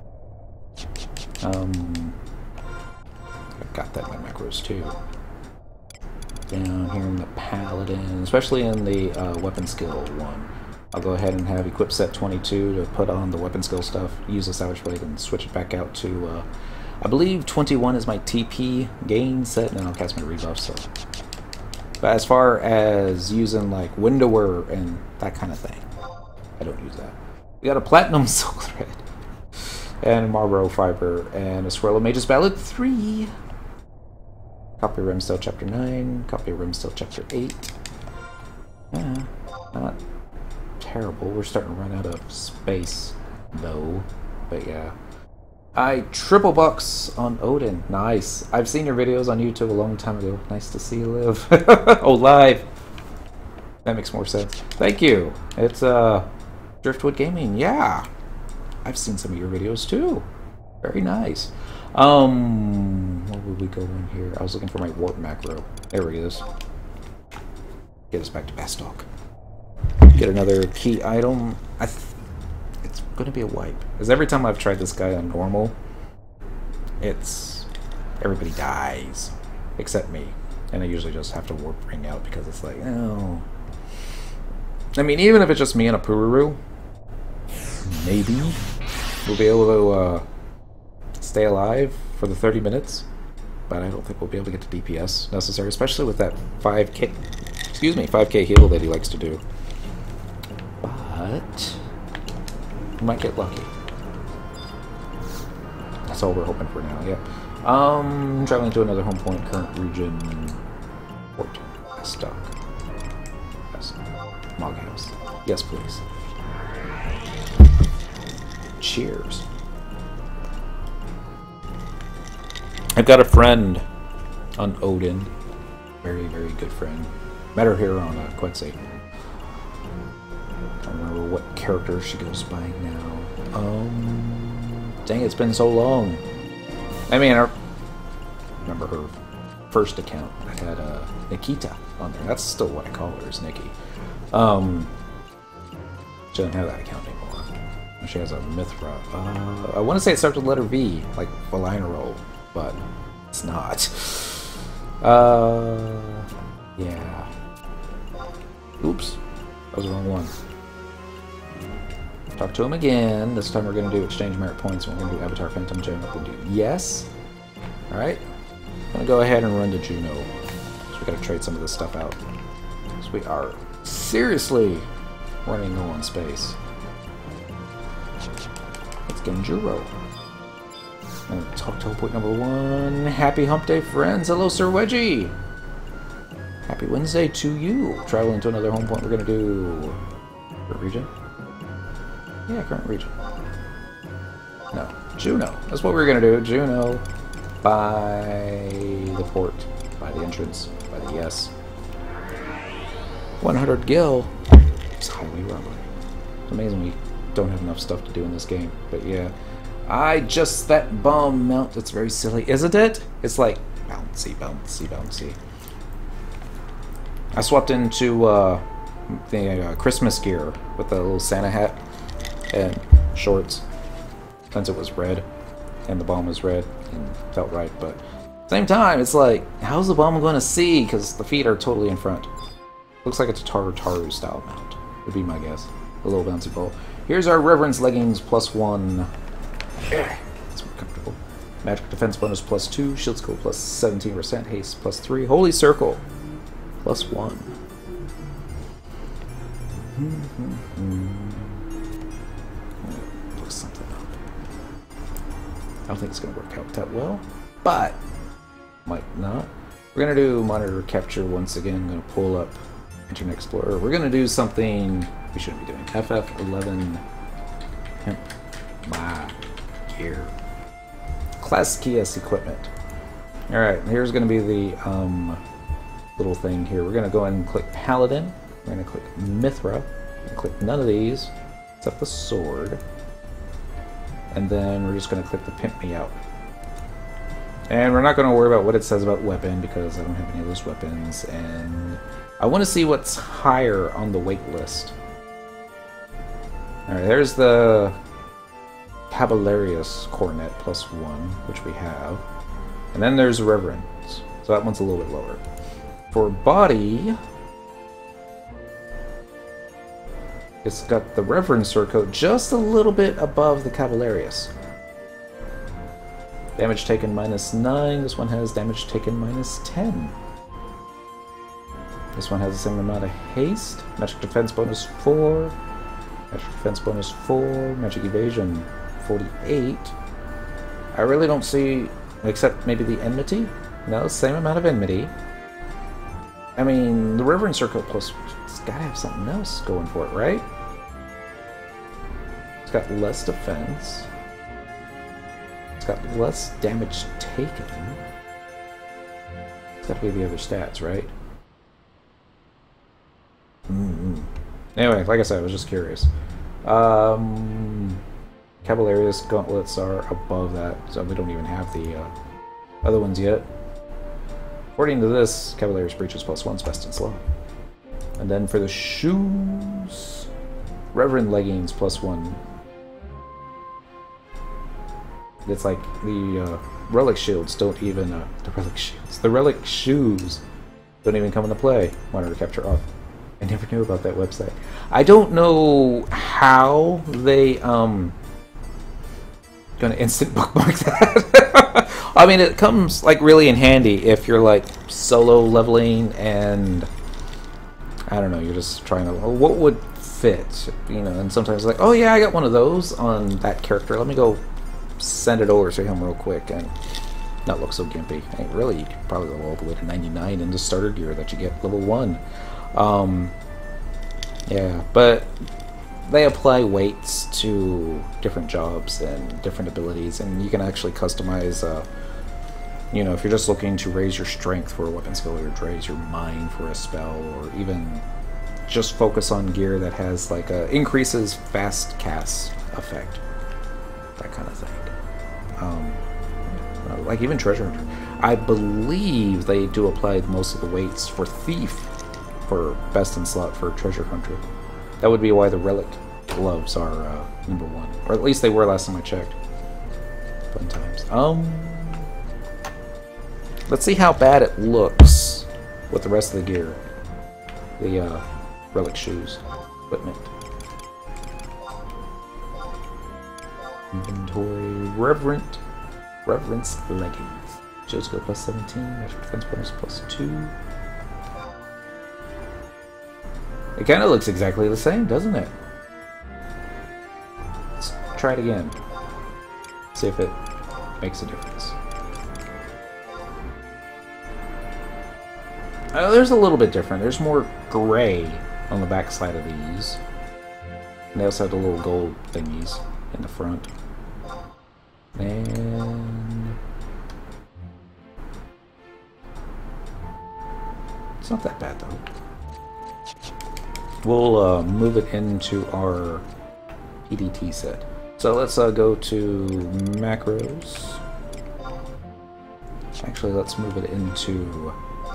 Um, I've got that in my macros too. Down here in the Paladin, especially in the uh, weapon skill one. I'll go ahead and have equip set twenty-two to put on the weapon skill stuff, use the Savage Blade, and switch it back out to, uh, I believe twenty-one is my T P gain set, and then I'll cast my rebuff, so. But as far as using like Windower and that kind of thing, I don't use that. We got a Platinum Soul Thread, and a Marlboro Fiber, and a Swirl of Mage's Ballad three. Copy of Remsteel Chapter nine, copy of Remsteel Chapter eight. Yeah, not terrible. We're starting to run out of space, though. But yeah. I triple bucks on Odin. Nice. I've seen your videos on YouTube a long time ago. Nice to see you live. Oh, live. That makes more sense. Thank you. It's uh, Driftwood Gaming. Yeah. I've seen some of your videos too. Very nice. Um, where would we go in here? I was looking for my warp macro. There he is. Get us back to Bastok. Get another key item. I th it's gonna be a wipe. Because every time I've tried this guy on normal, it's everybody dies except me, and I usually just have to warp ring out because it's like, oh. I mean, even if it's just me and a Pururu, maybe we'll be able to uh, stay alive for the thirty minutes, but I don't think we'll be able to get to D P S necessary, especially with that five K, excuse me, five K heal that he likes to do. But we might get lucky. That's all we're hoping for now. Yeah. Um, traveling to another home point, current region, Port Stock. Yes. Mog House. Yes, please. Cheers. I've got a friend on Odin. Very, very good friend. Met her here on uh, Quincy. I don't remember what character she goes by now. Um, dang, it's been so long. I mean, I remember her first account that had uh, Nikita on there. That's still what I call her, is Nikki. Um, she doesn't have that account anymore. She has a Mithra. Uh, I want to say it starts with the letter V, like Valinaro, but it's not. Uh, yeah. Oops, that was the wrong one. Talk to him again. This time we're going to do exchange merit points. We're going to do Avatar Phantom Gem. We'll do yes. All right. I'm going to go ahead and run to Juno. So we got to trade some of this stuff out. So we are seriously running low on space. Let's get Genjuro. And talk teleport number one. Happy hump day, friends. Hello, Sir Wedgie. Happy Wednesday to you. Traveling to another home point. We're going to do... Current region? Yeah, current region. No. Juno. That's what we're going to do. Juno. By the port. By the entrance. By the yes. one hundred gil. It's highway robbery. It's amazing we don't have enough stuff to do in this game. But yeah. I just, that bomb mount, it's very silly, isn't it? It's like, bouncy, bouncy, bouncy. I swapped into uh, the uh, Christmas gear with the little Santa hat and shorts, since it was red, and the bomb was red, and felt right, but at the same time, it's like, how's the bomb going to see? Because the feet are totally in front. Looks like it's a Taru Taru style mount, would be my guess. A little bouncy ball. Here's our Reverence leggings plus one. Yeah, that's more comfortable. Magic defense bonus plus two. Shield skill plus seventeen percent. Haste plus three. Holy circle plus one. Mm-hmm. Look something up. I don't think it's going to work out that well, but might not. We're going to do monitor capture once again. I'm going to pull up Internet Explorer. We're going to do something we shouldn't be doing. F F eleven Pimp My Gear. Class key as equipment. Alright, here's going to be the um, little thing here. We're going to go ahead and click Paladin. We're going to click Mithra. And click none of these except the sword. And then we're just going to click the Pimp Me Out. And we're not going to worry about what it says about weapon because I don't have any of those weapons. And I want to see what's higher on the wait list. Alright, there's the Caballerius Coronet plus one, which we have. And then there's Reverence. So that one's a little bit lower. For body, it's got the Reverence sword coat just a little bit above the Caballerius. Damage taken minus nine. This one has damage taken minus ten. This one has the same amount of haste. Magic defense bonus four. Magic defense bonus four. Magic evasion forty-eight. I really don't see, except maybe the enmity. No, same amount of enmity. I mean, the Reverend Circle plus, it's gotta have something else going for it, right? It's got less defense. It's got less damage taken. It's got to be the other stats, right? Mm-hmm. Anyway, like I said, I was just curious. Um, Caballerius gauntlets are above that, so we don't even have the uh, other ones yet. According to this, Caballerius breaches plus one's best and slow. And then for the shoes, Reverend leggings plus one. It's like the uh, relic shields don't even uh, the relic shields. The relic shoes don't even come into play. Monitor capture off. I never knew about that website. I don't know how they um gonna instant bookmark that. I mean, it comes like really in handy if you're like solo leveling and I don't know, you're just trying to well, what would fit, you know? And sometimes like, oh yeah, I got one of those on that character. Let me go send it over to him real quick and not look so gimpy. I mean, really, you could probably go all the way to ninety-nine in the starter gear that you get level one. Um, yeah, but they apply weights to different jobs and different abilities, and you can actually customize, uh, you know, if you're just looking to raise your strength for a weapon skill or raise your mind for a spell, or even just focus on gear that has like a increases fast cast effect, that kind of thing. Um, like even treasure hunter. I believe they do apply most of the weights for thief for best in slot for treasure hunter. That would be why the relic gloves are uh, number one, or at least they were last time I checked. Fun times. Um, let's see how bad it looks with the rest of the gear. The uh, relic shoes, equipment. Inventory, reverent, reverence leggings. Shield skill plus seventeen, magic defense bonus plus two. It kind of looks exactly the same, doesn't it? Let's try it again. See if it makes a difference. Uh, there's a little bit different. There's more gray on the back side of these. And they also have the little gold thingies in the front. And it's not that bad though. We'll uh, move it into our P D T set. So let's uh, go to macros. Actually, let's move it into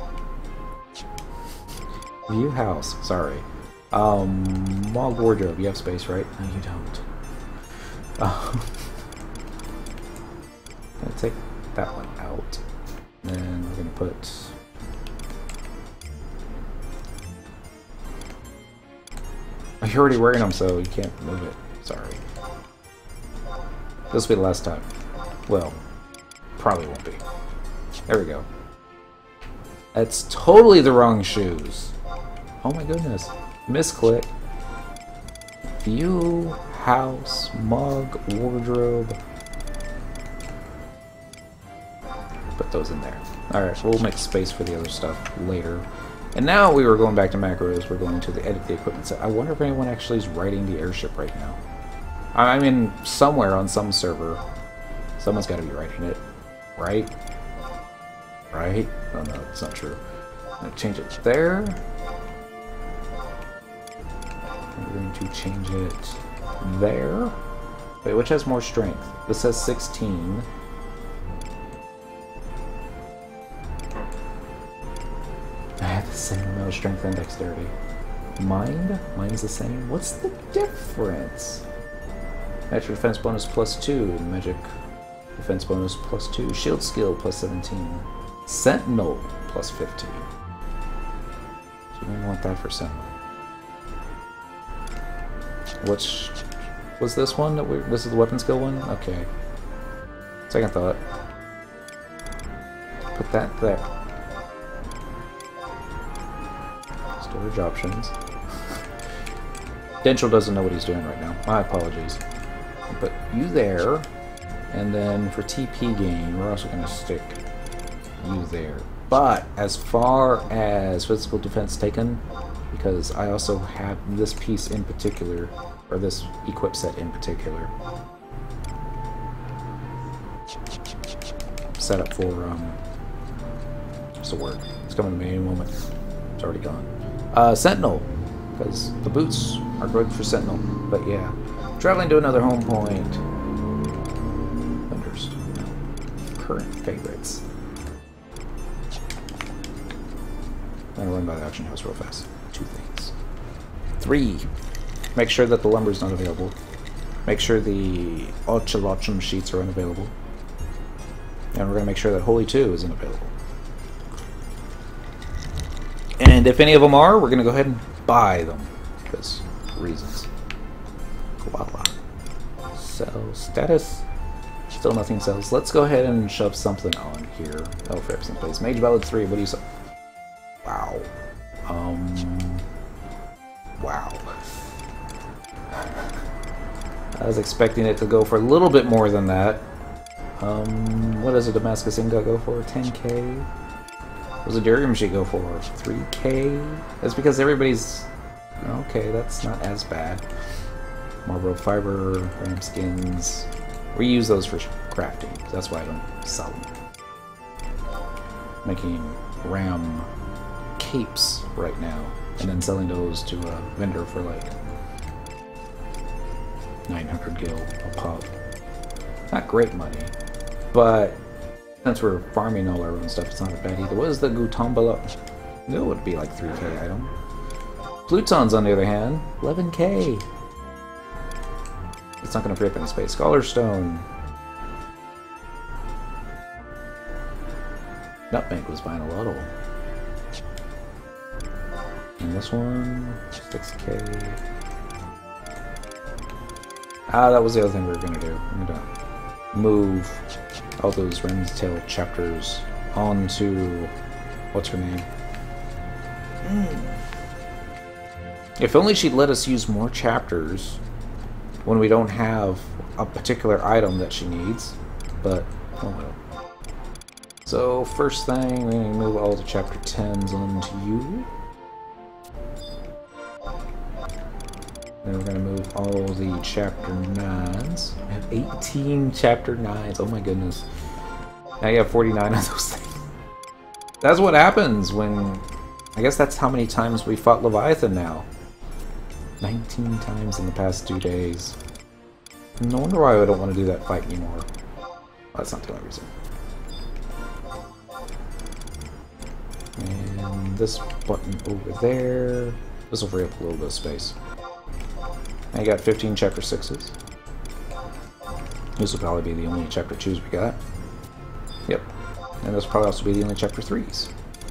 view house. Sorry. Um, Mog wardrobe. You have space, right? No, you don't. Um, I'm gonna take that one out. And we're gonna put. Oh, you're already wearing them, so you can't move it. Sorry. This will be the last time. Well, probably won't be. There we go. That's totally the wrong shoes. Oh my goodness. Misclick. View, house, mug, wardrobe. Put those in there. Alright, we'll make space for the other stuff later. And now we were going back to macros. We're going to the edit the equipment set. I wonder if anyone actually is writing the airship right now. I mean, somewhere on some server, someone's got to be writing it, right? Right? Oh no, it's not true. I'm going to change it there. We're going to change it there. Wait, which has more strength? This says sixteen. I have the same amount of strength and dexterity. Mind? Mine's the same. What's the difference? Magic defense bonus plus two. Magic defense bonus plus two. Shield skill plus seventeen. Sentinel plus fifteen. So we want that for Sentinel. Which was this one? That we, this is the weapon skill one? Okay. Second thought. Put that there. Storage options. Dentral doesn't know what he's doing right now. My apologies. Put you there, and then for T P gain, we're also going to stick you there. But as far as physical defense taken, because I also have this piece in particular, or this equip set in particular, set up for, um, what's the word? It's coming to me any moment. It's already gone. Uh, Sentinel, because the boots are good for Sentinel, but yeah. Traveling to another home point. Vendors. No. Current favorites. I'm gonna run by the auction house real fast. Two things. Three. Make sure that the lumber is not available. Make sure the ochrilachum sheets are unavailable. And we're gonna make sure that Holy two isn't available. And if any of them are, we're gonna go ahead and buy them. Because reasons. Voila. Sell status. Still nothing sells. Let's go ahead and shove something on here. Oh, for some place. Mage Ballad three. What do you say? Wow. Um. Wow. I was expecting it to go for a little bit more than that. Um. What does a Damascus ingot go for? ten K. What does a Durium sheet go for? three K. That's because everybody's. Okay, that's not as bad. Marlboro fiber, ram skins. We use those for crafting. That's why I don't sell them. Making ram capes right now, and then selling those to a vendor for like nine hundred gil a pop. Not great money, but since we're farming all our own stuff, it's not a bad either. What is the Gutambala? No, it would be like three K item. Plutons, on the other hand, eleven K. It's not going to free up any space. Scholar Stone. Nutmeg was buying a lot of them. And this one, six K. Ah, that was the other thing we were going to do. I'm going to move all those Ren's Tale chapters onto... What's her name? Mm. If only she'd let us use more chapters when we don't have a particular item that she needs, but oh well. So first thing, we're going to move all the chapter tens onto you. Then we're going to move all the chapter nines. I have eighteen chapter nines, oh my goodness. Now you have forty-nine of those things. That's what happens when... I guess that's how many times we fought Leviathan now. nineteen times in the past two days. No wonder why I don't want to do that fight anymore. Oh, that's not the only reason. And this button over there. This will free up a little bit of space. I got fifteen chapter sixes. This will probably be the only chapter twos we got. Yep. And this will probably also be the only chapter threes.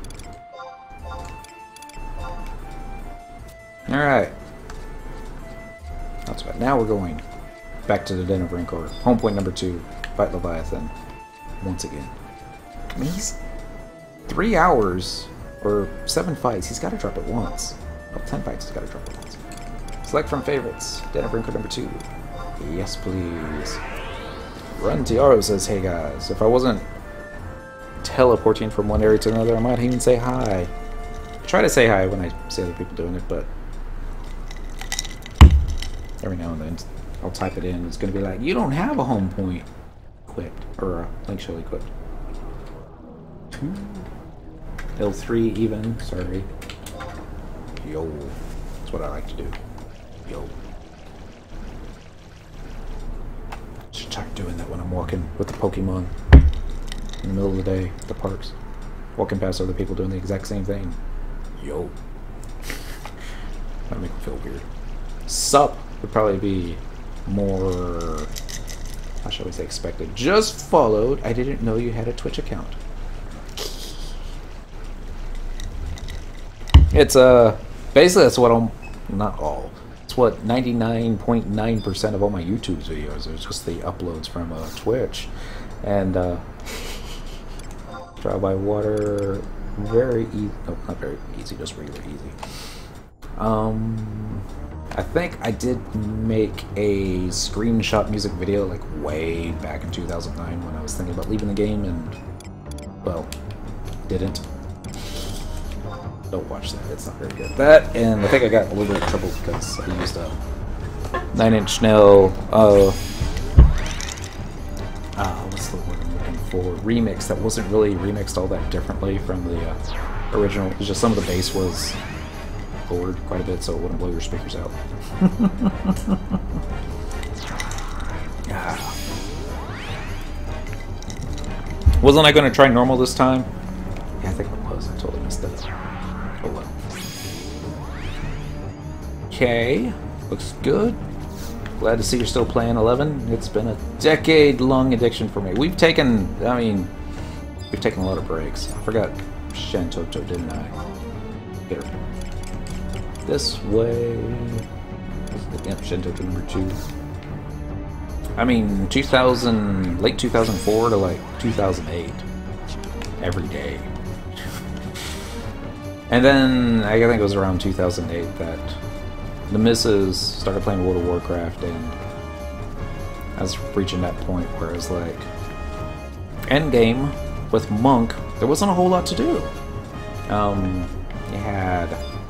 Alright. That's bad. Now we're going back to the Den of Rancor. Home point number two. Fight Leviathan. Once again. I mean, he's three hours or seven fights. He's got to drop it once. Well, ten fights, he's got to drop it once. Select from favorites. Den of Rancor number two. Yes, please. Run Tiaro says, hey guys, if I wasn't teleporting from one area to another, I might even say hi. I try to say hi when I see other people doing it, but every now and then I'll type it in. It's going to be like, you don't have a home point equipped, or a link shell equipped. L three even, sorry. Yo, that's what I like to do. Yo. Should try doing that when I'm walking with the Pokemon in the middle of the day at the parks. Walking past other people doing the exact same thing. Yo. That'd make me feel weird. Sup would probably be more, how shall we say, expected. Just followed. I didn't know you had a Twitch account. It's uh basically that's what I'm not all. It's what ninety-nine point nine percent of all my YouTube videos are just the uploads from uh, Twitch. And uh trial by water, very easy. No, not very easy, just really easy. Um I think I did make a screenshot music video like way back in two thousand nine when I was thinking about leaving the game and, well, didn't. Don't watch that, it's not very good. That, and I think I got a little bit of trouble because I used a nine inch nail, uh, uh, what's the word I'm looking for? Remix that wasn't really remixed all that differently from the uh, original. It's just some of the bass was lowered quite a bit so it wouldn't blow your speakers out. Ah. Wasn't I going to try normal this time? Yeah, I think I was. I totally missed it. Oh well. Okay, looks good. Glad to see you're still playing eleven. It's been a decade-long addiction for me. We've taken, I mean, we've taken a lot of breaks. I forgot Shantoto, didn't I? Here. This way. Yep, Shantoto number two. I mean, two thousand, late two thousand four to like two thousand eight. Every day. And then, I think it was around two thousand eight that the missus started playing World of Warcraft, and I was reaching that point where it was like, endgame with Monk, there wasn't a whole lot to do. Um, you had,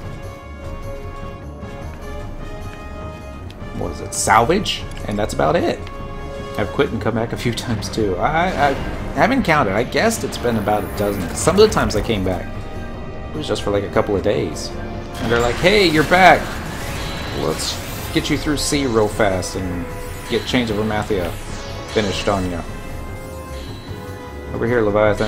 what is it, Salvage, and that's about it. I've quit and come back a few times too. I, I haven't counted. I guessed it's been about a dozen. Some of the times I came back, it was just for like a couple of days. And they're like, hey, you're back. Let's get you through C real fast and get Chains of Amathia finished on you. Over here, Leviathan.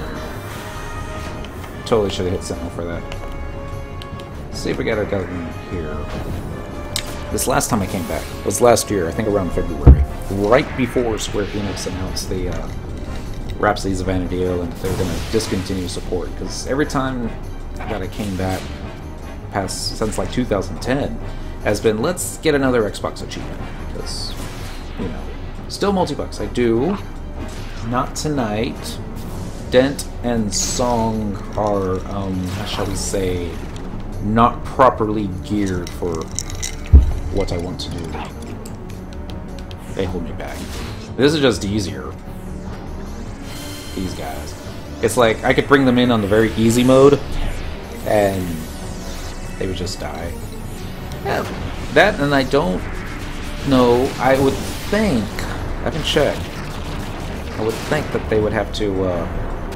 Totally should have hit Sentinel for that. Let's see if we got our government here. This last time I came back was last year, I think around February. Right before Square Enix announced the uh, Rhapsodies of Vana'diel and they were going to discontinue support. Because every time that I came back, past since like two thousand ten, has been, let's get another Xbox achievement. Because, you know, still multi-bucks. I do. Not tonight. Dent and Song are, um, how shall we say, not properly geared for what I want to do. They hold me back. This is just easier. These guys. It's like, I could bring them in on the very easy mode, and they would just die. Yeah, that, and I don't know, I would think, I haven't checked, I would think that they would have to, uh,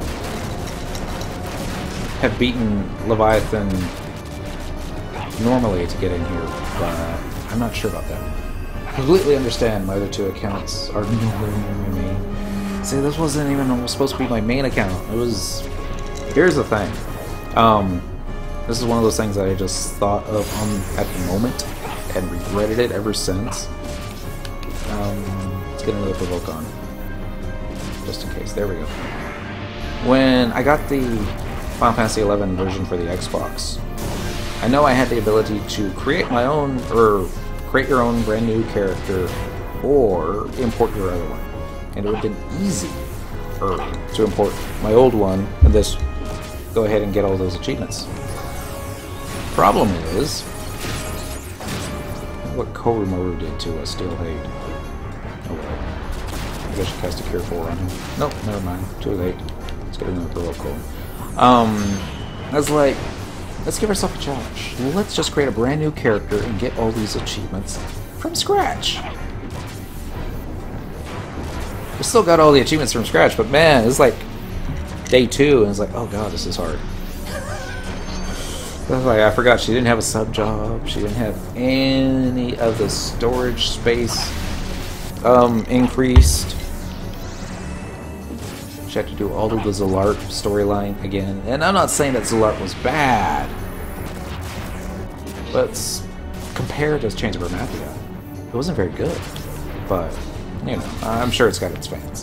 have beaten Leviathan normally to get in here, but I'm not sure about that. completely understand my other two accounts are nowhere near me. See, this wasn't even supposed to be my main account. It was... Here's the thing. Um, this is one of those things that I just thought of on, at the moment and regretted it ever since. Um, let's get another provoke on. Just in case. There we go. When I got the Final Fantasy eleven version for the Xbox, I know I had the ability to create my own, or create your own brand new character, or import your other one. And it would have been easy er, to import my old one, and just go ahead and get all those achievements. Problem is, what Korumaru did to us, Steel Hate. Oh well. I guess you cast a Cure four on him. Nope, never mind. Too late. Let's get another Provoke. Um, I was like, let's give ourselves a challenge. Let's just create a brand new character and get all these achievements from scratch. We still got all the achievements from scratch, but man, it's like day two, and it's like, oh god, this is hard. I was like, I forgot she didn't have a sub job. She didn't have any of the storage space um, increased. She had to do all of the Zalart storyline again. And I'm not saying that Zalart was bad, but compared to Chains of Bermathia, it wasn't very good. But, you know, I'm sure it's got its fans.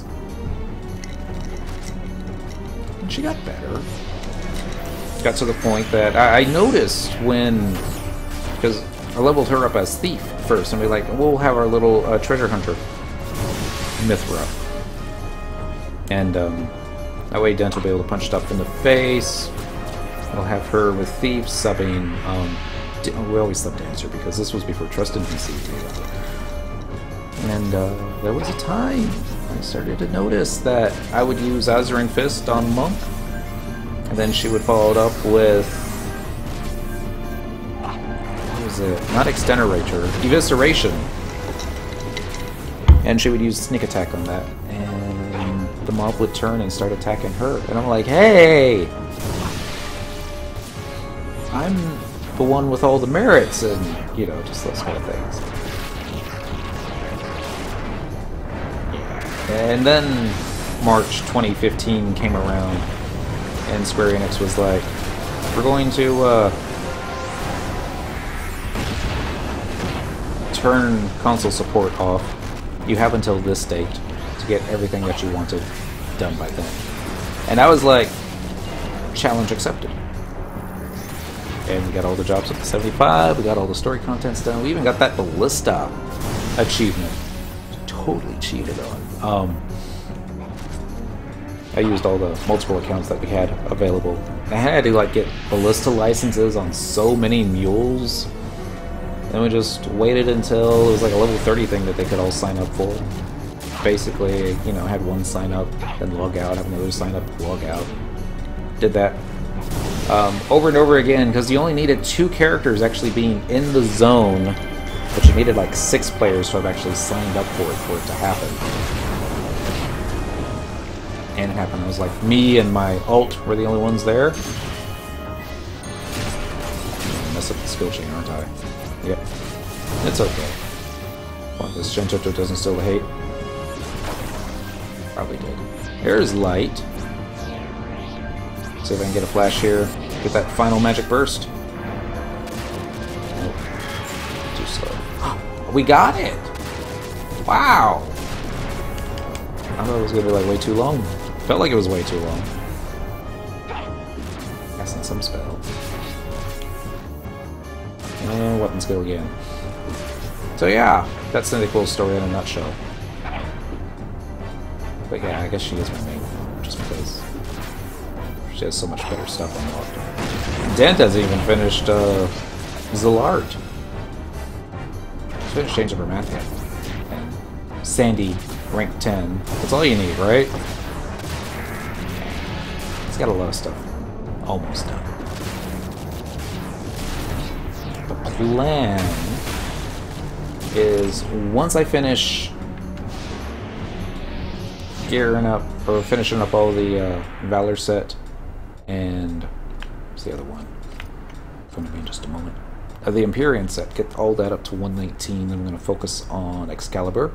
And she got better. Got to the point that I, I noticed when, because I leveled her up as Thief first, and we like, we'll have our little uh, treasure hunter, Mithra. And um, that way Dent will be able to punch stuff in the face. We'll have her with Thief subbing, um, we always sub Dancer because this was before Trusted P C. And uh, there was a time I started to notice that I would use Azurin Fist on Monk, and then she would follow it up with, what was it? Not Extenuator, Evisceration. And she would use Sneak Attack on that, and the mob would turn and start attacking her. And I'm like, hey! I'm the one with all the merits, and, you know, just those kind of things. And then March twenty fifteen came around, and Square Enix was like, we're going to uh, turn console support off. You have until this date to get everything that you wanted done by then. And I was like, challenge accepted. And we got all the jobs up to seventy-five, we got all the story contents done, we even got that Ballista achievement. Totally cheated on. Um, I used all the multiple accounts that we had available. I had to like get Ballista licenses on so many mules. Then we just waited until it was like a level thirty thing that they could all sign up for. Basically, you know, had one sign up, then log out, have another sign up, log out. Did that um, over and over again because you only needed two characters actually being in the zone, but you needed like six players to have actually signed up for it for it to happen. And it happened. It was like me and my alt were the only ones there. I mess up the skill chain, aren't I? Yep. It's okay. Well, this Shintoto doesn't still hate. Probably did. Here's light. See if I can get a flash here. Get that final magic burst. Nope. Too slow. We got it! Wow! I thought it was gonna be like way too long. Felt like it was way too long. Casting some spell. And weapon skill again. So yeah, that's the cool story in a nutshell. But yeah, I guess she is my main one, just because she has so much better stuff unlocked. Dent hasn't even finished uh, Zalart. She finished Change of her math yet. And Sandy, rank ten. That's all you need, right? It's got a lot of stuff almost done. The plan is once I finish gearing up or finishing up all the uh, Valor set and what's the other one? It's going to be in just a moment. uh, the Empyrean set. Get all that up to one nineteen. I'm going to focus on Excalibur.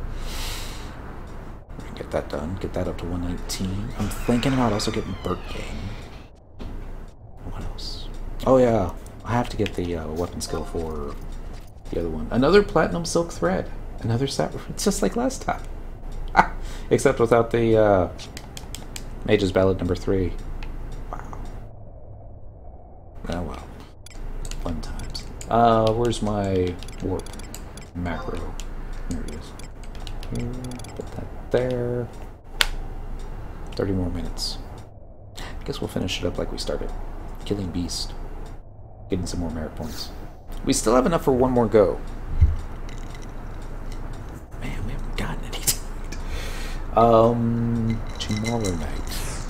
Get that done. Get that up to one nineteen. I'm thinking about also getting Bird Gang. What else? Oh yeah, I have to get the uh, weapon skill for the other one. Another Platinum Silk Thread. Another set. It's just like last time. Ah, except without the uh, Mage's Ballad number three. Wow. Oh well. Fun times. Uh, where's my warp macro? Here it is. Here, put that there. thirty more minutes. I guess we'll finish it up like we started. Killing Beast. Getting some more merit points. We still have enough for one more go. Man, we haven't gotten any tonight. Um, tomorrow night.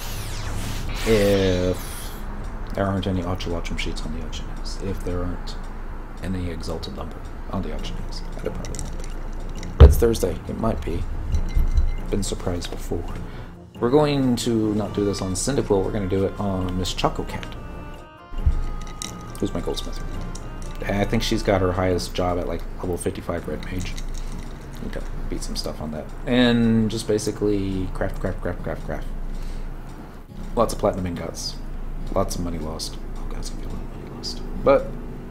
If there aren't any ochrilachum sheets on the Oceanus. If there aren't any Exalted Lumber on the Oceanus. That probably won't be. It's Thursday. It might be. Been surprised before. We're going to not do this on Cyndaquil, we're going to do it on Miss Choco Cat. Who's my goldsmith? I think she's got her highest job at like level fifty-five red mage. Need to beat some stuff on that. And just basically craft, craft, craft, craft, craft. Lots of platinum ingots. Lots of money lost. Oh god, it's gonna be a lot of money lost. But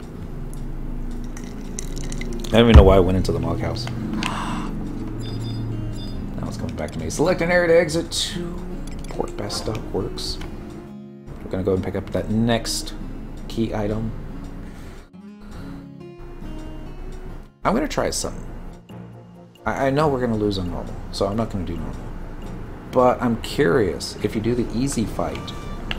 I don't even know why I went into the Mog House. Coming back to me. Select an area to exit to Port Bastock Works. We're gonna go and pick up that next key item. I'm gonna try something. I, I know we're gonna lose on normal, so I'm not gonna do normal. But I'm curious if you do the easy fight.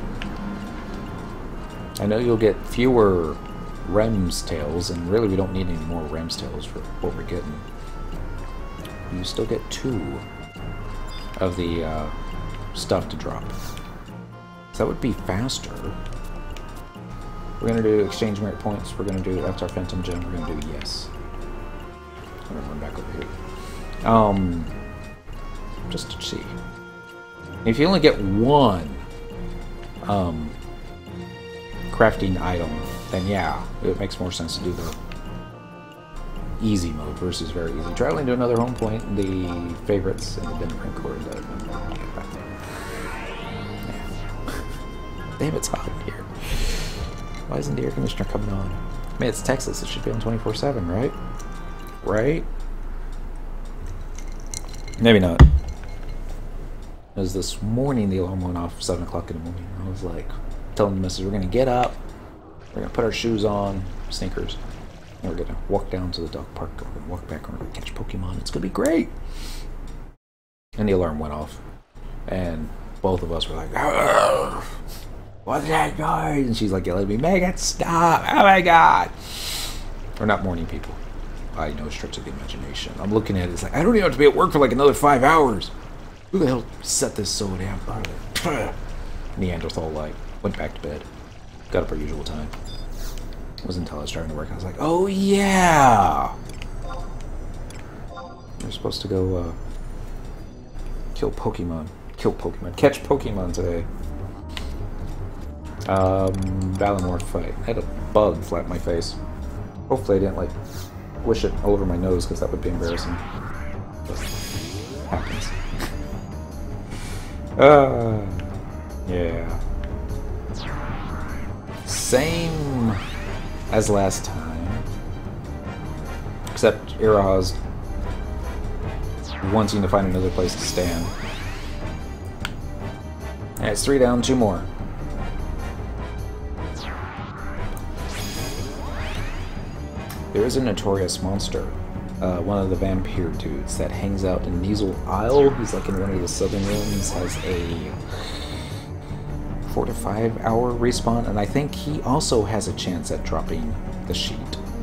I know you'll get fewer Rem's tails, and really we don't need any more Rem's tails for what we're getting. You still get two of the uh, stuff to drop. So that would be faster. We're gonna do exchange merit points. We're gonna do that's our Phantom Gem. We're gonna do yes. I'm gonna run back over here. Um, just to see. If you only get one um, crafting item, then yeah, it makes more sense to do the easy mode versus very easy. Traveling to another home point, the favorites and the Denver Core. Damn, it's hot in here. Why isn't the air conditioner coming on? I mean, it's Texas. It should be on twenty-four seven, right? Right? Maybe not. Because this morning the alarm went off seven o'clock in the morning. I was like, telling the missus, we're going to get up, we're going to put our shoes on, sneakers, and we're going to walk down to the dog park, we're going to walk back, we're going to catch Pokemon. It's going to be great. And the alarm went off. And both of us were like, oh, what's that noise? And she's like yelling at me, Megan, stop! Oh my god! We're not morning people. By no stretch of the imagination. I'm looking at it, it's like, I don't even have to be at work for like another five hours. Who the hell set this so damn early? Neanderthal like. Went back to bed. Got up our usual time. It wasn't until I was driving to work I was like, oh yeah! We're supposed to go uh, kill Pokemon. Kill Pokemon. Catch Pokemon today. Um, Valinor fight. I had a bug flat in my face. Hopefully I didn't like wish it all over my nose because that would be embarrassing. But it happens. uh, yeah. Same as last time. Except Iraha's wanting to find another place to stand. Alright, it's three down, two more. There is a notorious monster, uh, one of the vampire dudes that hangs out in Neasel Isle. He's like in one of the southern rooms, has a four to five hour respawn, and I think he also has a chance at dropping the sheet.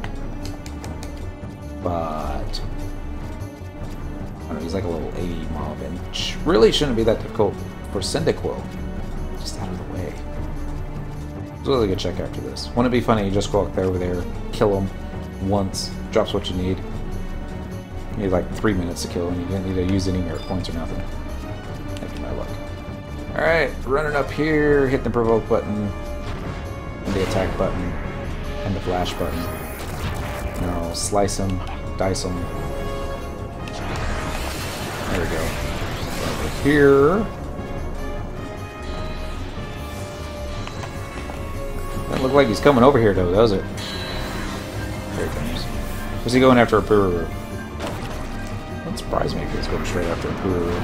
But I don't know, he's like a little eighty mob, and really shouldn't be that difficult for Cyndaquil. Just out of the way. It's a really good check after this. Wouldn't it be funny? You just go out there over there, kill him once, drops what you need. You need like three minutes to kill him. You didn't need to use any merit points or nothing. That'd be my luck. Alright, running up here, hit the provoke button, and the attack button, and the flash button. No, slice him, dice him. There we go. Over here. Doesn't look like he's coming over here though, does it? There he comes. Was he going after a Pururu? Wouldn't surprise me if he was going straight after a Pururu.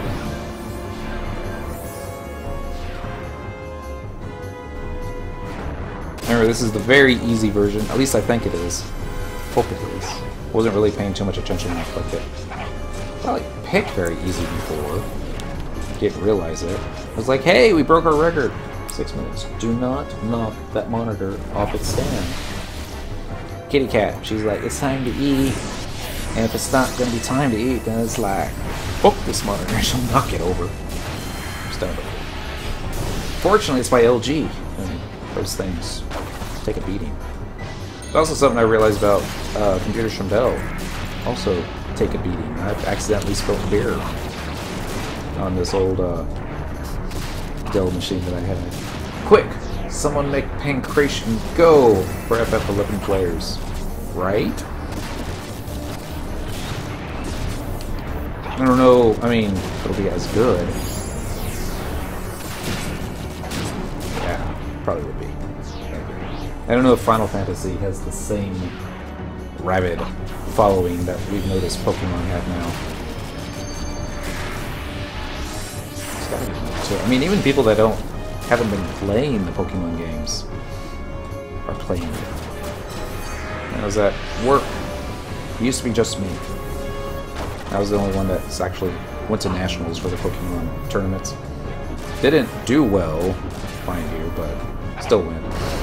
Remember, this is the very easy version. At least I think it is. Hope it is. Wasn't really paying too much attention when I clicked it. Probably picked very easy before. Didn't realize it. I was like, hey, we broke our record. Six minutes. Do not knock that monitor off its stand. Kitty cat. She's like, it's time to eat. And if it's not going to be time to eat, then it's like, fuck this monitor. She'll knock it over. Stop it. Fortunately, it's by L G. And those things take a beating. It's also something I realized about uh, computers from Dell. Also take a beating. I've accidentally spilled beer on this old uh, Dell machine that I had. Quick! Someone make Pancration go for F F eleven players. Right? I don't know, I mean, it'll be as good. Yeah, probably would be. I don't know if Final Fantasy has the same rabid following that we've noticed Pokemon have now. It's gotta be more too. I mean, even people that don't haven't been playing the Pokemon games are playing it. And I was at work. It used to be just me. I was the only one that's actually went to nationals for the Pokemon tournaments. Didn't do well, mind you, but still win.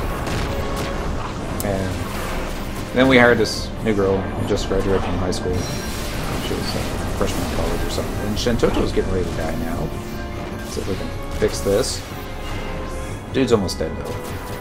And then we hired this new girl who just graduated from high school. She was a freshman in college or something. And Shantoto's getting ready to die now. So if we can fix this. Dude's almost dead though.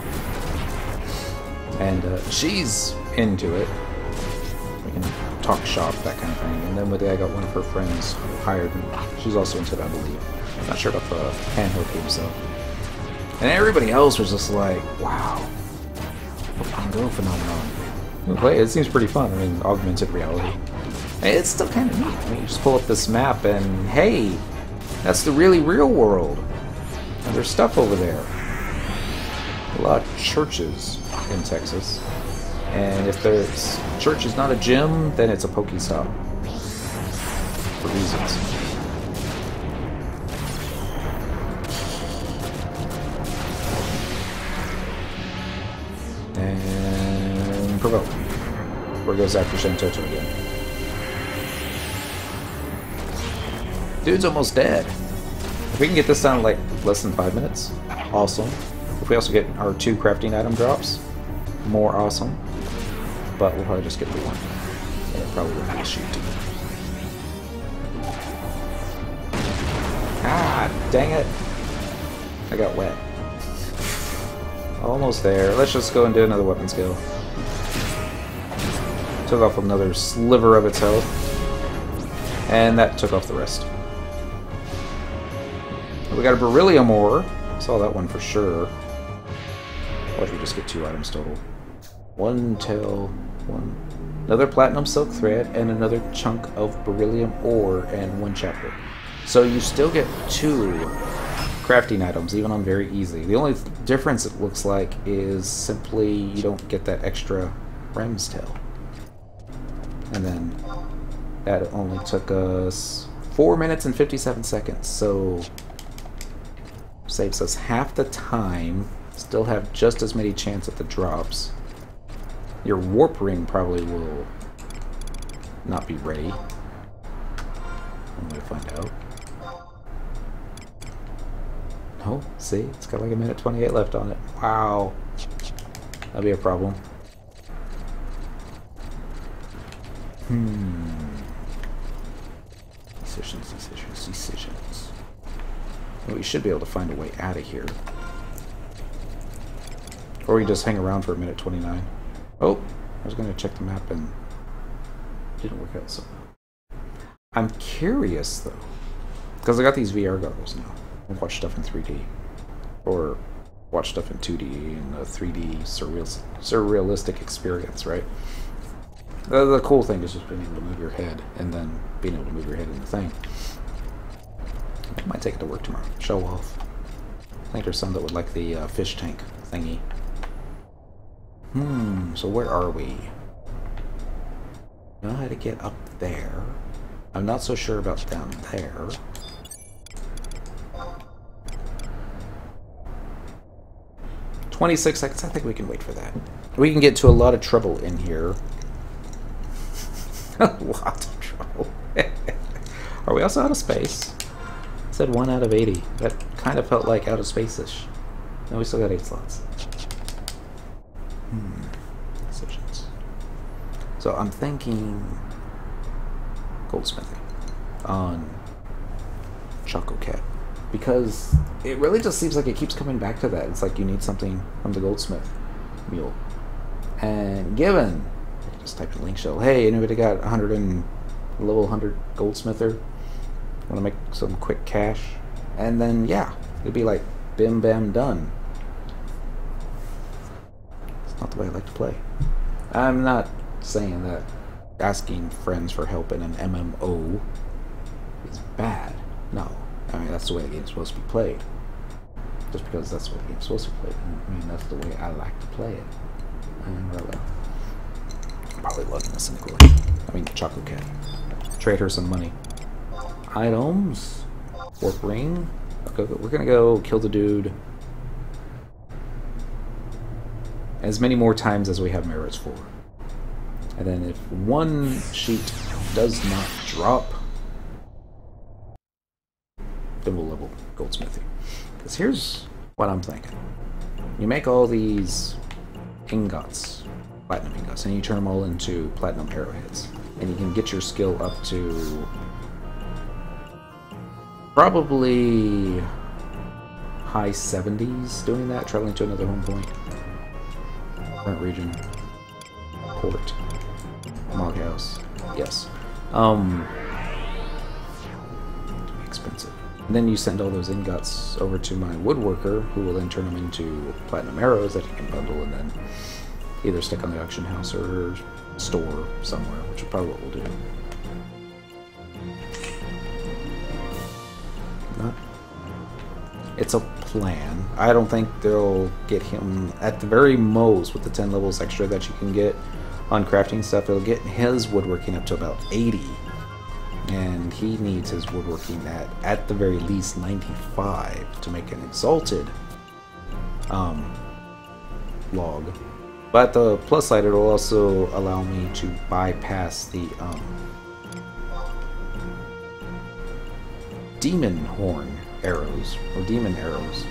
And uh, she's into it. We can talk shop, that kind of thing. And then with it, I got one of her friends hired, and she's also into it, I believe. Not sure about the handheld games though. And everybody else was just like, wow. Pokemon Go phenomenon. Play it, it seems pretty fun. I mean, augmented reality. It's still kind of neat. I mean, you just pull up this map and hey, that's the really real world. And there's stuff over there. A lot of churches in Texas. And if there's church is not a gym, then it's a Pokestop. For reasons. And provoke. Where goes after Shantoto again. Dude's almost dead. If we can get this down in like less than five minutes, awesome. If we also get our two crafting item drops, more awesome. But we'll probably just get the one. Yeah, probably won't be a shoot. Ah, dang it. I got wet. Almost there. Let's just go and do another weapon skill. Took off another sliver of its health. And that took off the rest. We got a beryllium ore. Saw that one for sure. Why don't we just get two items total? One tail, one... Another platinum silk thread, and another chunk of beryllium ore, and one chapter. So you still get two crafting items, even on very easy. The only th difference it looks like is simply you don't get that extra ram's tail. And then that only took us four minutes and fifty-seven seconds, so saves us half the time. Still have just as many chance at the drops. Your warp ring probably will not be ready. I'm gonna find out. No, see, it's got like a minute twenty-eight left on it. Wow, that'll be a problem. Hmm. Decisions, decisions, decisions. Well, we should be able to find a way out of here. Or we just hang around for a minute twenty-nine. Oh, I was going to check the map and it didn't work out so well. I'm curious though, because I got these V R goggles now. I watch stuff in three D, or watch stuff in two D in a three D surreal, surrealistic experience, right? The, the cool thing is just being able to move your head and then being able to move your head in the thing. I might take it to work tomorrow. Show off. I think there's some that would like the uh, fish tank thingy. Hmm, so where are we? I know how to get up there. I'm not so sure about down there. twenty-six seconds, I think we can wait for that. We can get to a lot of trouble in here. A lot of trouble. Are we also out of space? It said one out of eighty. That kind of felt like out of space-ish. No, we still got eight slots. Hmm. Decisions. So I'm thinking goldsmithing on Choco Cat. Because it really just seems like it keeps coming back to that. It's like you need something from the goldsmith mule. And given, just type in link shell, hey, anybody got one hundred and level one hundred goldsmither? Want to make some quick cash? And then, yeah, it'd be like bim bam done. It's not the way I like to play. I'm not saying that asking friends for help in an M M O is bad. No. I mean, that's the way the game's supposed to be played. Just because that's the way the game's supposed to be played. I mean, that's the way I like to play it. And really, I'm probably logging this in the course. I mean, Choco Cat. Trade her some money. Items. Warp ring. Okay, we're gonna go kill the dude as many more times as we have mirrors for. And then if one sheet does not drop, then we'll level goldsmithing. Because here's what I'm thinking. You make all these ingots, platinum ingots, and you turn them all into platinum arrowheads. And you can get your skill up to probably high seventies doing that, traveling to another home point. Current region. Port. Log house. Yes. Um, expensive. And then you send all those ingots over to my woodworker, who will then turn them into platinum arrows that you can bundle and then either stick on the auction house or store somewhere, which is probably what we'll do. Not. It's a plan. I don't think they'll get him, at the very most, with the ten levels extra that you can get on crafting stuff, it'll get his woodworking up to about eighty. And he needs his woodworking at, at the very least, ninety-five to make an exalted um, log. But the plus side, it'll also allow me to bypass the um, demon horn arrows, or demon arrows,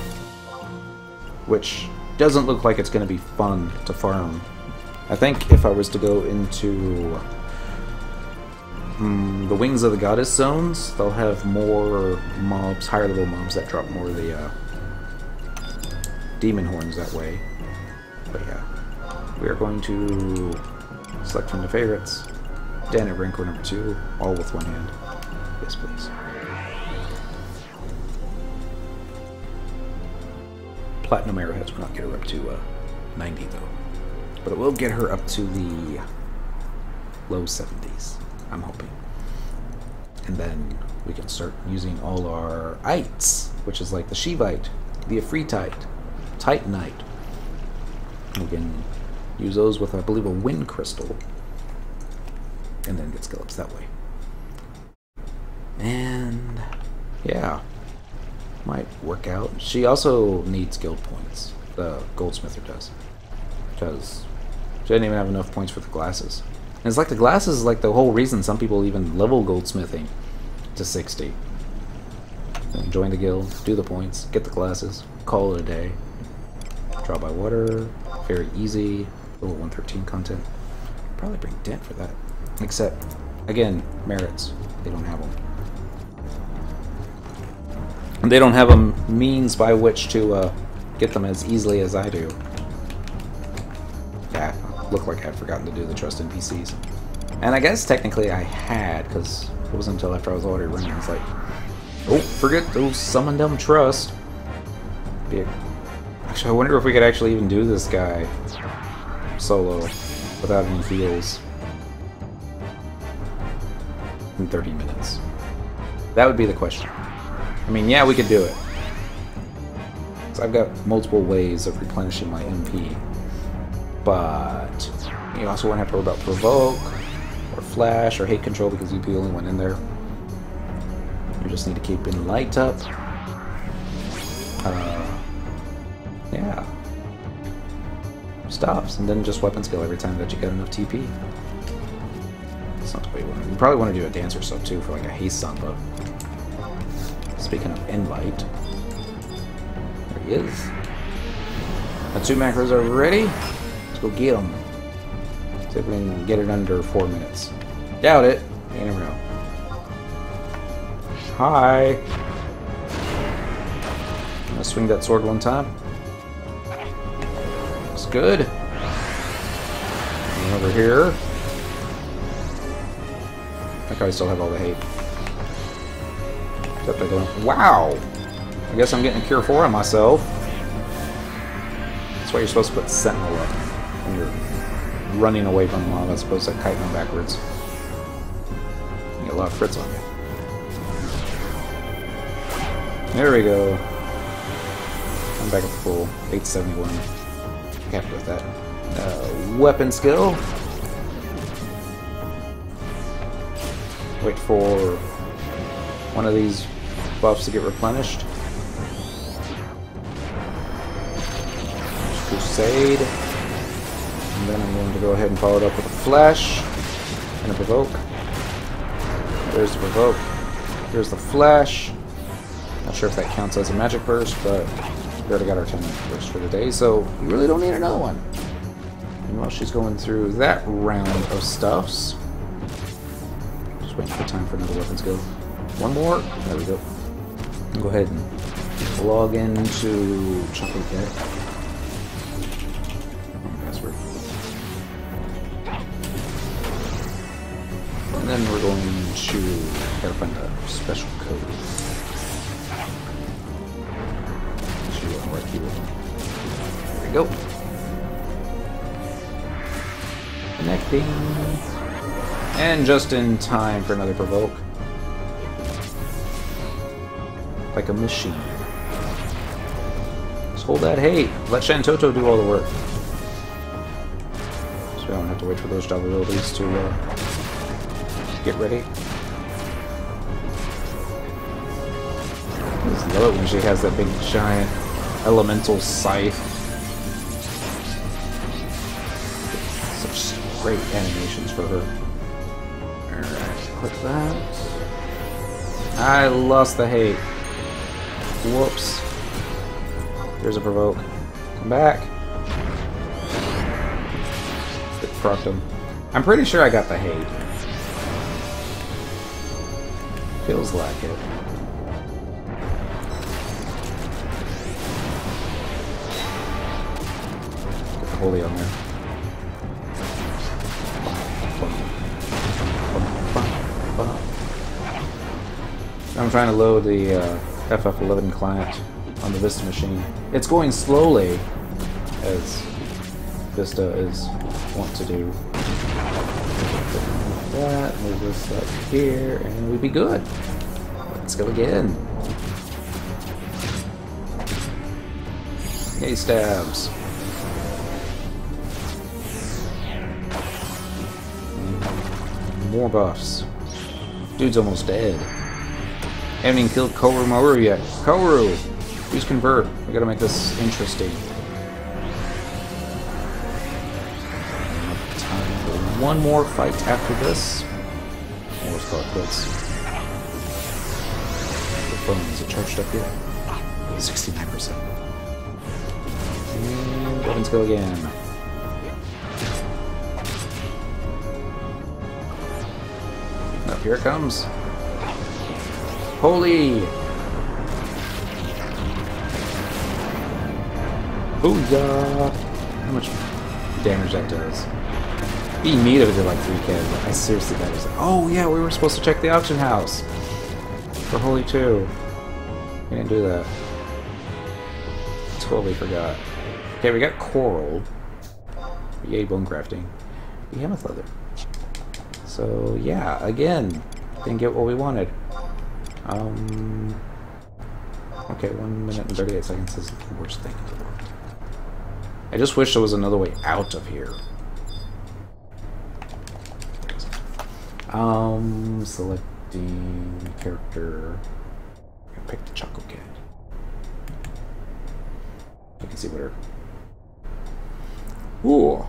which doesn't look like it's going to be fun to farm. I think if I was to go into um, the Wings of the Goddess zones, they'll have more mobs, higher level mobs that drop more of the uh, demon horns that way. But yeah, we are going to select from the favorites. Dan and Rancor number two, all with one hand. Yes, please. Platinum arrowheads will not get her up to uh, ninety though. But it will get her up to the low seventies, I'm hoping. And then we can start using all our ites, which is like the Shivite, the Ifritite, Titanite. We can use those with, I believe, a wind crystal. And then get skill ups that way. And yeah, might work out. She also needs guild points, the goldsmither does. Because she didn't even have enough points for the glasses. And it's like the glasses is like the whole reason some people even level goldsmithing to sixty. Then join the guild, do the points, get the glasses, call it a day. Draw by water, very easy, level one thirteen content. Probably bring Dent for that. Except, again, merits. They don't have them. And they don't have a means by which to uh, get them as easily as I do. Yeah, looked like I'd forgotten to do the trust N P Cs. And I guess technically I had, because it wasn't until after I was already running, I was like, oh, forget those summon them trust. Be actually, I wonder if we could actually even do this guy solo without any heals. in thirty minutes? That would be the question. I mean, yeah, we could do it. So I've got multiple ways of replenishing my M P. But you also won't have to worry about provoke, or flash, or hate control because you'd be the only one in there. You just need to keep in light up. Uh, yeah. Stops, and then just weapon skill every time that you get enough T P. That's not the way you want to. You probably want to do a dance or so too for like a haste samba. Speaking of invite, there he is. The two macros are ready. Let's go get them. See if we can get it under four minutes. Doubt it. You never know. Hi. I'm gonna swing that sword one time. Looks good. And over here. I probably still have all the hate. Except I don't. Wow! I guess I'm getting a cure four on myself. That's why you're supposed to put Sentinel up when you're running away from them, as opposed to kiting them backwards. You get a lot of crits on you. There we go. I'm back at full. eight seventy-one. Happy with that. Uh, weapon skill. Wait for one of these buffs to get replenished. Crusade. And then I'm going to go ahead and follow it up with a flash and a provoke. There's the provoke. Here's the flash. Not sure if that counts as a magic burst, but we already got our ten magic bursts for the day, so we really don't need another one. And while she's going through that round of stuffs, just waiting for time for another weapon skill. One more. There we go. Go ahead and log into Chocolate Cat. Password. And then we're going to gotta find a special code. Right here. There we go. Connecting. And just in time for another provoke. Like a machine. Just hold that hate. Let Shantoto do all the work. So we don't have to wait for those job abilities to uh, get ready. I just love it when she has that big giant elemental scythe. Such great animations for her. Alright, click that. I lost the hate. Whoops. Here's a provoke. Come back. It procced him. I'm pretty sure I got the hate. Feels like it. Get the holy on there. I'm trying to load the uh, F F eleven client on the Vista machine. It's going slowly, as Vista is wont to do. That, move this up here, and we'd be good. Let's go again. Hey, stabs. More buffs. Dude's almost dead. Haven't even killed Koru Maru yet. Koru! Use convert. We gotta make this interesting. Time for one more fight after this. Or let's call it quits. The phone, is it charged up here? sixty-nine percent. And weapons go again. Up here it comes. Holy! Booyah! How much damage that does. Be neat if it did like three K, but I seriously thought it was like, oh yeah, we were supposed to check the auction house for Holy two. We didn't do that. Totally forgot. Okay, we got coral. Yay, bone crafting. Behemoth leather. So yeah, again, didn't get what we wanted. Um. Okay, one minute and thirty-eight seconds is the worst thing in the world. I just wish there was another way out of here. Um, selecting character. I'm gonna pick the Choco Cat. You can see what her. Ooh.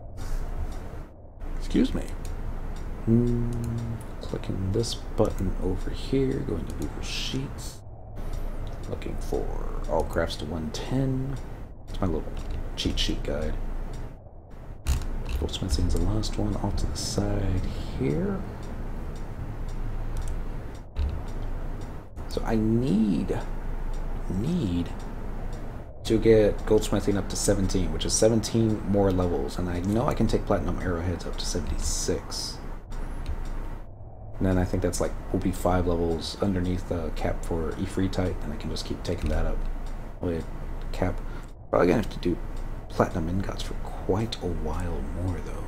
Excuse me. Mm, clicking this button over here, going to Google Sheets. Looking for all crafts to one ten. It's my little cheat sheet guide. Goldsmithing's the last one, off to the side here. So I need, need to get goldsmithing up to seventeen, which is seventeen more levels, and I know I can take platinum arrowheads up to seventy-six. And then I think that's like, will be five levels underneath the cap for Ifritite, and I can just keep taking that up. Wait, cap. Probably gonna have to do platinum ingots for quite a while more, though.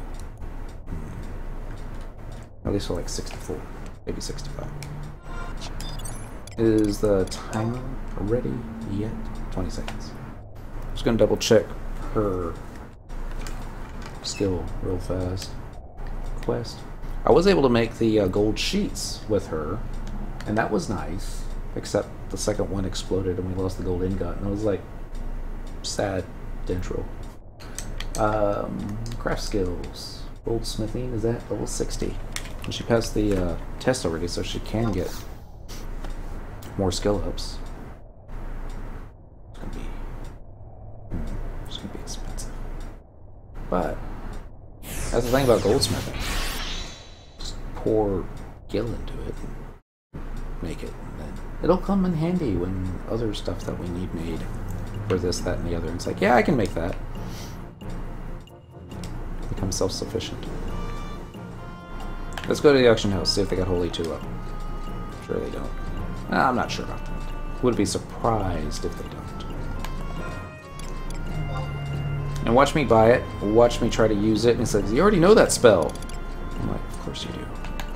Hmm. At least for like sixty-four, maybe sixty-five. Is the timer ready yet? twenty seconds. Just gonna double check her skill real fast. Quest. I was able to make the uh, gold sheets with her, and that was nice, except the second one exploded and we lost the gold ingot, and it was like, sad dentro. Um, craft skills. Goldsmithing is at level sixty. And she passed the uh, test already, so she can get more skill ups. It's gonna be, hmm, it's gonna be expensive. But, that's the thing about goldsmithing. Pour gil into it and make it, and then it'll come in handy when other stuff that we need made for this, that, and the other. And it's like, yeah, I can make that. Become self-sufficient. Let's go to the auction house, see if they got Holy two up. Sure they don't. Nah, I'm not sure about that. Would be surprised if they don't. And watch me buy it, watch me try to use it, and he says, you already know that spell. I'm like, of course you do.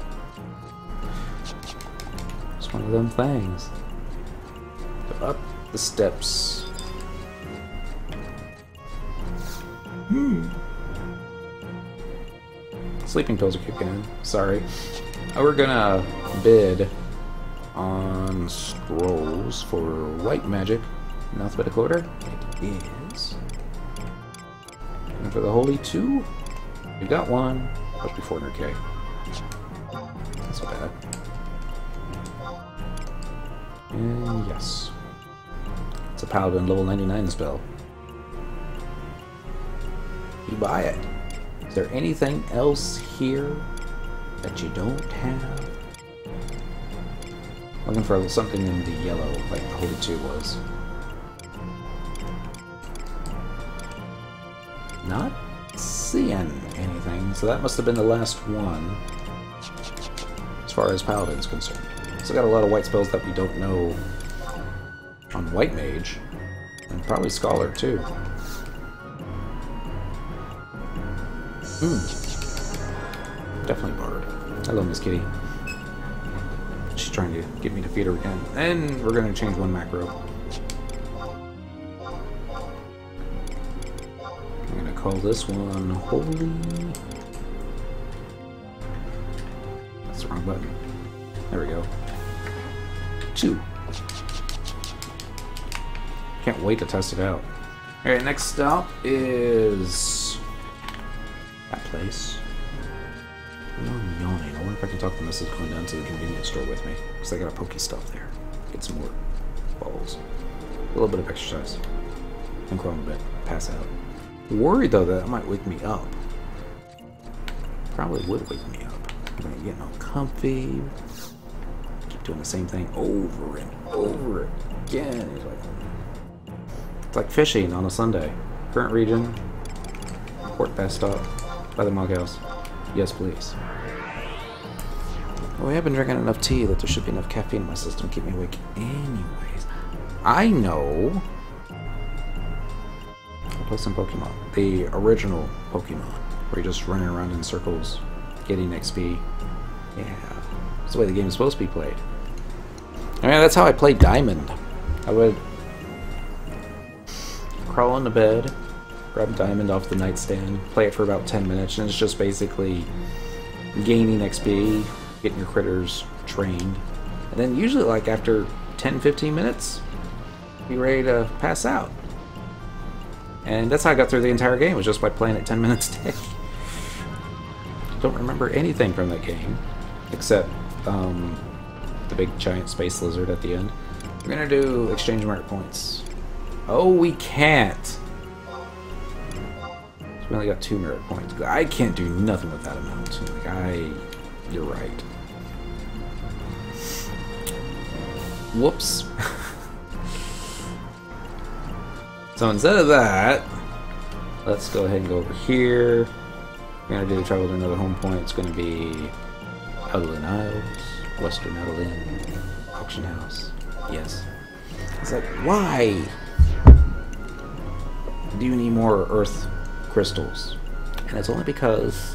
It's one of them things. Go up the steps. Hmm. Sleeping pills are kicking in. Sorry. Oh, we're gonna bid on scrolls for white magic in alphabetical order. It is. And for the Holy two, we got one. Must be four hundred K. That's not bad. And yes. It's a Paladin level ninety-nine spell. You buy it. Is there anything else here that you don't have? Looking for something in the yellow, like the Holy two was. Not seeing anything, so that must have been the last one as far as Paladin's concerned. Still got a lot of white spells that we don't know on White Mage, and probably Scholar too. Hmm. Definitely Bard. Hello, Miss Kitty. She's trying to get me to feed her again. And we're going to change one macro. I'm going to call this one Holy. That's the wrong button. There we go. Two. Can't wait to test it out. Alright, next stop is that place. I'm yawning. I wonder if I can talk the missus going down to the convenience store with me. Because they got a Pokestop there. Get some more balls. A little bit of exercise. And crawl a bit. Pass out. Worried though that it might wake me up. Probably would wake me up. I'm gonna get all comfy. Keep doing the same thing over and over again. It's like, it's like fishing on a Sunday. Current region. Port Fast Stop. By the Mug House. Yes, please. Well, we have been drinking enough tea that there should be enough caffeine in my system to keep me awake anyways. I know. I'll play some Pokemon. The original Pokemon. Where you're just running around in circles, getting X P. Yeah, that's the way the game is supposed to be played. I mean, that's how I played Diamond. I would crawl into bed, grab Diamond off the nightstand, play it for about ten minutes, and it's just basically gaining X P, getting your critters trained, and then usually like after ten fifteen minutes, be ready to pass out. And that's how I got through the entire game, was just by playing it ten minutes a day. Don't remember anything from that game, except um, the big giant space lizard at the end. We're gonna do exchange merit points. Oh, we can't! So we only got two merit points. I can't do nothing with that amount. Like, I... You're right. Whoops. So instead of that, let's go ahead and go over here. We're going to do travel to another home point. It's going to be Outland Isles, Western Outland, Auction House. Yes. It's like, why do you need more Earth crystals? And it's only because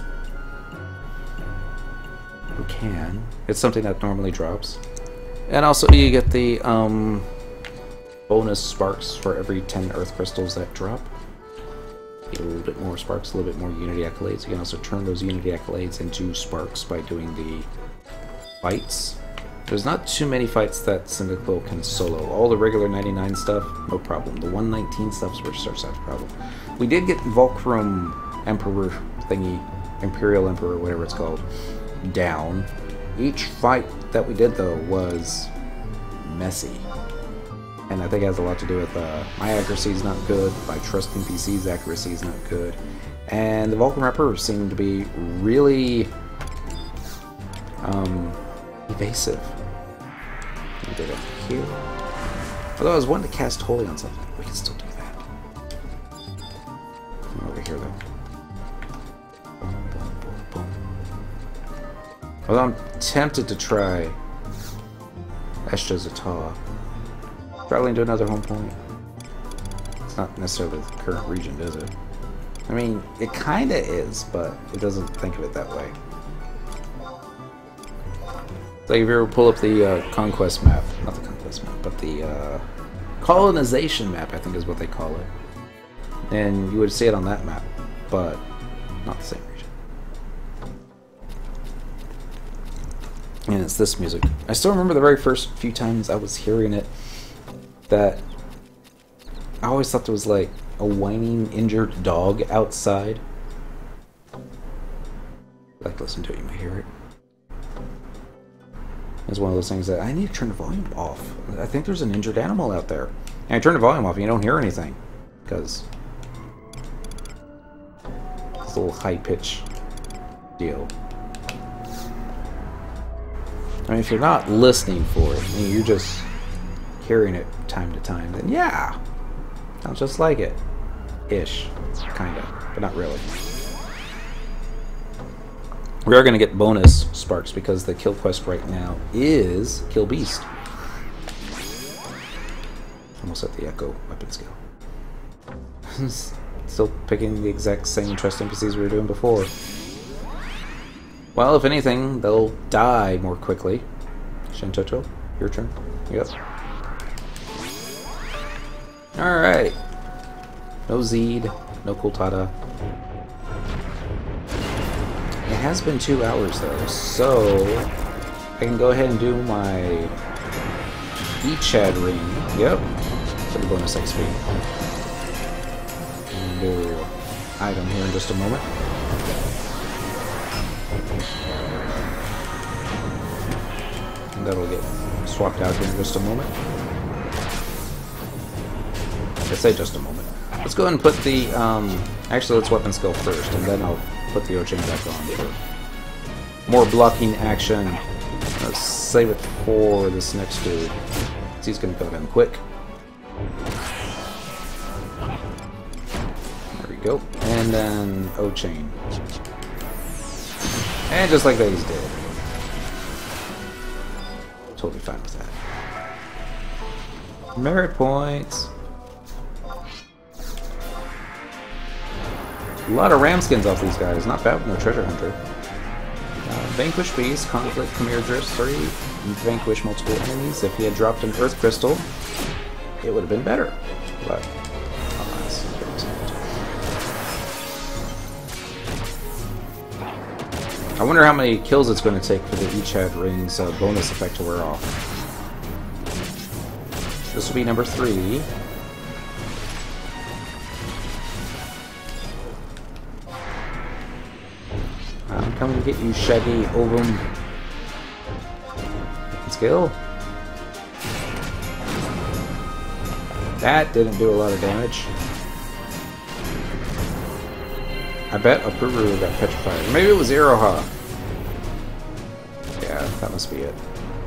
we can. It's something that normally drops. And also you get the um, bonus sparks for every ten Earth crystals that drop. Get a little bit more sparks, a little bit more Unity accolades. You can also turn those Unity accolades into sparks by doing the fights. There's not too many fights that Cyndaquil can solo. All the regular ninety-nine stuff, no problem. The one nineteen stuff's where it starts to have a problem. We did get Volcrum Emperor thingy, Imperial Emperor, whatever it's called, down. Each fight that we did, though, was messy. And I think it has a lot to do with uh, my accuracy is not good, my trust N P C's accuracy is not good. And the Volcrum Emperor seemed to be really um, evasive. We did it here. Although I was wanting to cast Holy on something, we can still do that. Come over here, though. Boom, boom, boom, boom. Although I'm tempted to try Eshta-Zata. Traveling to another home point. It's not necessarily the current region, is it? I mean, it kinda is, but it doesn't think of it that way. It's like if you ever pull up the uh, conquest map, not the conquest map, but the uh, colonization map, I think is what they call it. And you would see it on that map, but not the same region. And it's this music. I still remember the very first few times I was hearing it, that I always thought there was like a whining, injured dog outside. Like, listen to it, you might hear it. It's one of those things that I need to turn the volume off. I think there's an injured animal out there. And I turn the volume off and you don't hear anything. Because it's a little high-pitch deal. I mean, if you're not listening for it, and you're just hearing it time to time, then yeah, sounds just like it. Ish. Kinda. But not really. We are going to get bonus sparks because the kill quest right now is Kill Beast. Almost at the Echo weapon skill. Still picking the exact same trust N P Cs we were doing before. Well, if anything, they'll die more quickly. Shintoto, your turn. Yep. Alright. No Zeed, no Kultada. It has been two hours though, so I can go ahead and do my Echad ring. Yep. For the bonus X P. And do item here in just a moment. And that'll get swapped out here in just a moment. I say just a moment. Let's go ahead and put the, um, actually let's weapon skill first, and then I'll put the O-Chain back on for more blocking action. Let's save it for this next dude. He's gonna go down quick. There we go. And then O-Chain. And just like that, he's dead. Totally fine with that. Merit points. A lot of ram skins off these guys. Not bad with no treasure hunter. Um, Vanquish Beast, Conflict, Khmer Drift three, vanquish multiple enemies. If he had dropped an Earth Crystal, it would have been better. But, alas, it wasn't. I wonder how many kills it's going to take for the Each Head Ring's uh, bonus effect to wear off. This will be number three. I'm coming to get you, Shaggy Ovum. Skill. That didn't do a lot of damage. I bet Apuru got petrified. Maybe it was Iroha. Yeah, that must be it.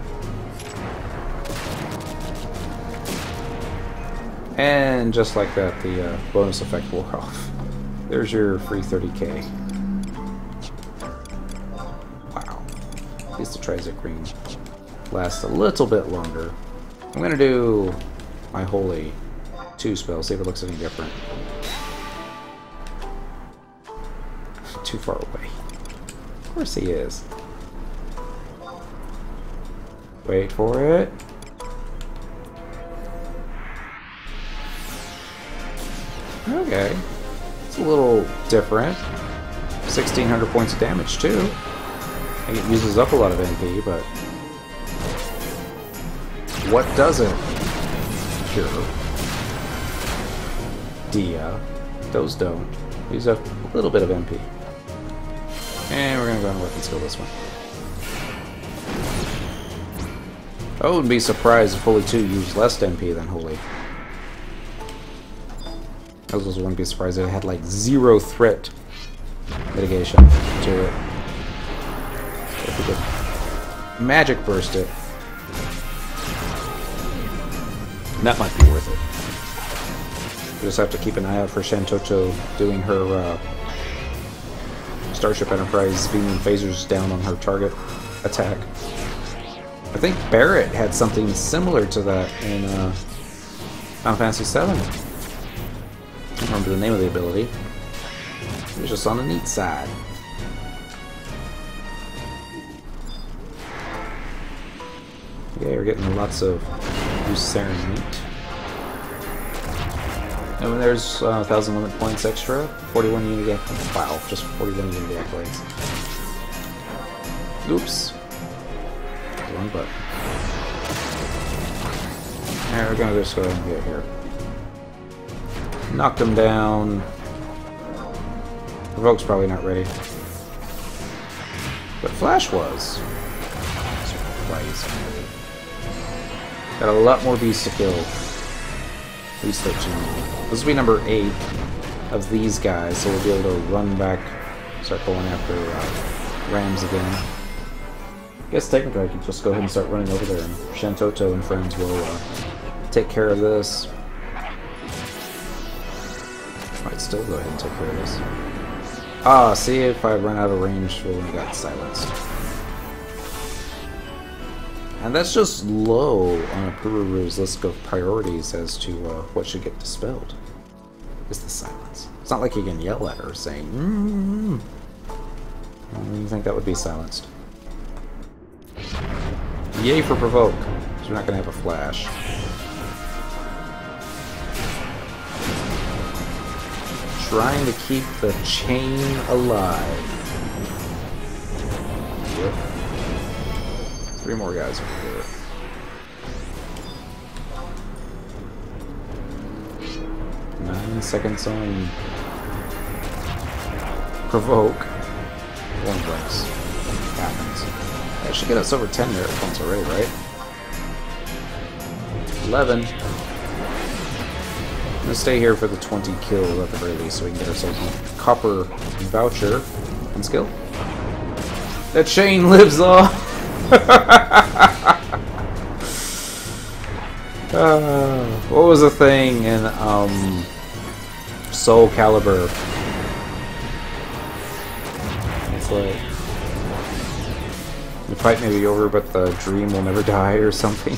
And just like that, the uh, bonus effect wore off. There's your free thirty K. Wow. At least the Trizic Ring lasts a little bit longer. I'm gonna do my Holy two spell, see if it looks any different. Too far away. Of course he is. Wait for it. Okay. It's a little different. sixteen hundred points of damage too. I think it uses up a lot of N P, but what doesn't cure? Dia. Those don't. Use up a little bit of N P. And we're gonna go on weapon skill this one. I wouldn't be surprised if Holy two used less N P than Holy. I also wouldn't be surprised if it had like zero threat mitigation to it. If we could magic burst it, that might be worth it. We just have to keep an eye out for Shantoto doing her uh, Starship Enterprise beaming phasers down on her target attack. I think Barrett had something similar to that in uh, Final Fantasy seven. I don't remember the name of the ability. It was just on the neat side. Yeah, we're getting lots of Lucerne meat. And when there's uh, one thousand limit points extra, forty-one unity accolades. Wow, just forty-one unity accolades. Oops. Wrong button. Alright, we're gonna just go ahead and get here. Knocked him down. Provoke's probably not ready. But Flash was. Surprise. Got a lot more beasts to kill. At least thirteen. This will be number eight of these guys, so we'll be able to run back, start going after uh, Rams again. I guess technically I could just go ahead and start running over there, and Shantoto and friends will uh, take care of this. Might still go ahead and take care of this. Ah, see, if I run out of range, we only got silenced. And that's just low on Apuru's list of priorities as to uh, what should get dispelled. Is the silence. It's not like you can yell at her saying, mm-hmm. I don't even think that would be silenced. Yay for Provoke, because we're not going to have a flash. Trying to keep the chain alive. Yep. Three more guys over here. Nine seconds on Provoke. One breaks. Happens. That should get us over ten there points already, right? eleven. I'm gonna stay here for the twenty kills at the very least so we can get ourselves a copper voucher and skill. That chain lives on! uh, what was the thing in um, Soul Calibur? It's like the fight may be over, but the dream will never die, or something.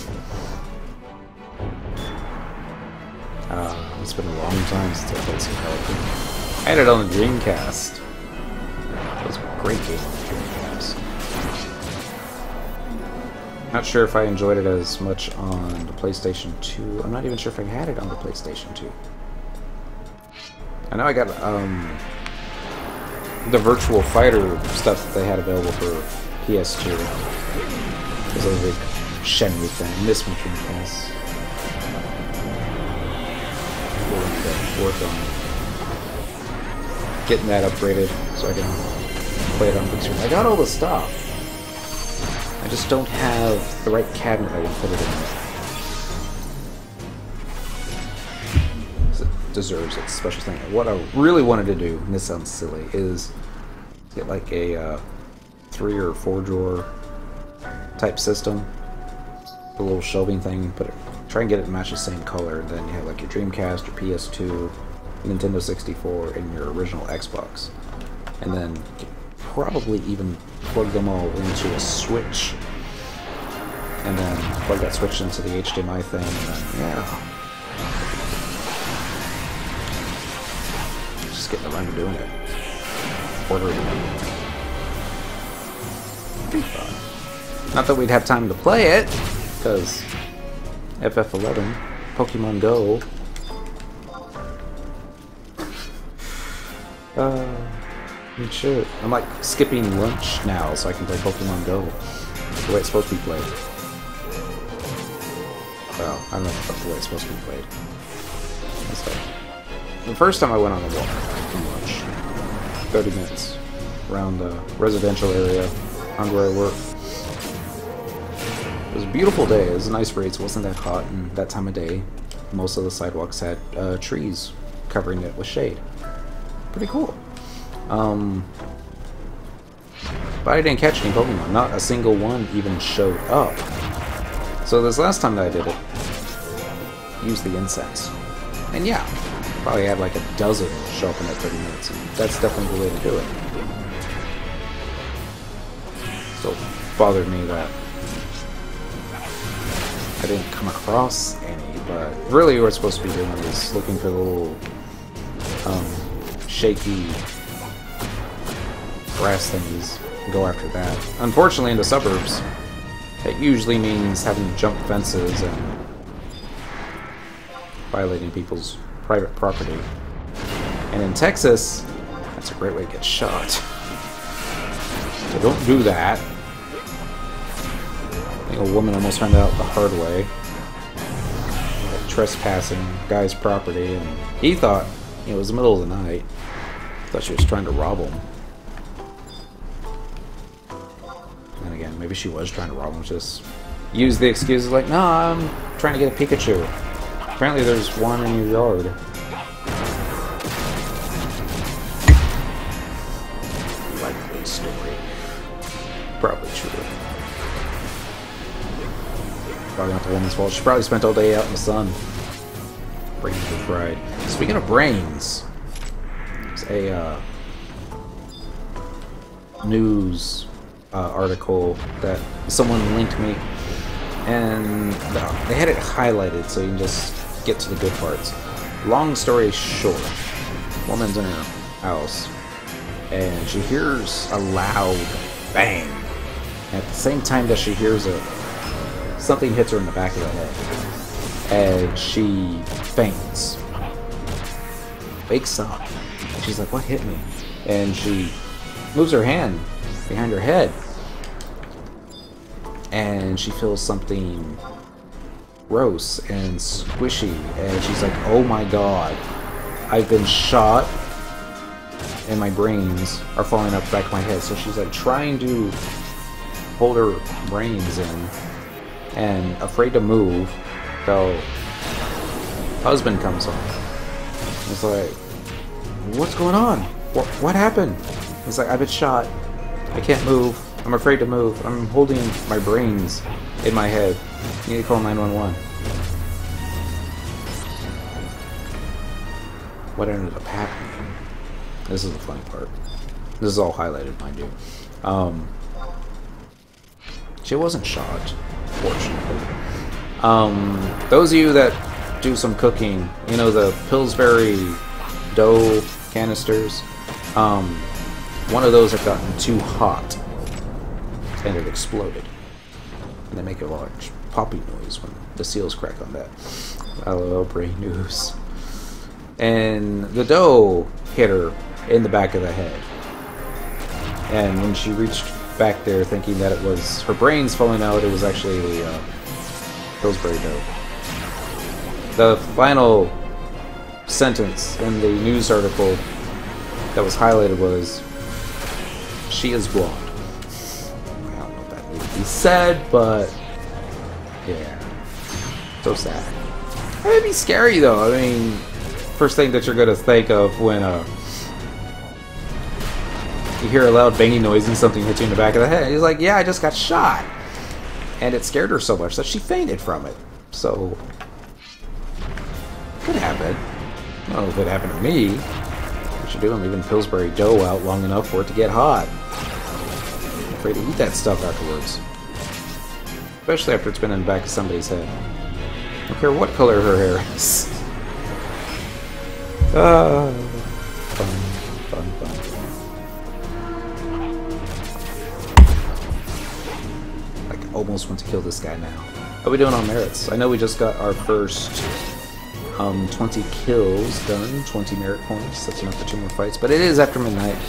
Uh, it's been a long time since I played Soul Calibur. I had it on the Dreamcast. That was a great game on the Dreamcast. Not sure if I enjoyed it as much on the PlayStation two. I'm not even sure if I had it on the PlayStation two. I know I got um, the Virtual Fighter stuff that they had available for P S two. It was a big Shenmue thing. Miss me, Dreamcast. We'll work on getting that upgraded so I can play it on big screen. I got all the stuff. I just don't have the right cabinet I can put it in. It deserves its special thing. What I really wanted to do, and this sounds silly, is get like a uh, three or four drawer type system. A little shelving thing, put it, try and get it to match the same color, and then you have like your Dreamcast, your P S two, Nintendo sixty-four, and your original Xbox. And then probably even plug them all into a switch, and then plug that switch into the H D M I thing, and then, yeah. Just getting around to doing it. Ordering it. Be fun. Not that we'd have time to play it, because F F eleven, Pokemon Go. Uh, I mean, shit. I'm like skipping lunch now so I can play Pokemon Go. The way it's supposed to be played. Well, I don't know if that's the way it's supposed to be played. It's like, the first time I went on a walk from lunch, thirty minutes, around the residential area, on where I work. It was a beautiful day. It was a nice breeze. It wasn't that hot and that time of day. Most of the sidewalks had uh, trees covering it with shade. Pretty cool. Um, but I didn't catch any Pokemon. Not a single one even showed up. So this last time that I did it, used the incense. And yeah, probably had like a dozen show up in that thirty minutes. And that's definitely the way to do it. So it bothered me that I didn't come across any, but really what we're supposed to be doing is looking for the little um, shaky grass thingies and go after that. Unfortunately, in the suburbs, that usually means having to jump fences and violating people's private property. And in Texas, that's a great way to get shot. So don't do that. I think a woman almost found out the hard way. Like trespassing guy's property, and he thought, you know, it was the middle of the night. Thought she was trying to rob him. And again, maybe she was trying to rob him, just use the excuses like, no, I'm trying to get a Pikachu. Apparently there's one in your yard. Likely story. Probably true. Probably not the woman's fault. She probably spent all day out in the sun. Brains were fried. Speaking of brains, there's a uh, news uh, article that someone linked me, and they had it highlighted so you can just get to the good parts. Long story short, woman's in her house, and she hears a loud bang. At the same time that she hears a something hits her in the back of the head, and she faints. Wakes up. She's like, what hit me? And she moves her hand behind her head, and she feels something gross and squishy, and she's like, oh my god, I've been shot and my brains are falling out the back of my head. So she's like trying to hold her brains in and afraid to move till husband comes home. It's like, what's going on? What, what happened? It's like, I've been shot. I can't move. I'm afraid to move. I'm holding my brains in my head. You need to call nine one one. What ended up happening? This is the funny part. This is all highlighted, mind you. Um, she wasn't shot, fortunately. Um, those of you that do some cooking, you know the Pillsbury dough canisters? Um, one of those had gotten too hot and it exploded. And they make a large popping noise when the seals crack on that. LOL brain news. And the doe hit her in the back of the head. And when she reached back there thinking that it was her brains falling out, it was actually the uh, Pillsbury doe. The final sentence in the news article that was highlighted was, "She is blonde." I don't know if that needs to be said, but yeah, so sad. It'd be scary though. I mean, first thing that you're gonna think of when uh, you hear a loud banging noise and something hits you in the back of the head. He's like, "Yeah, I just got shot," and it scared her so much that she fainted from it. So, could happen. I don't know if it happened to me. What you do? I'm leaving Pillsbury dough out long enough for it to get hot. I'm afraid to eat that stuff afterwards. Especially after it's been in the back of somebody's head. I don't care what color her hair is. Ah, fun, fun, fun. Like, almost want to kill this guy now. How are we doing on merits? I know we just got our first um, twenty kills done, twenty merit points. That's enough for two more fights, but it is after midnight.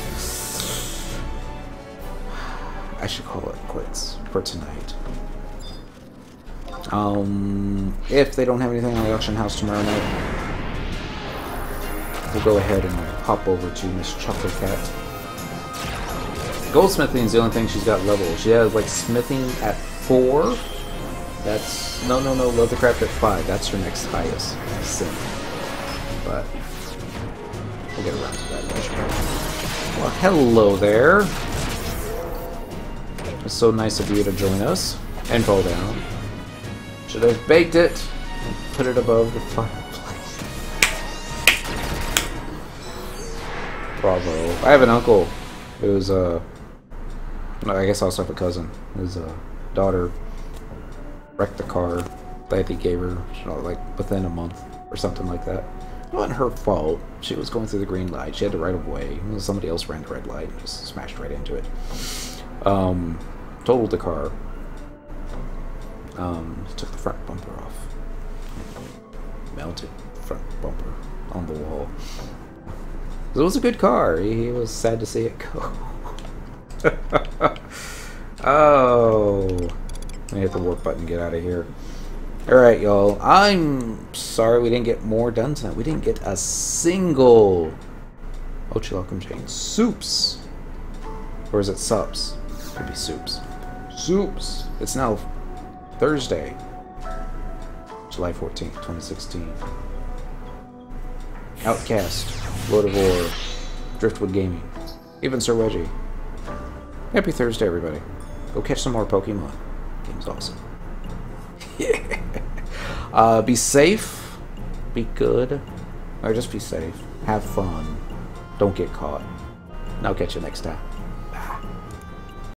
I should call it quits for tonight. Um, if they don't have anything on the auction house tomorrow night, we'll go ahead and hop over to Miss Chocolate Cat. Goldsmithing is the only thing she's got level. She has like smithing at four. That's no, no, no. Leathercraft at five. That's her next highest sim. But we'll get around to that eventually. Well, hello there. It's so nice of you to join us and fall down. Should have baked it and put it above the fireplace. Bravo. I have an uncle who's, uh, I guess I also have a cousin. His uh, daughter wrecked the car that he gave her, you know, like within a month or something like that. It wasn't her fault. She was going through the green light. She had the right of way. Somebody else ran the red light and just smashed right into it. Um, totaled the car. Um, took the front bumper off. Mounted front bumper on the wall. It was a good car. He, he was sad to see it go. Oh. Let me hit the warp button and get out of here. Alright, y'all. I'm sorry we didn't get more done tonight. We didn't get a single ochrilachum chain. Soups. Or is it subs? Could be soups. Soups. It's now Thursday, July fourteenth, twenty sixteen. Outcast, Lord of War, Driftwood Gaming, even Sir Reggie. Happy Thursday, everybody. Go catch some more Pokemon. Game's awesome. Yeah. Uh, be safe, be good, or just be safe. Have fun. Don't get caught. And I'll catch you next time.